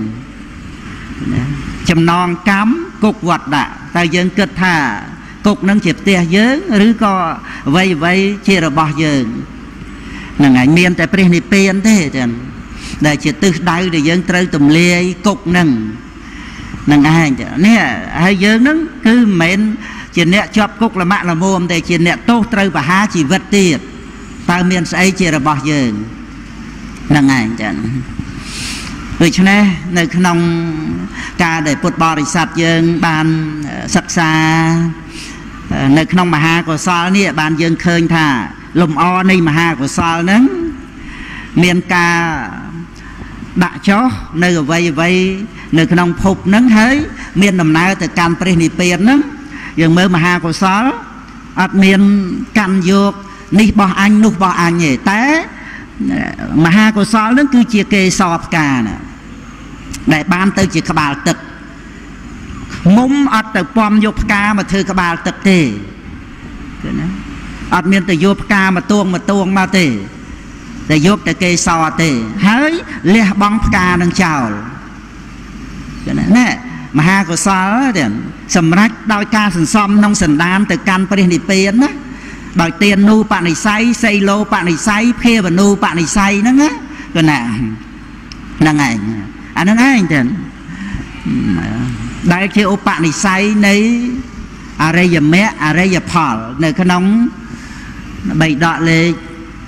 ចំណងកម្មគុកវត្តៈតើយើងគិតថាគុកនឹងជាផ្ទះយើងឬក៏អ្វីជារបស់យើងហ្នឹងហើយមានតែព្រះនិព្វានទេចឹងដែលជាទិសដៅដែលយើងត្រូវទម្លាយគុកនឹងឯងនេះហើយយើងហ្នឹងគឺមិនមែនជាអ្នកជាប់គុកល្មាក់ល្មមតែជាអ្នកទោសត្រូវប្រហារជីវិតទៀតតើមានស្អីជារបស់យើងហ្នឹងឯងចឹងដូច្នេះនៅក្នុងការដែលពុទ្ធបរិស័ទយើងបានសិក្សានៅក្នុងមហាកុសលនេះបានយើងឃើញថាលំអនៃមហាកុសលហ្នឹងមានការដាក់ចុះនៅអ្វីនៅក្នុងភពហ្នឹងហើយមានដំណើរទៅកាន់ព្រះនិព្វានហ្នឹងយើងមើលមហាកុសលអត់មានកាន់យកនេះបោះអញនោះបោះអញទេតែមហាកុសលហ្នឹងគឺជាកេសរផ្កាណាដែលបានទៅជាក្បាលទឹកមុំអត់ទៅពំយកផ្កាមកធ្វើក្បាលទឹកទេឃើញណាអត់មានទៅយកផ្កាមកទួងមកទេតែយកតែកេសរទេហើយលះបង់ផ្កានឹងចោលឃើញណាមហាកុសលទេសម្រាប់ដោយការសន្សំក្នុងសន្តានទៅកាន់ព្រះនិព្វានណាដោយទានូបនិស្ស័យសីឡូបនិស្ស័យភាវនូបនិស្ស័យហ្នឹងណាគណាហ្នឹងឯងអាហ្នឹងឯងទេដែលជាឧបនិស្ស័យនៃអរិយមគ្គអរិយផលនៅក្នុងបៃដកលេខ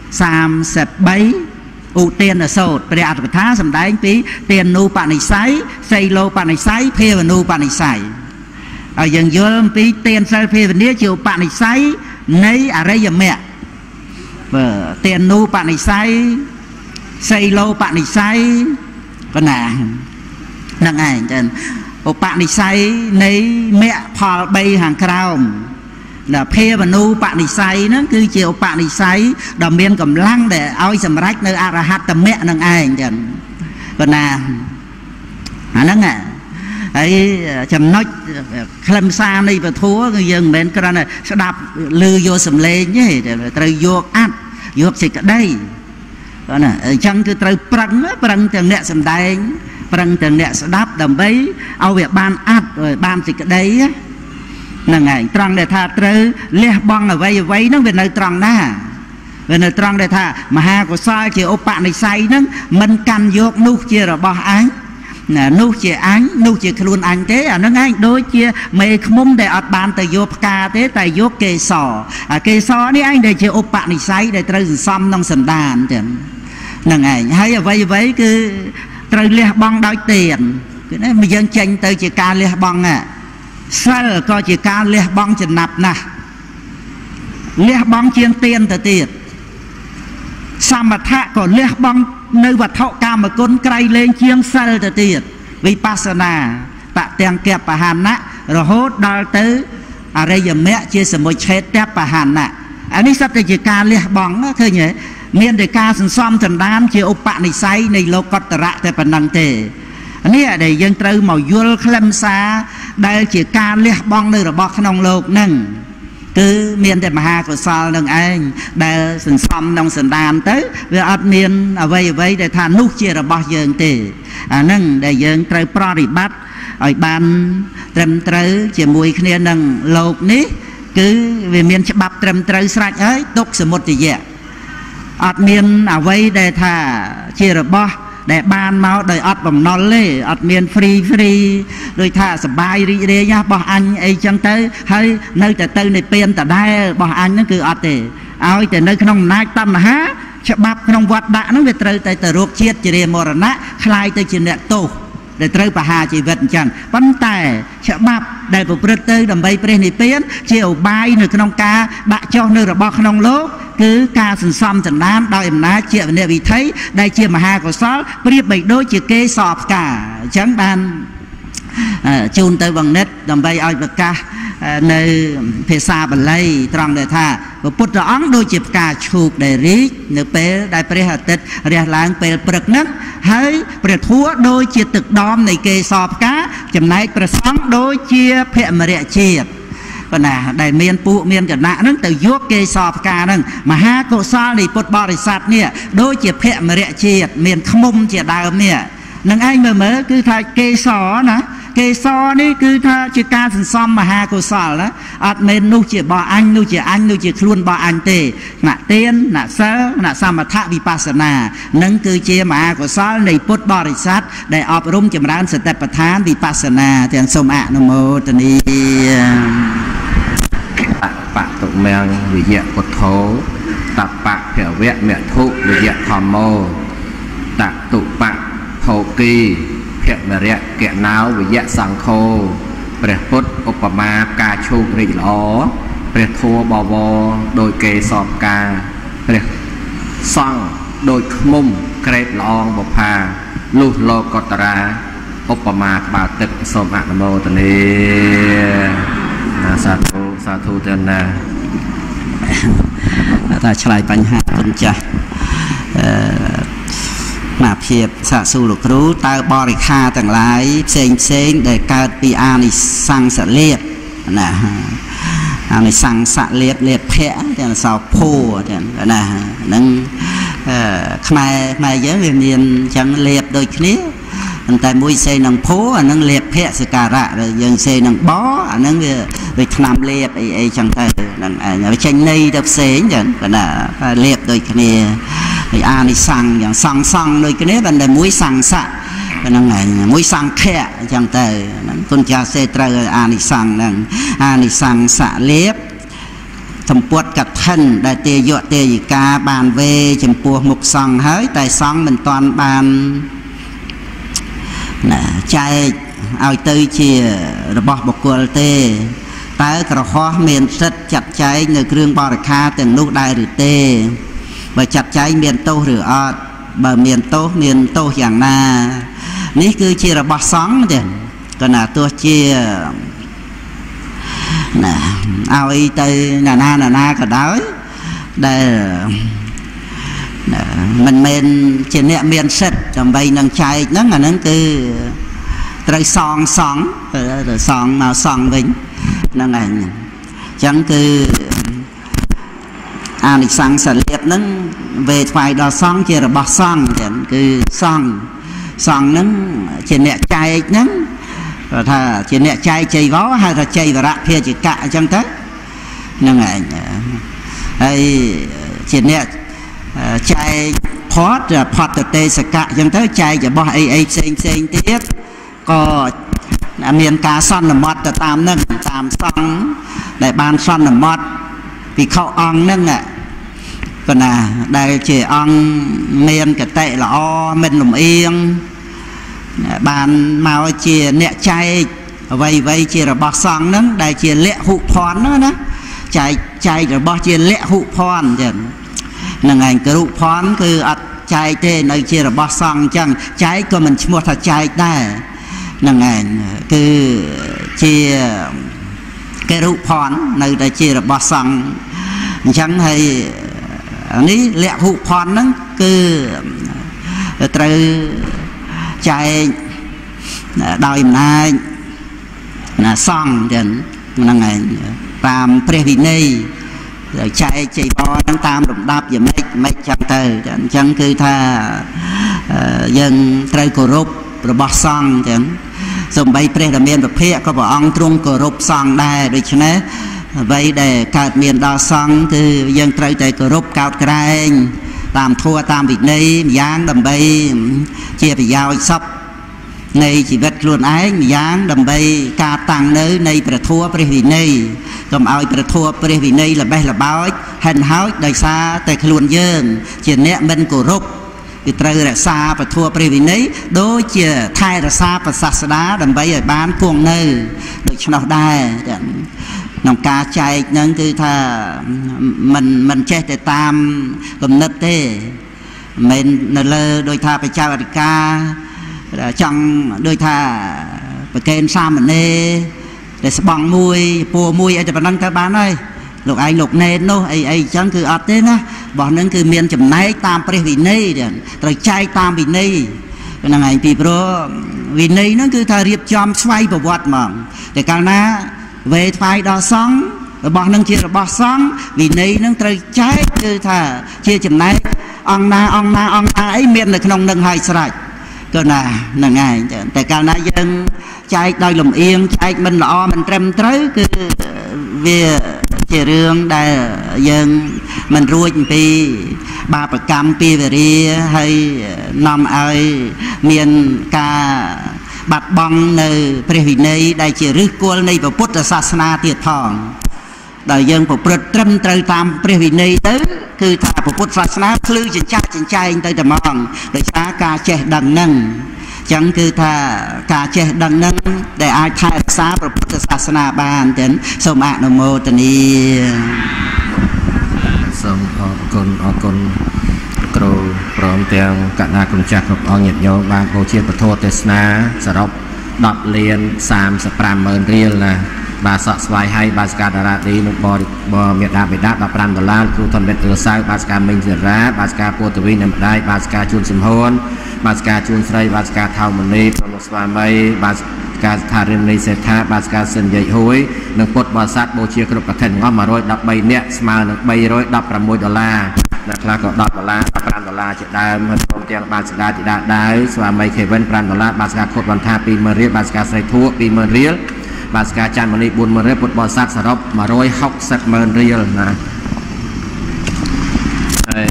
33ឧទានសូត្រព្រះអត្ថកថាសម្ដែងពីទានូបនិស្ស័យសីឡូបនិស្ស័យភាវនូបនិស្ស័យហើយយើងយល់អំពីទានសិលភាវនាជាឧបនិស្ស័យនៃអរិយមគ្គទានូបនិស្ស័យសីឡូបនិស្ស័យបណ្ណាហ្នឹងឯងចឹងឧបនិស្ស័យនៃមគ្គផល3ខាងក្រោមដែលភាវនូបនិស្ស័យហ្នឹងគឺជាឧបនិស្ស័យដ៏មានកម្លាំងដែលឲ្យសម្រេចនៅអរហត្តមគ្គនឹងឯងចឹងបណ្ណាអាហ្នឹងហើយចំណុចខ្លឹមសារនៃពធគឺយើងមិនមែនគ្រាន់តែស្ដាប់ឮយកសំឡេងទេត្រូវយកអត្តយកសេចក្តីណាអញ្ចឹងគឺត្រូវប្រឹងទាំងអ្នកសំដែងប្រឹងទាំងអ្នកស្ដាប់ដើម្បីឲ្យវាបានអត្តបានសេចក្តីហ្នឹងឯងត្រង់ដែលថាត្រូវលះបង់អ្វីហ្នឹងវានៅត្រង់ណាវានៅត្រង់ដែលថាមហាកុសលជាឧបនិស្ស័យហ្នឹងមិនកាន់យកនោះជារបស់អញនោះជាអញនោះជាខ្លួនអញទេអាហ្នឹងឯងដូចជាមេឃុំដែលអត់បានទៅយកផ្កាទេតែយកកេសរអាកេសរនេះឯងដែលជាឧបនិស្ស័យដែលត្រូវសន្សំក្នុងសន្តានចឹងហ្នឹងឯងហើយអ្វីគឺត្រូវលះបង់ដោយទានគឺណាមកយើងចេញទៅជាការលះបង់សិលក៏ជាការលះបង់ចំណាប់ណាស់លះបង់ជាងទានទៅទៀតសមថៈក៏លះបង់នៅវត្ថុកាមគុណក្រៃលែងជាងសិលទៅទៀតវិបស្សនាបទាំងកបហានៈរហូតដល់ទៅអរិយមគ្គជាសមុច្ឆេតបហានៈអានេះសិតតែជាការលះបង់ឃើញទេមានតែការសន្សំចន្តានជាឧបនិស្ស័យនៃលោកតរៈតែប៉ុណ្ណឹងទេនេះដែលយើងត្រូវមកយល់ខ្លឹមសារដែលជាការលះបង់នៅរបស់ក្នុងលោកហ្នឹងគឺមានតែមហាកុសលនឹងឯងដែលសន្សំក្នុងសន្តានទៅវាអត់មានអ្វីដែលថានោះជារបស់យើងទេអាហ្នឹងដែលយើងត្រូវប្រតិបត្តិឲ្យបានត្រឹមត្រូវជាមួយគ្នានឹងលោកនេះគឺវាមានច្បាប់ត្រឹមត្រូវស្រេចហើយទុកសមុទយៈអត់មានអ្វីដែលថាជារបស់ដែលបានមកដោយអត់បំណុលទេអត់មាន free ដោយថាសបាយរីករាយបោះអញអីចឹងទៅហើយនៅតែទៅនៃពៀនដដែលបោះអញហ្នឹងគឺអត់ទេឲ្យតែនៅក្នុងអំណាចតណ្ហាច្បាប់ក្នុងវត្តដាក់ហ្នឹងវាត្រូវតែទៅរកជាតិជាមរណៈคล้ายទៅជាអ្នកទោសដែលត្រូវបហាជីវិតអញ្ចឹងប៉ុន្តែច្បាប់ដែលប្រព្រឹត្តទៅដើម្បីព្រះនិព្វានជាឧបាយនៅក្នុងការដាក់ចុះនៅរបស់ក្នុងលោកគឺការសន្សំចន្តានដោយអំណាចជាវិន័យវិថីដែលជាមហាកុសលប្រៀបបីដូចជាគេសផ្កាអញ្ចឹងបានជូនទៅបង្និតដើម្បីឲ្យប្រកាសនៅភាសាបាលីត្រង់ដែលថាព្រះពុទ្ធអង្គដូចជាផ្កាឈូកដែលរីកនៅពេលដែលព្រះអាទិត្យរះឡើងពេលព្រឹកហ្នឹងហើយព្រះធัวដូចជាទឹកដមនៃគេសផ្កាចំណែកព្រះសង្ឃដូចជាភមរៈជាតិប៉ុន្តែដែលមានពួកមានគណៈហ្នឹងទៅយកគេសផ្កាហ្នឹងមហាកុសលនៃពុទ្ធបរិស័ទនេះដូចជាភមរៈជាតិមានខ្មុំជាដើមនេះនឹងឯងមើលគឺថាគេសណាគេសនេះគឺថាជាការសន្សំមហាកុសលណាអត់មែននោះជារបស់អញនោះជាអញនោះជាខ្លួនរបស់អញទេអ្នកទានអ្នកសិលអ្នកសមថវិបស្សនានឹងគឺជាមហាកុសលនៃពុទ្ធបរិស័ទដែលអប់រំចម្រើនសតិប្បដ្ឋានវិបស្សនាទាំងសូមអនុមោទនាបតុមង្គវិយៈពុទ្ធោតបៈភវៈមធុវិយៈធម្មោតតុបៈភោគីភមរៈកណៅវិយៈសង្ឃោព្រះពុទ្ធឧបមាផ្កាឈូករីកល្អព្រះធម៌បវរដោយកេសរផ្កាព្រះសង្ឃដោយឃ្មុំក្រេបល្អងបុផាលុះលោកតរាឧបមាក្បាលទឹកសូមអនុមោទនាសាធុសាធុទេណាថាឆ្លើយបញ្ហាគុណចាស់ណាភាពសាកសួរលោកគ្រូតើបរិខាទាំងឡាយផ្សេងផ្សេងដែលកើតពីអានិសង្សលៀបណាអានិសង្សលៀបលៀបភៈទាំងសោភោទាំងណាហ្នឹងខ្មែរយើងវាមានអញ្ចឹងលៀបដូចគ្នាប៉ុន្តែមួយសេនឹងភោអានឹងលៀបភៈសការៈយើងសេនឹងបអានឹងវាដូចថ្នាំលៀបអីចឹងទៅហ្នឹងឯងចេញន័យទៅផ្សេងចឹងប៉ុន្តែលៀបដូចគ្នាហើយអានិសង្ឃយ៉ាងសង្ឃដូចគ្នាប៉ុន្តែមួយសង្សៈហ្នឹងឯងមួយសង្ឃៈអញ្ចឹងទៅហ្នឹងគុណចាស់សេត្រូវអានិសង្ឃហ្នឹងអានិសង្សៈលៀបសម្ពុតកឋិនដែលទេយៈទេយិកាបានវេចំពោះមុខសង្ឃហើយតែសង្ឃមិនទាន់បានណាចែកឲ្យទៅជារបស់បុគ្គលទេតើក្រហោះមានសិទ្ធិចាត់ចែងនៅគ្រឿងបរិក្ខារទាំងនោះដែរឬទេបើចាត់ចែងមានទោសឬអត់បើមានទោសយ៉ាងណានេះគឺជារបស់សង្ឃទេក៏ណាទោះជាណាឲ្យទៅណាក៏ដោយដែលមិនមែនជាអ្នកមានសិទ្ធិដើម្បីនឹងចែកហ្នឹងអាហ្នឹងគឺត្រូវសងមកសងវិញហ្នឹងឯងអញ្ចឹងគឺអានិសង្សលៀបហ្នឹងវេថ្វាយដល់សង្ឃជារបស់សង្ឃចឹងគឺសង្ឃហ្នឹងជាអ្នកចែកហ្នឹងគាត់ថាជាអ្នកចែកចៃវរហៅថាចៃវរៈភាជកៈអញ្ចឹងទៅហ្នឹងឯងហើយជាអ្នកចែកផតទេសកៈអញ្ចឹងទៅចែករបស់អីផ្សេងទៀតក៏មានការសន្មតទៅតាមនឹងតាមសង្ឃដែលបានសន្មតភិក្ខុអង្គហ្នឹងក៏ណាដែលជាអង្គមានកតិល្អមិនលំអៀងបានមកជាអ្នកចែកអ្វីជារបស់សង្ឃហ្នឹងដែលជាលហុភ័ណ្ឌហ្នឹងណាចែករបស់ជាលហុភ័ណ្ឌចឹងហ្នឹងឯងគរុភ័ណ្ឌគឺអត់ចែកទេនៅជារបស់សង្ឃអញ្ចឹងចែកក៏មិនឈ្មោះថាចែកដែរហ្នឹងឯងគឺជាគរុភ័ណ្ឌនៅតែជារបស់សង្ឃអញ្ចឹងហើយនេះលហុភ័ណ្ឌហ្នឹងគឺត្រូវចែកដោយអំណាចសង្ឃចឹងហ្នឹងឯងតាមព្រះវិន័យចែកចៃវរហ្នឹងតាមលំដាប់យ៉ាងម៉េចចឹងទៅអញ្ចឹងគឺថាយើងត្រូវគោរពរបស់សង្ឃចឹងសូម្បីព្រះរាមាប្រភពក៏ព្រះអង្គទ្រង់គោរពសង្ឃដែរដូច្នេះអ្វីដែលកើតមានដល់សង្ឃគឺយើងត្រូវតែគោរពកោតក្រែងតាមធម៌តាមវិន័យម្យ៉ាងដើម្បីជាប្រយោជន៍សុខនៃជីវិតខ្លួនឯងម្យ៉ាងដើម្បីការតាំងនៅនៃព្រះធម៌ព្រះវិន័យកុំឲ្យព្រះធម៌ព្រះវិន័យល្បេះល្បោចហិនហោចដោយសារតែខ្លួនយើងជាអ្នកមិនគោរពគឺត្រូវរក្សាព្រះធម៌ព្រះវិន័យដូចជាថែរក្សាព្រះសាសនាដើម្បីឲ្យបានគង់នៅដូច្នោះដែរក្នុងការចែកហ្នឹងគឺថាមិនចេះតែតាមគំនិតទេមិននៅលើដោយថាបច្ចាវតិកាចង់ដូចថាប្រកេនសាមណេរតែស្បង់មួយពួរមួយអីតែប៉ុណ្ណឹងទៅបានហើយលោកឯងលោកណេតនោះអីអញ្ចឹងគឺអត់ទេណារបស់ហ្នឹងគឺមានចំណែកតាមព្រះវិន័យត្រូវចែកតាមវិន័យហ្នឹងឯងពីព្រោះវិន័យហ្នឹងគឺថារៀបចំស្វ័យប្រវត្តិហ្មងតែកាលណាវេថ្វាយដល់សង្ឃរបស់នឹងជារបស់សង្ឃវិន័យនឹងត្រូវចែកគឺថាជាចំណែកអង្គណាអីមាននៅក្នុងនឹងហើយស្រេចก็น่ะนั่นไงแต่การนั้นยังใจได้ลมเอียงใจมันละอมันเต็มเต้คือเวียเจริญได้ยังมันรู้จริงปีบาปกรรมปีเวรีให้นำเอาเมียนกาบัดบังในพระวินัยได้เจริญกวลในพระพุทธศาสนาเตียทองได้ยังประพฤติตรมตรตามพระวินัยเด้อคือถ้าพระพุทธศาสนาคลื่นจิตใจจิตใจตั้งแต่มองโดยช้าการเจดังนั่งจังคือถ้าการเจดังนั้นได้อาจรักษาพระพุทธศาสนาบานเต็นสมอนุโมทนีសូមអរគុណគ្រូព្រមទាំងកណ្ដាលគុណចាស់គ្រប់អង្គញាតិញោមបានបូជាពធទេសនាសរុប10លាន350000រៀលណាបាទសក់ស្វាយហើយបាទស្កាតារ៉ាឌីនឹងបមេដាបេដា$15គ្រូធនវិទ្យាសៅបាទស្កាមិញសេរាបាទស្កាពោតវីនៅម្ដាយបាទស្កាជួនសំហួនបាទស្កាជួនស្រីបាទស្កាថៅមនីព្រមស្វាមីបាទស្កាស្ថារិមនីសេដ្ឋាបាទស្កាសិនយាយហួយនិងពុទ្ធបរិស័ទបូជាគ្រប់ប្រតិទាំងអស់113នាក់ស្មើនឹង$316អ្នកខ្លះក៏$10 $15ជាដើមហើយព្រមទាំងបាទស្កាជាដាវស្វាមីខេវិន$5បាទស្កាខុតវណ្ថា20000រៀលបាទស្កាស្រីធួ20000រៀលបាទស្កាច័ន្ទមនី40000រៀលពុទ្ធបរិស័ទសរុប1600000រៀលណាហើយ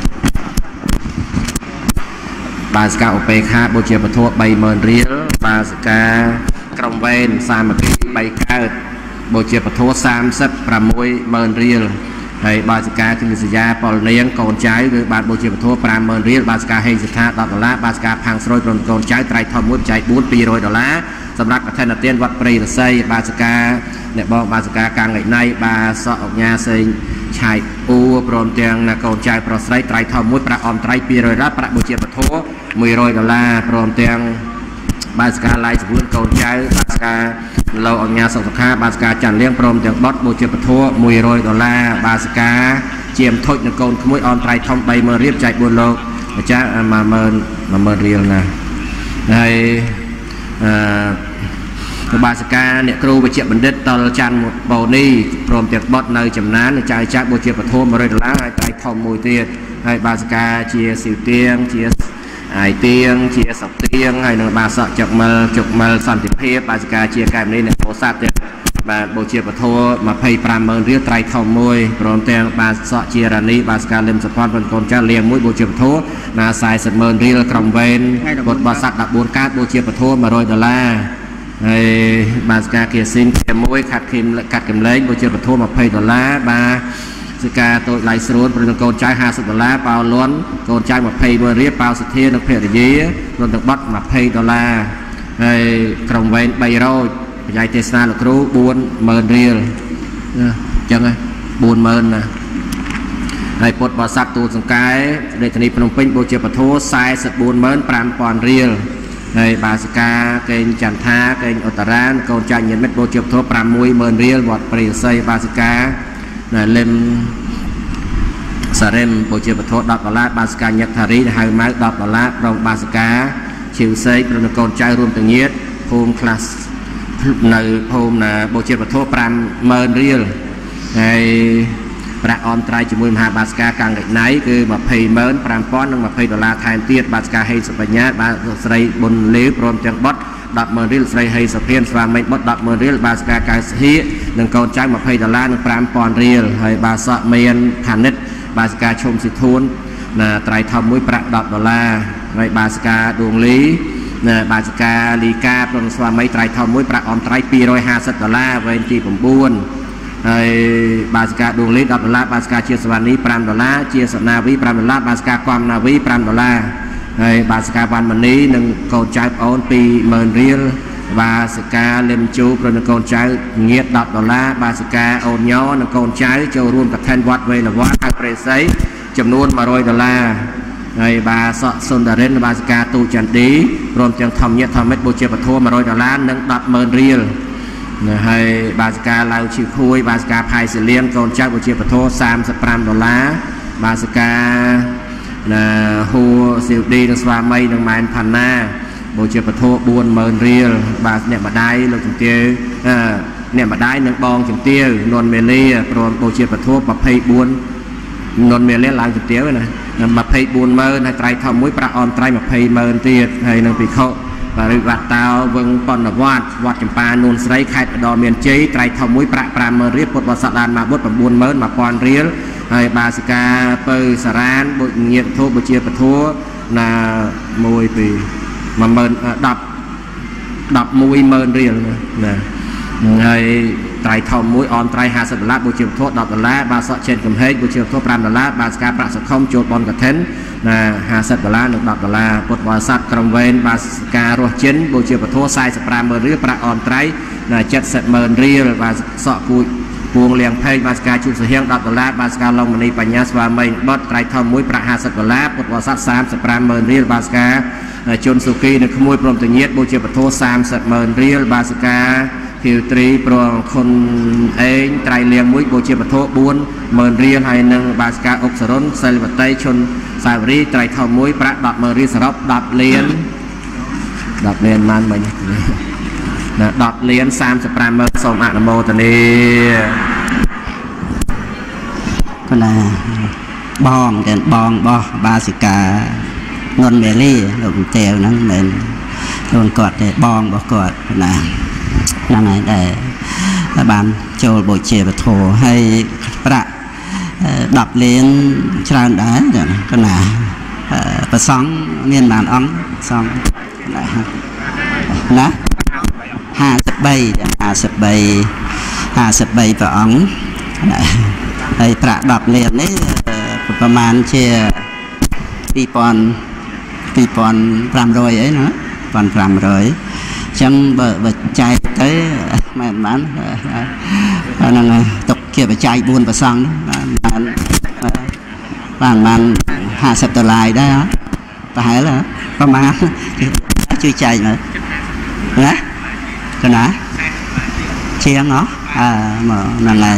បាទស្កាឧបេខាបូជាពធ30000រៀលបាទស្កាក្រុមវេនសាមគ្គី3កើតបូជាពធ3600000រៀលហើយបាទស្កាគឺសយាពលនាងកូនចៅគឺបាទបូជាពធ50000រៀលបាទស្កាហេងសិដ្ឋា$10បាទស្កាផាំងស្រួយព្រមកូនចៅត្រៃធំមួយបច្ច័យ4 $200សម្រាប់កឋិនទានវត្តព្រៃរស័យបាទស្កាអ្នកបងបាទស្កាកាងថ្ងៃណៃបាទសក់អញ្ញាសេងឆៃអ៊ូព្រមទាំងកូនចៅប្រុសស្រីត្រៃធំមួយប្រាក់អមត្រៃ$200ប្រាក់បូជាពធ$100ព្រមទាំងបាទស្កាឡាយសវឿនកូនចៅបាទស្កាលោអញ្ញាសុខខាបាទស្កាច័ន្ទលៀងព្រមទាំងបត់បូជាពធ$100បាទស្កាជាមធុចនឹងកូនក្មួយអមត្រៃធំ30000រៀលចែក4លោកម្ចាស់10000រៀលណាហើយបាទស្កាអ្នកគ្រូវិជ្ជបណ្ឌិតតលច័ន្ទបូនីព្រមទាំងបត់នៅចំណានចៅចាក់បូជាពធ$100ហើយត្រៃធំមួយទៀតហើយបាទស្កាជាស៊ីវទៀងជាអាយទៀងជាសក់ទៀងហើយនឹងបាទសក់ចុកមិលសន្តិភាពបាទស្កាជាកែមនេះអ្នកពោធិ៍សាត់ទៀតបាទបូជាពធ$25000រៀលត្រៃធំមួយព្រមទាំងបាទសក់ជារ៉ានីបាទស្កាលឹមសផនកូនចៅលៀងមួយបូជាពធណា$40000រៀលក្រុមវេនពុទ្ធបរិស័ទ14កើតបូជាពធ$100ហើយបាទស្កាគៀស៊ីនជាមួយកាត់កំលែងបូជាពធ$20បាទស្កាតូចឡៃស្រួនព្រនឹងកូនចៅ$50ប៉ៅលន់កូនចៅ20000រៀលប៉ៅសុធានិងភរិយាព្រមទាំងបត់$20ហើយក្រុមវេន300បច្ច័យទេសនាលោកគ្រូ40000រៀលអញ្ចឹង40000ណាហើយពុទ្ធបរិស័ទទូលសង្កែរាជធានីភ្នំពេញបូជាពធ$44500រៀលហើយបាទស្កាកេងចន្ទថាកេងឧត្តរានកូនចៅញាតិមិត្តបូជាពធ$60000រៀលវត្តព្រៃរស័យបាទស្កាលឹមសារ៉េមបូជាពធ$10បាទស្កាញឹកថារីហៅម៉ៅ$10ព្រមបាទស្កាឈីវសេកព្រមកូនចៅរួមទាំងញាតិភូមិខ្លះនៅភូមិណាបូជាពធ$50000រៀលហើយប្រាក់អមត្រៃជាមួយមហាបាទស្កាកាំងកណៃគឺ205,000និង$20ថែមទៀតបាទស្កាហេសបញ្ញាបាទស្រីប៊ុនលេវព្រមទាំងបត់$100000រៀលស្រីហេសភានស្វាមីបត់$100000រៀលបាទស្កាកៅស្ហៀនិងកូនចៅ$20និង$5000រៀលហើយបាទសក់មានផានិតបាទស្កាឈុំសិធួនណាត្រៃធំមួយប្រាក់$10ហើយបាទស្កាដួងលីណាបាទស្កាលីកាព្រមស្វាមីត្រៃធំមួយប្រាក់អមត្រៃ$250វេនទី9ហើយបាទស្កាដួងលី$10បាទស្កាជាសវណ្ណី$5ជាសនាវី$5បាទស្កាគំនាវី$5ហើយបាទស្កាវ៉ាន់មនីនិងកូនចៅប្អូន20000រៀលបាទស្កាលឹមជូព្រនឹងកូនចៅងៀត$10បាទស្កាអូនញនិងកូនចៅចូលរួមកឋិនវត្តវេលវត្តហៅព្រៃសីចំនួន$100ហើយបាទសក់សុនដារិនបាទស្កាទូចន្ទឌីព្រមទាំងធម្មញាតិធម្មមិត្តបូជាពធ$100និង$100000រៀលហើយបាទស្កាឡៅឈីខួយបាទស្កាផៃសិលៀនកូនចៅបូជាពធ$35បាទស្កាណាហួស៊ីវឌីនិងស្វាមីនិងម៉ែនផាន់ណាបូជាពធ$40000រៀលបាទអ្នកម្ដាយលោកជំទាវអ្នកម្ដាយនិងបងជំទាវននមេលាព្រមបូជាពធ24ននមេលាឡើងជំទាវណា 24ម៉ឺនហើយត្រៃធំមួយប្រាក់អនត្រៃ20ម៉ឺនទៀតហើយនឹងភិក្ខុបាទឬវត្តតោវឹងប៉ុនវត្តវត្តចម្ប៉ានួនស្រីខេត្តឧត្តរមានជ័យត្រៃធំមួយប្រាក់50000រៀលពុទ្ធបរិស័ទដានមកបុត្រ91000រៀលហើយបាសិកាពៅសារ៉ានបុជ្ជញាតធូបជាពធัวណា1 2 11000រៀលណាហើយត្រៃធំមួយអនត្រៃ$50បុជ្ជពធ$10បាសកចេនកំហេងបុជ្ជពធ$5បាសកាប្រាក់សខុមចូលបនកឋិនណា$50និង$10ពុទ្ធបរិស័ទក្រុមវេនបាសការរស់ចិនបុជ្ជពធ$450,000រៀលប្រាក់អនត្រៃណា$700,000រៀលបាសកគួយពួងលៀងផេកបាសការជួបសហៀង$10បាសការឡុងមនីបញ្ញាស្វាមីបុត្រត្រៃធំមួយប្រាក់$50ពុទ្ធបរិស័ទ$35,000រៀលបាសការជន់សុគីនៅក្មួយព្រមតញាតបុជ្ជពធ$30,000រៀលបាសការគីវត្រីប្រងខុនអេងត្រៃលៀងមួយបុជ្ជពធ$40,000រៀលហើយនឹងបាសការអុកសរុនសិលវតីឈុនសាវរីត្រៃធំមួយប្រាក់$10,000រៀលសរុប10លានបានមិញណា10លាន35,000សូមអនុមោទនាគណាបងទាំងបងបោះបាសិកាងុនមេលីលោកតែវហ្នឹងមិនខ្លួនគាត់ទេបងរបស់គាត់ណាហ្នឹងហើយដែលបានចូលបូជាពធហើយប្រាក់10លានច្រើនដែរគណាប្រសង់មានបានអង្គសង្ឃណា53ព្រះអង្គហើយប្រាក់10លាននេះប្រមាណជា2500អីណា1500ចឹងបើចែកទៅមិនបានហ្នឹងទុកជាបច្ច័យ4ប្រសង់បាន$50ដែរប្រហែលប្រមាណជួយចែកមើលណាកណាជាងហ៎ហ្នឹងហើយ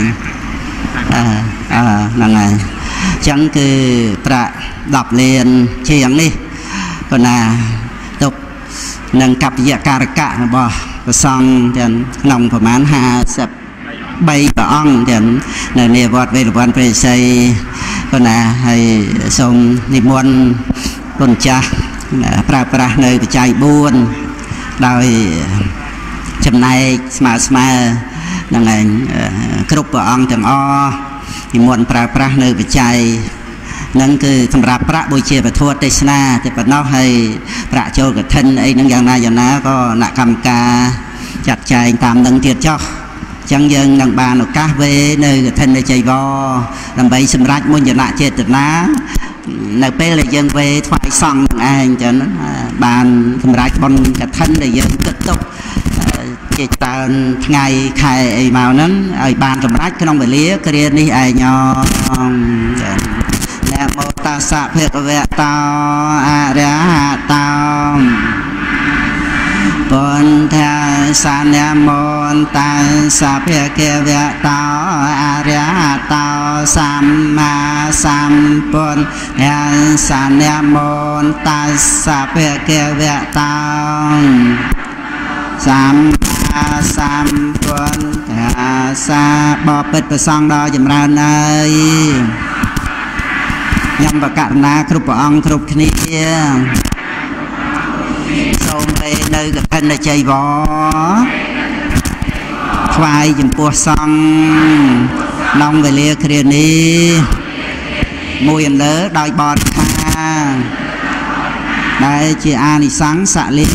ហ្នឹងហើយចឹងគឺប្រាក់10លានជាងនេះកណាទុកនឹងកប្បយការកៈរបស់ព្រះសង្ឃទាំងក្នុងប្រមាណ53ព្រះអង្គទាំងនៅនាវត្តវេរវ័នព្រះសីកណាហើយសូមនិមន្តគុណចាស់ប្រើប្រាស់នៅបច្ច័យ4ដោយចំណែកស្មើហ្នឹងឯងគ្រប់ព្រះអង្គទាំងអស់និមន្តប្រើប្រាស់នៅបច្ច័យហ្នឹងគឺសម្រាប់ប្រាក់បូជាពធទេសនាតែប៉ុណ្ណោះហើយប្រាក់ចូលកឋិនអីហ្នឹងយ៉ាងណាក៏គណៈកម្មការចាត់ចែងតាមនឹងទៀតចុះអញ្ចឹងយើងនឹងបានឱកាសវេនៅកឋិននៃចៃវរដើម្បីសម្រេចមុញ្ញនៈចេតនានៅពេលដែលយើងវេថ្វាយសង្ឃនឹងឯងចឹងបានសម្រេចបុណ្យកឋិនដែលយើងគិតទុកជាច្រើនថ្ងៃខែអីមកហ្នឹងឲ្យបានសម្រេចក្នុងវេលាគ្រានេះឯងណាមោតាសៈភគវតោអរិហតោបុណ្យថាសានមន្តតាសៈភគវតោអរិហតោសម្មាសម្ពុទ្ធញាសានមន្តតាសៈភគវតោសម្មាសម្ពុទ្ធញាសាបបិទ្ធប្រសងដល់ចម្រើនហើយញ៉ាំបកករណាគ្រប់ព្រះអង្គគ្រប់គ្នាសូមពេលនៅកឋិនជ័យវរថ្វាយចំពោះសង្ឃក្នុងវេលាគ្រានេះមួយអន្លើដោយបទថាដែលជាអានិសង្សលា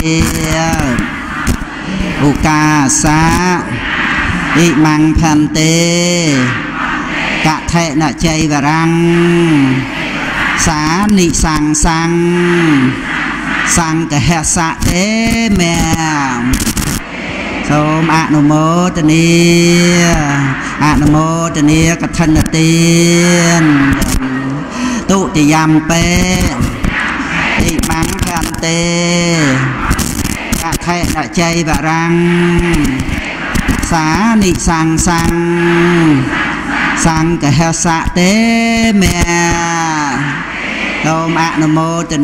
ឧកាសាអ៊ិមង្ផន្ទេកថេនជ័យវរាំងសានិសង្សង្ឃសង្ឃហសៈទេមេសូមអនុមោទនាកឋិនទានទុតិយំពេអ៊ិមង្ខន្ទេកថេនជ័យវរាំងសានិសង្សង្ឃសង្ឃហសៈទេមេសូមអនុមោទ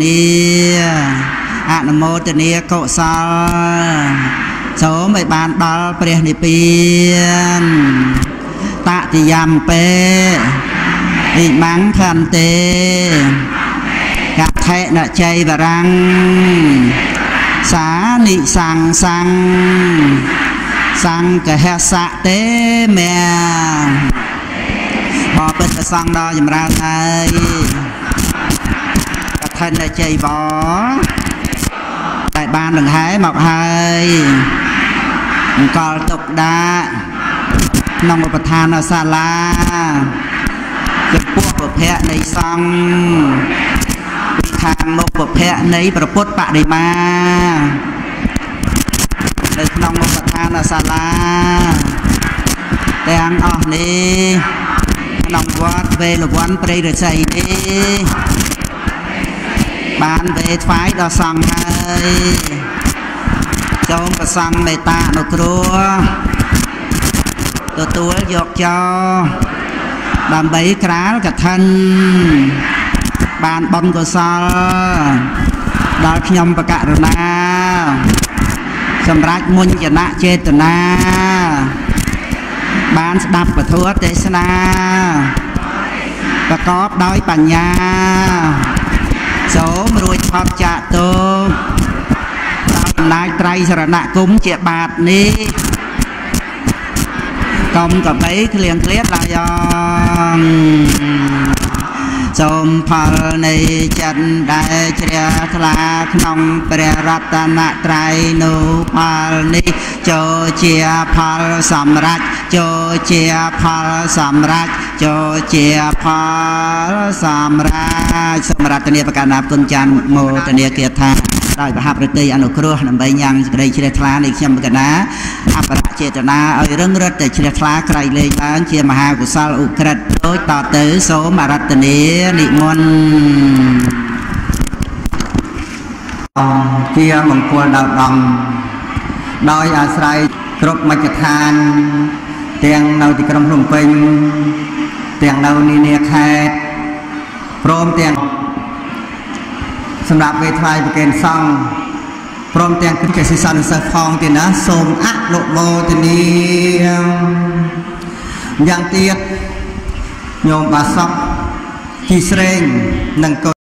នាកុសលសូមឲ្យបានដល់ព្រះនិព្វានតតិយំពេអ៊ិមង្ខន្ទេកกะเทนะใจบรังสานิสังสังสังกะเฮสะเตเมพอเป็นกระสังดอยำราไทยกะเทนะใจบอแต่บ้านหนึ่งหายหมอกหายกอลตกดาน้องประธานศาลาจะพวกประเภทในซังทางนกประเภทในประพุทธปฏิมาในน้องประธานศาลาแต่อังออกนี้น้องวัดเวลวันปริเดชัยนี้บ้านเวทไฟดอสังให้จงประสังเมตตานุครัวตัวหยกจอดำใบกราลกระทันบานบอลกุศลดาวขยมประกาศนาสำรักมุญจนะเจตนาบานดับประทัวเทศนาประกอบด้วยปัญญาโสมรวยพอจะโตนายไตรสรณะคุ้มเจ็บบาทนี้กองกับไอ้เคลียงเคลียดลายองสมพลในจันได้เชียทลาขนมเปรรัตนไตรนุพลนิโจเจียพลสำรัจโจเจียพลสำรัจโจเจียพลสำรัจสมรัตเนียประการนับกุญจันโมตเนียเกียรติได้ประหับประตีอนุครัวนำใบยังได้เชียทลาในเชียมกันนะอัปราเจตนาเอาเรื่องรัตเชียทลาใครเลยบ้างเชียมหากุศลอุกฤษโดยต่อเตอโสมรัตเนียนิมนต์เกี่ยมงคลดาวดำโดยอาศัยครบมัจจทานเตียงเราที่กรมหลวงปิงเตียงเรานีเนียแคดพร้อมเตียงสำหรับเวทไฟประเกณฑ์ซ่องพร้อมเตียงขึ้นเกศสันเสฟองตีนะสมอะโลโมตีนี้ยังเตียดโยมบาซอกที่เสรงนังก